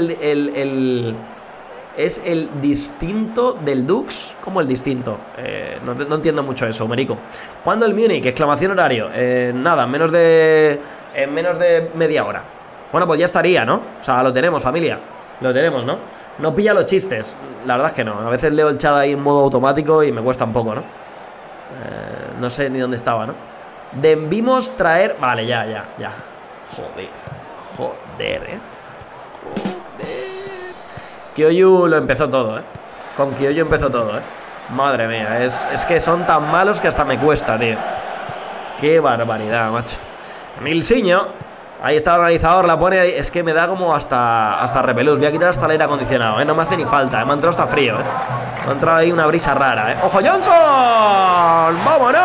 es el distinto del Dux. ¿Cómo el distinto? No entiendo mucho eso, Merico. ¿Cuándo el Múnich? Exclamación horario. Nada, en menos de media hora. Bueno, pues ya estaría, ¿no? O sea, lo tenemos, familia. Lo tenemos, ¿no? No pilla los chistes. La verdad es que no. A veces leo el chat ahí en modo automático y me cuesta un poco, ¿no? No sé ni dónde estaba, ¿no? Debimos traer... Vale, ya. Joder. Kyoyu lo empezó todo, Con Kyoyu empezó todo, Madre mía, es que son tan malos que hasta me cuesta, tío. Qué barbaridad, macho. Nilsinho. Ahí está el organizador, la pone ahí. Es que me da como hasta repelús. Voy a quitar hasta el aire acondicionado, No me hace ni falta, Me ha entrado hasta frío, Me ha entrado ahí una brisa rara, ¡Ojo, Johnson! ¡Vámonos!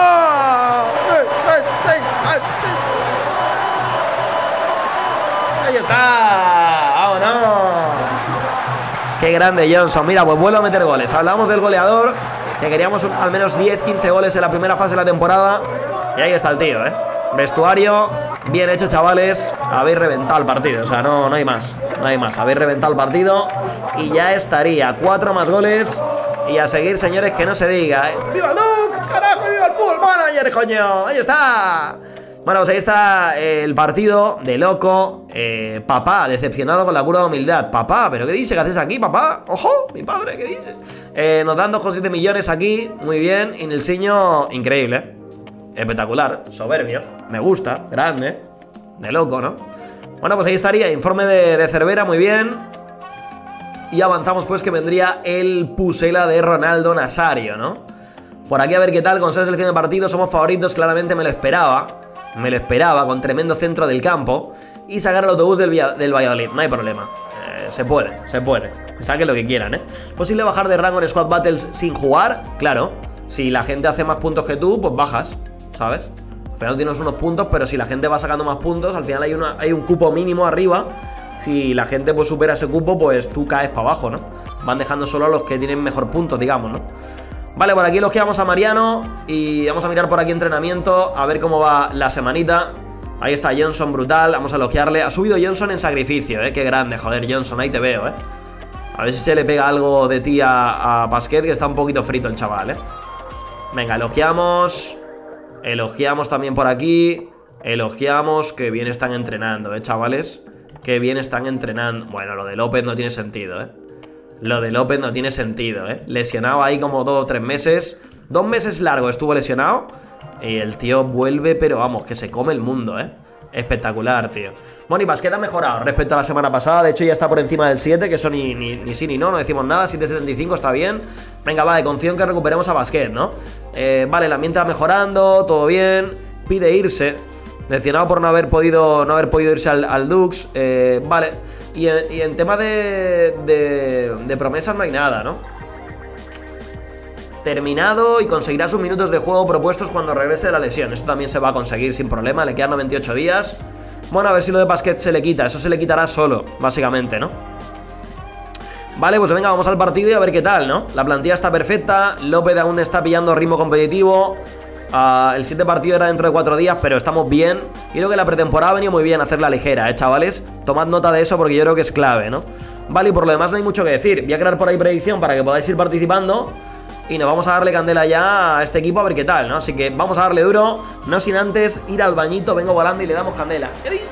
Ahí está. ¡Vámonos! ¡Qué grande Johnson! Mira, pues vuelvo a meter goles. Hablamos del goleador, que queríamos al menos 10-15 goles en la primera fase de la temporada. Y ahí está el tío, Vestuario, bien hecho, chavales. Habéis reventado el partido, o sea, no hay más. No hay más, habéis reventado el partido. Y ya estaría, 4 más goles. Y a seguir, señores, que no se diga, ¡Viva el Dux! ¡Carajo! ¡Viva el Football Manager, coño! ¡Ahí está! Bueno, pues ahí está el partido de loco. Papá, decepcionado con la cura de humildad. Papá, ¿pero qué dice? ¿Qué haces aquí, papá? ¡Ojo! Mi padre, ¿qué dice? Nos dan 2,7 millones aquí. Muy bien. Y Nilsinho, increíble. Espectacular. Soberbio. Me gusta. Grande. De loco, ¿no? Bueno, pues ahí estaría. Informe de Cervera, muy bien. Y avanzamos, pues, que vendría el Pusela de Ronaldo Nazario, ¿no? Por aquí a ver qué tal. Con 6 selección de partidos somos favoritos. Claramente me lo esperaba. Con tremendo centro del campo. Y sacar el autobús del Valladolid, no hay problema. Se puede. Saquen lo que quieran, ¿Posible bajar de rango en Squad Battles sin jugar? Claro. Si la gente hace más puntos que tú, pues bajas, ¿sabes? Al final tienes unos puntos, pero si la gente va sacando más puntos, al final hay un cupo mínimo arriba. Si la gente pues supera ese cupo, pues tú caes para abajo, ¿no? Van dejando solo a los que tienen mejor puntos, digamos, ¿no? Vale, por aquí elogiamos a Mariano. Y vamos a mirar por aquí entrenamiento, a ver cómo va la semanita. Ahí está Johnson, brutal, vamos a elogiarle. Ha subido Johnson en sacrificio, qué grande, joder, Johnson, ahí te veo, A ver si se le pega algo de ti a Pasquet, que está un poquito frito el chaval, Venga, elogiamos. Elogiamos también por aquí. Elogiamos, que bien están entrenando, chavales. Que bien están entrenando. Bueno, lo de López no tiene sentido, Lo de López no tiene sentido, Lesionado ahí como 2 o 3 meses. 2 meses largo estuvo lesionado. Y el tío vuelve, pero vamos, que se come el mundo, Espectacular, tío. Bueno, y Pasquet ha mejorado respecto a la semana pasada. De hecho, ya está por encima del 7, que eso ni sí ni no, no decimos nada. 7.75 está bien. Venga, vale, confío en que recuperemos a Pasquet, ¿no? Vale, el ambiente va mejorando, todo bien. Pide irse. Decepcionado por no haber podido irse al Dux. Vale. Y en tema de promesas no hay nada, ¿no? Terminado y conseguirá sus minutos de juego propuestos cuando regrese de la lesión. Esto también se va a conseguir sin problema. Le quedan 98 días. Bueno, a ver si lo de Pasquet se le quita. Eso se le quitará solo, básicamente, ¿no? Vale, pues venga, vamos al partido y a ver qué tal, ¿no? La plantilla está perfecta. López aún está pillando ritmo competitivo. El siguiente partido era dentro de 4 días, pero estamos bien. Y creo que la pretemporada ha venido muy bien a hacerla ligera, chavales. Tomad nota de eso porque yo creo que es clave, ¿no? Vale, y por lo demás no hay mucho que decir. Voy a crear por ahí predicción para que podáis ir participando. Y nos vamos a darle candela ya a este equipo a ver qué tal, ¿no? Así que vamos a darle duro, no sin antes ir al bañito. Vengo volando y le damos candela. ¿Qué dice?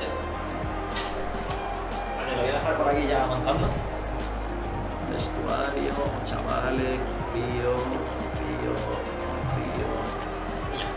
Vale, lo voy a dejar por aquí ya avanzando. Vestuario, chavales, confío. Y ya.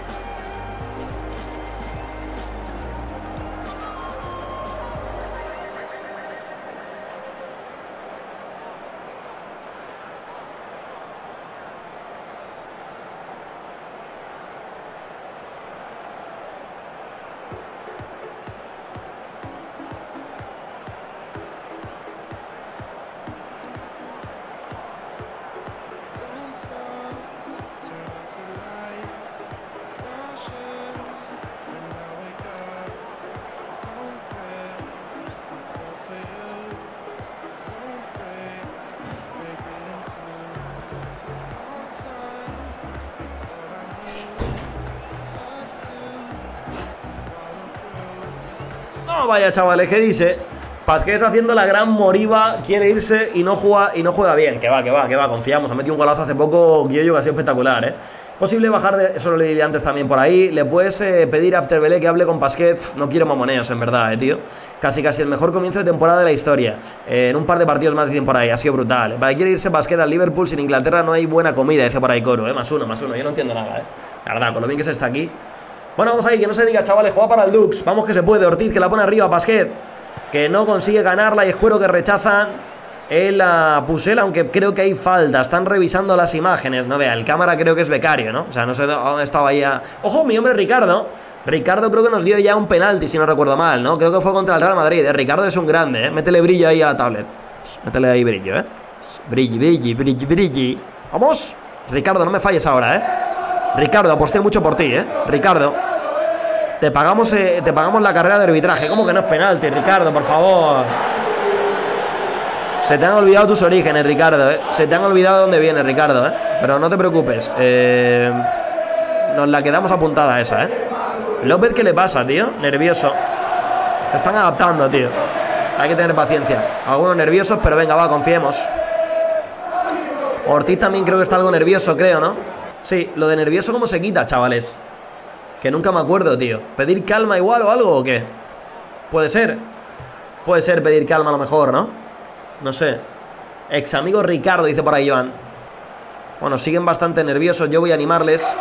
No, vaya chavales, ¿qué dice? Pasquet está haciendo la gran moriva, quiere irse y no juega bien. Que va, confiamos. Ha metido un golazo hace poco, Guillo, que ha sido espectacular, Posible bajar de... Eso lo le diría antes también por ahí. Le puedes pedir a Afterbelé que hable con Pasquet. No quiero mamoneos, en verdad, tío. Casi el mejor comienzo de temporada de la historia. En un par de partidos más dicen por ahí. Ha sido brutal. Vale, quiere irse Pasquet al Liverpool. Sin Inglaterra no hay buena comida, dice por ahí Coro, +1. Yo no entiendo nada, La verdad, con lo bien que se está aquí. Bueno, vamos ahí, que no se diga, chavales. Juega para el Dux. Vamos que se puede. Ortiz, que la pone arriba. Pasquet, que no consigue ganarla. Y Escuero, que rechazan la Pusela, aunque creo que hay falta. Están revisando las imágenes, no vea, el cámara creo que es becario, ¿no? O sea, no sé dónde estaba ahí. ¡Ojo, mi hombre Ricardo! Ricardo creo que nos dio ya un penalti, si no recuerdo mal, ¿no? Creo que fue contra el Real Madrid, Ricardo es un grande, Métele brillo ahí a la tablet. Métele ahí brillo, Brilli. ¡Vamos! Ricardo, no me falles ahora, Ricardo, aposté mucho por ti, Ricardo, te pagamos la carrera de arbitraje. ¿Cómo que no es penalti, Ricardo? Por favor. Se te han olvidado tus orígenes, Ricardo, Se te han olvidado dónde vienes, Ricardo, Pero no te preocupes. Nos la quedamos apuntada esa, López, ¿qué le pasa, tío? Nervioso. Se están adaptando, tío. Hay que tener paciencia. Algunos nerviosos, pero venga, va, confiemos. Ortiz también creo que está algo nervioso, creo, ¿no? Sí, lo de nervioso, ¿cómo se quita, chavales? Que nunca me acuerdo, tío. ¿Pedir calma igual o algo o qué? Puede ser. Puede ser pedir calma a lo mejor, ¿no? No sé. Ex amigo Ricardo, dice por ahí Joan. Bueno, siguen bastante nerviosos. Yo voy a animarles.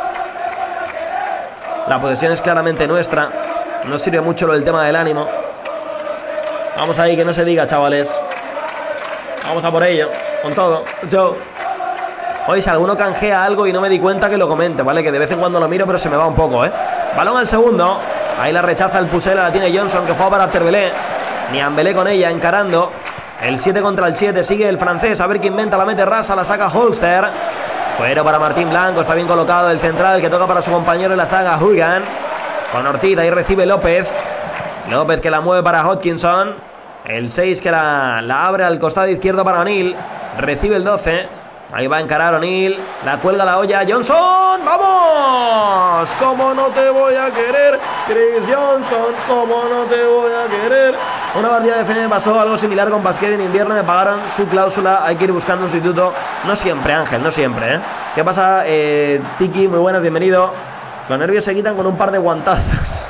La posesión es claramente nuestra. No sirve mucho lo del tema del ánimo. Vamos ahí, que no se diga, chavales. Vamos a por ello. Con todo. Yo. Oye, si alguno canjea algo y no me di cuenta, que lo comente, ¿vale? Que de vez en cuando lo miro, pero se me va un poco, Balón al segundo. Ahí la rechaza el Pusela, la tiene Johnson, que juega para Afterbelé. Niambelé con ella, encarando. El 7 contra el 7, sigue el francés. A ver quién inventa, la mete Rasa, la saca Holster. Fuera para Martín Blanco, está bien colocado el central, que toca para su compañero en la zaga, Huygan. Con Ortiz, ahí recibe López. López, que la mueve para Hodgkinson. El 6 que la abre al costado izquierdo para O'Neill. Recibe el 12. Ahí va a encarar O'Neill. La cuelga la olla Johnson. ¡Vamos! ¿Cómo no te voy a querer, Chris Johnson? ¿Cómo no te voy a querer? Una partida de FM me pasó algo similar con básquet en invierno. Me pagaron su cláusula. Hay que ir buscando un sustituto. No siempre, Ángel, no siempre, ¿eh? ¿Qué pasa, Tiki? Muy buenas, bienvenido. Los nervios se quitan con un par de guantazos.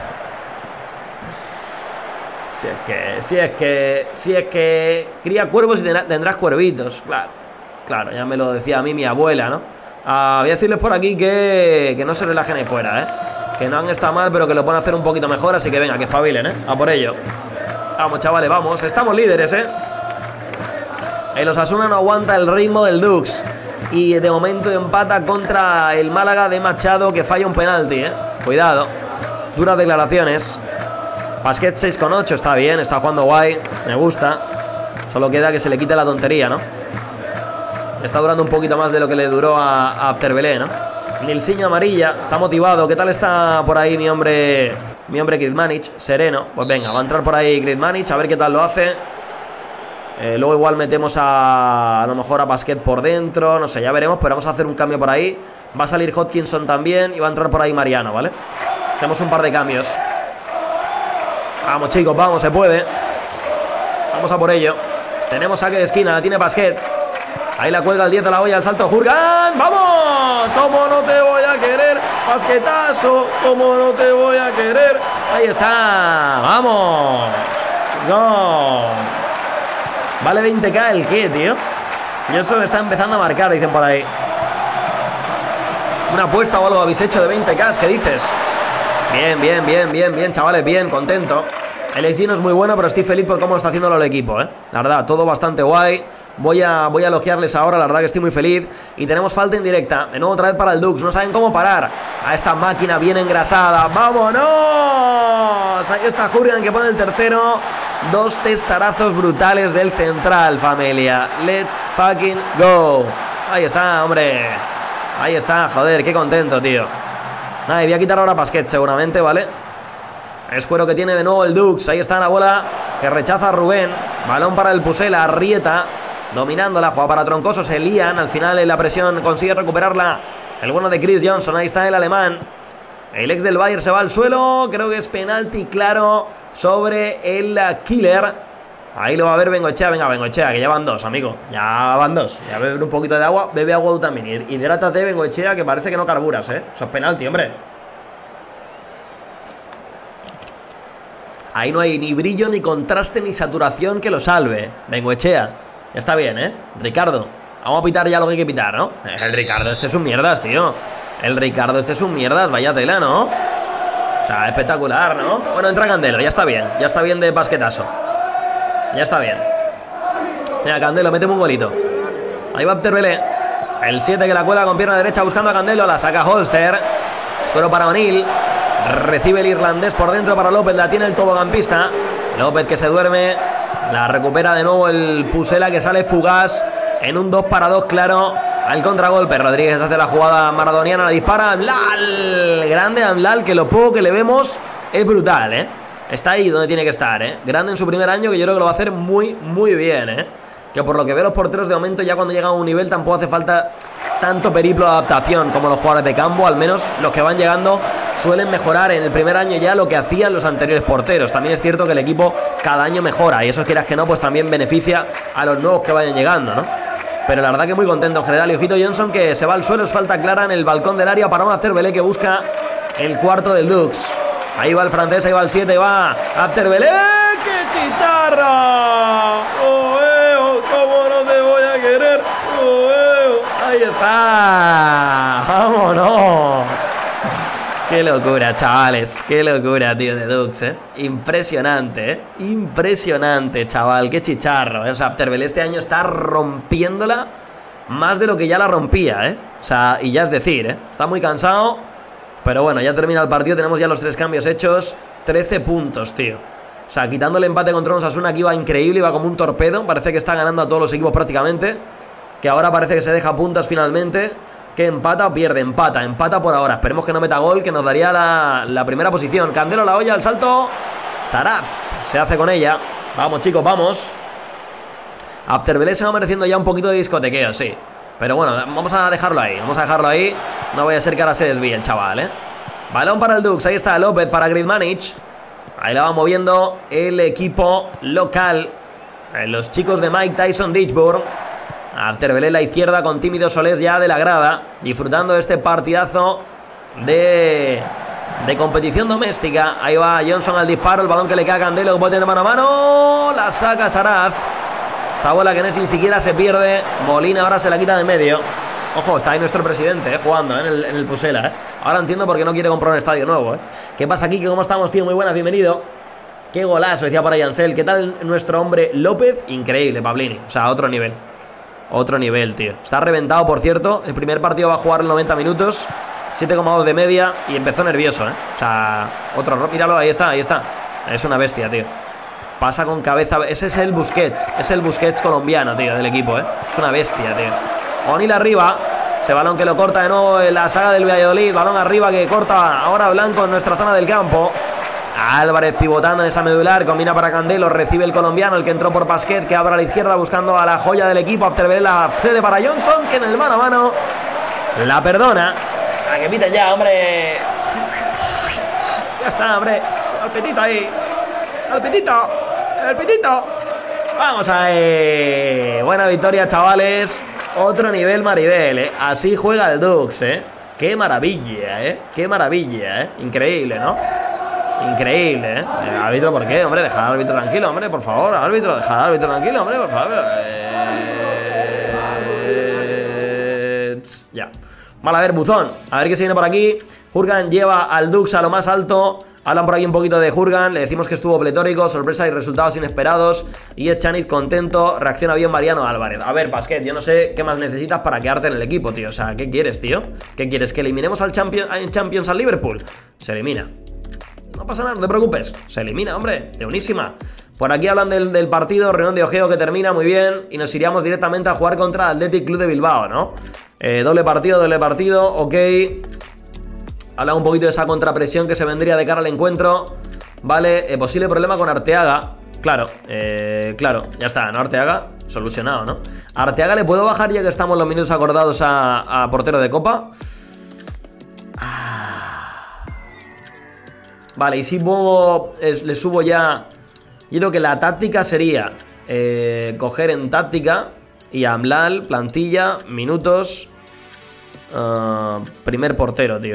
Si es que cría cuervos y tendrás cuervitos. Claro, ya me lo decía a mí mi abuela, ¿no? Voy a decirles por aquí que no se relajen ahí fuera, ¿eh? Que no han estado mal, pero que lo pueden hacer un poquito mejor. Así que venga, que espabilen, ¿eh? A por ello. Vamos, chavales, vamos. Estamos líderes, ¿eh? El Osasuna no aguanta el ritmo del Dux. Y de momento empata contra el Málaga de Machado, que falla un penalti, ¿eh? Cuidado. Duras declaraciones. Basket 6,8, está bien, está jugando guay. Me gusta. Solo queda que se le quite la tontería, ¿no? Está durando un poquito más de lo que le duró a Afterbelé, ¿no? Nilsinho amarilla, está motivado. ¿Qué tal está por ahí mi hombre Krizmanic? Sereno. Pues venga, va a entrar por ahí Krizmanic, a ver qué tal lo hace. Luego igual metemos a lo mejor a Basket por dentro. No sé, ya veremos, pero vamos a hacer un cambio por ahí. Va a salir Hodkinson también y va a entrar por ahí Mariano, ¿vale? Hacemos un par de cambios. Vamos, chicos, vamos, se puede. Vamos a por ello. Tenemos saque de esquina, la tiene Basket. Ahí la cuelga el 10 de la olla, el salto Jurgen. ¡Vamos! ¿Cómo no te voy a querer? Basquetazo. ¿Cómo no te voy a querer? Ahí está. ¡Vamos! ¡No! Vale 20k el qué, tío. Y eso está empezando a marcar, dicen por ahí. ¿Una apuesta o algo habéis hecho de 20k? ¿Qué dices? Bien, chavales, bien, contento. El XG no es muy bueno, pero estoy feliz por cómo está haciéndolo el equipo, ¿eh? La verdad, todo bastante guay. Voy a elogiarles ahora, la verdad que estoy muy feliz. Y tenemos falta indirecta, de nuevo otra vez para el Dux. No saben cómo parar a esta máquina bien engrasada. ¡Vámonos! Ahí está Jurgen que pone el tercero. Dos testarazos brutales del central, familia. Let's fucking go. Ahí está, hombre. Ahí está, joder, qué contento, tío. Nada, y voy a quitar ahora a Basket seguramente, ¿vale? Escuero que tiene de nuevo el Dux. Ahí está la bola que rechaza a Rubén. Balón para el Pusela, Arrieta dominando la jugada para Troncoso. Se lían, al final en la presión consigue recuperarla el bueno de Chris Johnson. Ahí está el alemán. El ex del Bayern se va al suelo. Creo que es penalti claro sobre el Killer. Ahí lo va a ver Bengoechea. Venga, Bengoechea, que ya van dos, amigo. Ya van dos. Ya bebe un poquito de agua. Bebe agua tú también. Hidrátate, Bengoechea, que parece que no carburas, ¿eh? Eso es penalti, hombre. Ahí no hay ni brillo, ni contraste, ni saturación que lo salve. Bengoechea. Ya está bien, ¿eh? Ricardo. Vamos a pitar ya lo que hay que pitar, ¿no? El Ricardo este es un mierdas, tío. El Ricardo este es un mierdas. Vaya tela, ¿no? O sea, espectacular, ¿no? Bueno, entra Candelo. Ya está bien. Ya está bien de basquetazo. Ya está bien. Mira, Candelo, méteme un golito. Ahí va Afterbelé. El 7 que la cuela con pierna derecha buscando a Candelo. La saca Holster. Escuero para O'Neill. Recibe el irlandés por dentro para López. La tiene el tobogampista. López que se duerme. La recupera de nuevo el Pusela que sale fugaz en un 2 para 2 claro al contragolpe. Rodríguez hace la jugada maradoniana. La dispara Amlal. Grande Amlal, que lo poco que le vemos es brutal, ¿eh? Está ahí donde tiene que estar, ¿eh? Grande en su primer año, que yo creo que lo va a hacer muy, muy bien, ¿eh? Que por lo que veo los porteros de momento, ya cuando llegan a un nivel tampoco hace falta tanto periplo de adaptación como los jugadores de campo. Al menos los que van llegando suelen mejorar en el primer año ya lo que hacían los anteriores porteros. También es cierto que el equipo cada año mejora, y eso, quieras que no, pues también beneficia a los nuevos que vayan llegando, ¿no? Pero la verdad que muy contento en general. Y ojito Johnson que se va al suelo, es falta clara en el balcón del área para un Afterbelé que busca el cuarto del Dux. Ahí va el francés, ahí va el 7, va Afterbelé. ¡Qué chicharra! ¡Oh, cómo no te voy a querer! ¡Oh, ahí está! ¡Vámonos! ¡Qué locura, chavales! ¡Qué locura, tío, de Dux, Impresionante, Impresionante, chaval. ¡Qué chicharro! O sea, Afterbelé este año está rompiéndola más de lo que ya la rompía, O sea, y ya es decir, Está muy cansado, pero bueno, ya termina el partido. Tenemos ya los 3 cambios hechos. 13 puntos, tío. O sea, quitando el empate contra un Osasuna que iba increíble, iba como un torpedo. Parece que está ganando a todos los equipos prácticamente. Que ahora parece que se deja puntas finalmente. Que empata o pierde, empata por ahora. Esperemos que no meta gol, que nos daría la primera posición. Candelo la olla, el salto. Saraz se hace con ella. Vamos, chicos, vamos. Afterbelé se va mereciendo ya un poquito de discotequeo, sí. Pero bueno, vamos a dejarlo ahí. Vamos a dejarlo ahí. No vaya a ser que ahora se desvíe el chaval, ¿eh? Balón para el Dux. Ahí está López para Griezmanich. Ahí la va moviendo el equipo local. Los chicos de Mike Tyson Ditchburn. Abterbelé en la izquierda con tímido Solés ya de la grada. Disfrutando de este partidazo de competición doméstica. Ahí va Johnson al disparo. El balón que le cae a Candelo. Puede tener mano a mano. La saca Saraz. Esa bola que ni siquiera se pierde. Molina ahora se la quita de medio. Ojo, está ahí nuestro presidente, jugando en el Pusela, Ahora entiendo por qué no quiere comprar un estadio nuevo, ¿Qué pasa aquí? ¿Cómo estamos, tío? Muy buenas, bienvenido. Qué golazo, decía por ahí Ansel. ¿Qué tal nuestro hombre López? Increíble, Pablini. O sea, otro nivel. Otro nivel, tío. Está reventado, por cierto. El primer partido va a jugar en 90 minutos. 7,2 de media. Y empezó nervioso, O sea, otro... Míralo, ahí está, ahí está. Es una bestia, tío. Pasa con cabeza. Ese es el Busquets. Es el Busquets colombiano, tío, del equipo, Es una bestia, tío. O'Neill arriba. Ese balón que lo corta de nuevo en la saga del Valladolid. Balón arriba que corta ahora Blanco en nuestra zona del campo. Álvarez pivotando en esa medular. Combina para Candelo. Recibe el colombiano, el que entró por Pasquet, que abre a la izquierda buscando a la joya del equipo. Abterbelé la cede para Johnson, que en el mano a mano la perdona. A que piten ya, hombre. Ya está, hombre. Al petito ahí. Al petito. El petito. Vamos ahí. Buena victoria, chavales. Otro nivel Maribel, Así juega el Dux, Qué maravilla, Qué maravilla, Increíble, ¿no? Increíble, Árbitro, ¿por qué? Hombre, dejar al árbitro tranquilo, hombre, por favor. Árbitro, dejar al árbitro tranquilo, hombre, por favor. Ya. Vale, a ver, Buzón. A ver qué se viene por aquí. Jurgen lleva al Dux a lo más alto. Hablan por aquí un poquito de Jurgen. Le decimos que estuvo pletórico, sorpresa y resultados inesperados. Y Echaniz contento. Reacciona bien Mariano Álvarez. A ver, Pasquet, yo no sé qué más necesitas para quedarte en el equipo, tío. O sea, ¿qué quieres, tío? ¿Qué quieres? ¿Que eliminemos al Champions al Liverpool? Se elimina. No pasa nada, no te preocupes. Se elimina, hombre. De unísima. Por aquí hablan del partido. Reunión de ojeo que termina muy bien. Y nos iríamos directamente a jugar contra el Athletic Club de Bilbao, ¿no? Doble partido. Ok. Habla un poquito de esa contrapresión que se vendría de cara al encuentro. Vale, posible problema con Arteaga. Claro, claro, ya está, ¿no? Arteaga, solucionado, ¿no? ¿A Arteaga le puedo bajar ya que estamos los minutos acordados a portero de Copa? Vale, y si le subo ya... Yo creo que la táctica sería coger en táctica y a Amlal, plantilla, minutos... primer portero, tío.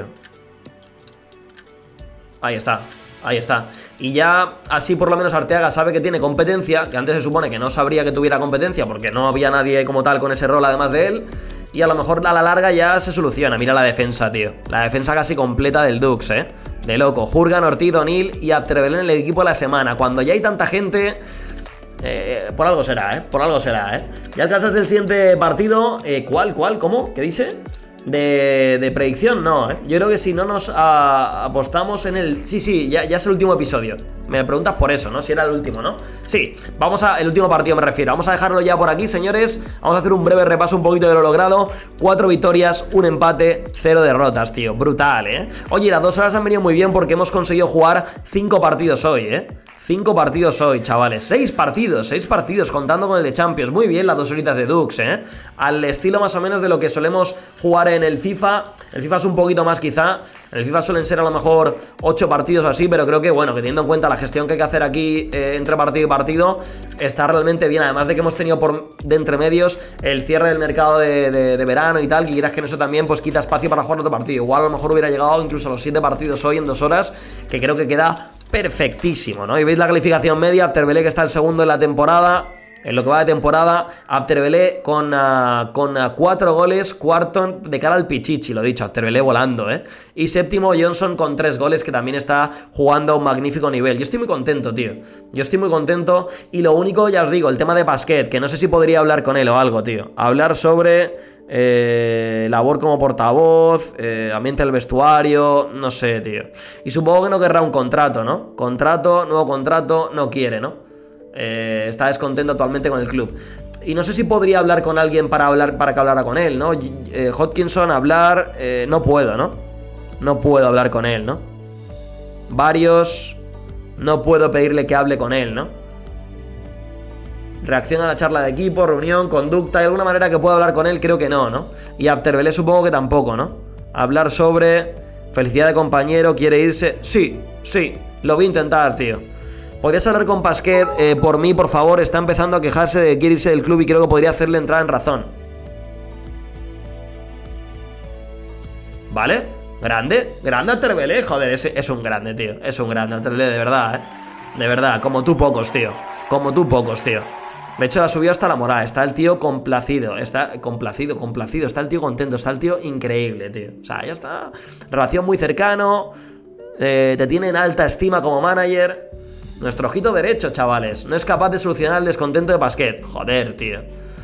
Ahí está, ahí está. Y ya así por lo menos Arteaga sabe que tiene competencia, que antes se supone que no sabría que tuviera competencia porque no había nadie como tal con ese rol además de él. Y a lo mejor a la larga ya se soluciona. Mira la defensa, tío. La defensa casi completa del Dux, de loco. Jurgen, Ortiz, O'Neill y Abterbelé en el equipo de la semana. Cuando ya hay tanta gente... por algo será, por algo será, Ya el caso es del siguiente partido. ¿Cuál? ¿Cómo? ¿Qué dice? De predicción, no, Yo creo que si no nos apostamos en el... Sí, ya es el último episodio. Me preguntas por eso, ¿no? Si era el último, ¿no? Sí, vamos a... El último partido me refiero. Vamos a dejarlo ya por aquí, señores. Vamos a hacer un breve repaso un poquito de lo logrado. 4 victorias, 1 empate, 0 derrotas, tío. Brutal, Oye, las 2 horas han venido muy bien porque hemos conseguido jugar 5 partidos hoy, 5 partidos hoy, chavales. 6 partidos, contando con el de Champions. Muy bien las 2 horitas de Dux, Al estilo más o menos de lo que solemos jugar en el FIFA. El FIFA es un poquito más quizá. En el FIFA suelen ser a lo mejor 8 partidos o así, pero creo que, bueno, que teniendo en cuenta la gestión que hay que hacer aquí entre partido y partido, está realmente bien. Además de que hemos tenido de entremedios el cierre del mercado de verano y tal, que quieras que eso también pues quita espacio para jugar otro partido. Igual a lo mejor hubiera llegado incluso a los 7 partidos hoy en 2 horas, que creo que queda perfectísimo, ¿no? Y veis la calificación media, Abterbelé que está el segundo en la temporada. En lo que va de temporada, Abterbelé con 4 goles, cuarto de cara al Pichichi, lo dicho, Abterbelé volando, Y séptimo Johnson con 3 goles, que también está jugando a un magnífico nivel. Yo estoy muy contento, tío. Yo estoy muy contento. Y lo único, ya os digo, el tema de Pasquet, que no sé si podría hablar con él o algo, tío. Hablar sobre... labor como portavoz, ambiente del vestuario, no sé, tío. Y supongo que no querrá un contrato, ¿no? Nuevo contrato, no quiere, ¿no? Está descontento actualmente con el club. Y no sé si podría hablar con alguien para que hablara con él, ¿no? Hodgkinson, hablar... no puedo, ¿no? No puedo hablar con él, ¿no? Varios... No puedo pedirle que hable con él, ¿no? Reacción a la charla de equipo, reunión, conducta. ¿Hay alguna manera que pueda hablar con él? Creo que no, ¿no? Y Afterbelé supongo que tampoco, ¿no? Hablar sobre felicidad de compañero, quiere irse. Sí, lo voy a intentar, tío. ¿Podrías hablar con Pasquet por mí, por favor? Está empezando a quejarse de que quiere irse del club y creo que podría hacerle entrar en razón. ¿Vale? Grande Afterbelé, joder, es un grande, tío. Es un grande Afterbelé, de verdad, De verdad, como tú pocos, tío. Como tú pocos, tío. De hecho, la subió hasta la moral. Está el tío complacido. Está complacido. Está el tío contento. Está el tío increíble, tío. O sea, ya está. Relación muy cercano. Te tiene en alta estima como manager. Nuestro ojito derecho, chavales. No es capaz de solucionar el descontento de Pasquet. Joder, tío.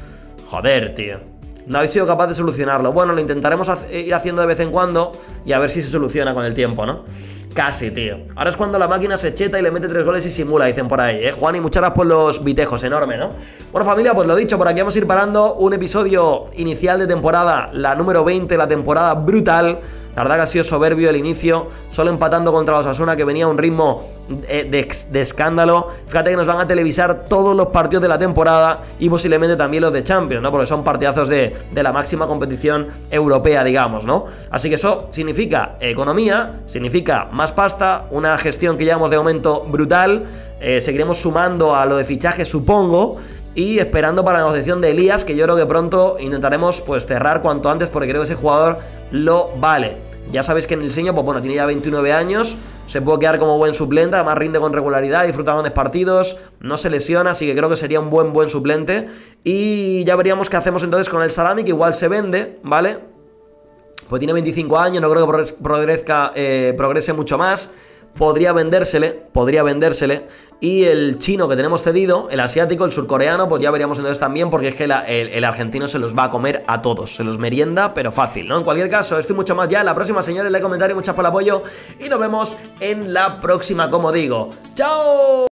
No habéis sido capaz de solucionarlo. Bueno, lo intentaremos ir haciendo de vez en cuando y a ver si se soluciona con el tiempo, ¿no? Casi, tío. Ahora es cuando la máquina se cheta y le mete 3 goles y simula, dicen por ahí, Juan, y muchas gracias por los vitejos, enorme, ¿no? Bueno, familia, pues lo dicho, por aquí vamos a ir parando un episodio inicial de temporada, la número 20, la temporada brutal. La verdad que ha sido soberbio el inicio, solo empatando contra los Osasuna, que venía a un ritmo de escándalo. Fíjate que nos van a televisar todos los partidos de la temporada y posiblemente también los de Champions, ¿no? Porque son partidazos de la máxima competición europea, digamos, ¿no? Así que eso significa economía, significa más pasta, una gestión que llevamos de momento brutal. Seguiremos sumando a lo de fichaje, supongo, y esperando para la negociación de Elías, que yo creo que pronto intentaremos pues cerrar cuanto antes, porque creo que ese jugador lo vale. Ya sabéis que en el diseño, pues bueno, tiene ya 29 años, se puede quedar como buen suplente, además rinde con regularidad, disfruta de grandes partidos, no se lesiona, así que creo que sería un buen suplente. Y ya veríamos qué hacemos entonces con el Salami, que igual se vende, ¿vale? Pues tiene 25 años, no creo que progrese mucho más. Podría vendérsele. Y el chino que tenemos cedido, el asiático, el surcoreano, pues ya veríamos entonces también, porque es que el argentino se los va a comer a todos. Se los merienda, pero fácil, ¿no? En cualquier caso, esto y mucho más ya en la próxima, señores. Like, comentario, muchas por el apoyo. Y nos vemos en la próxima, como digo. ¡Chao!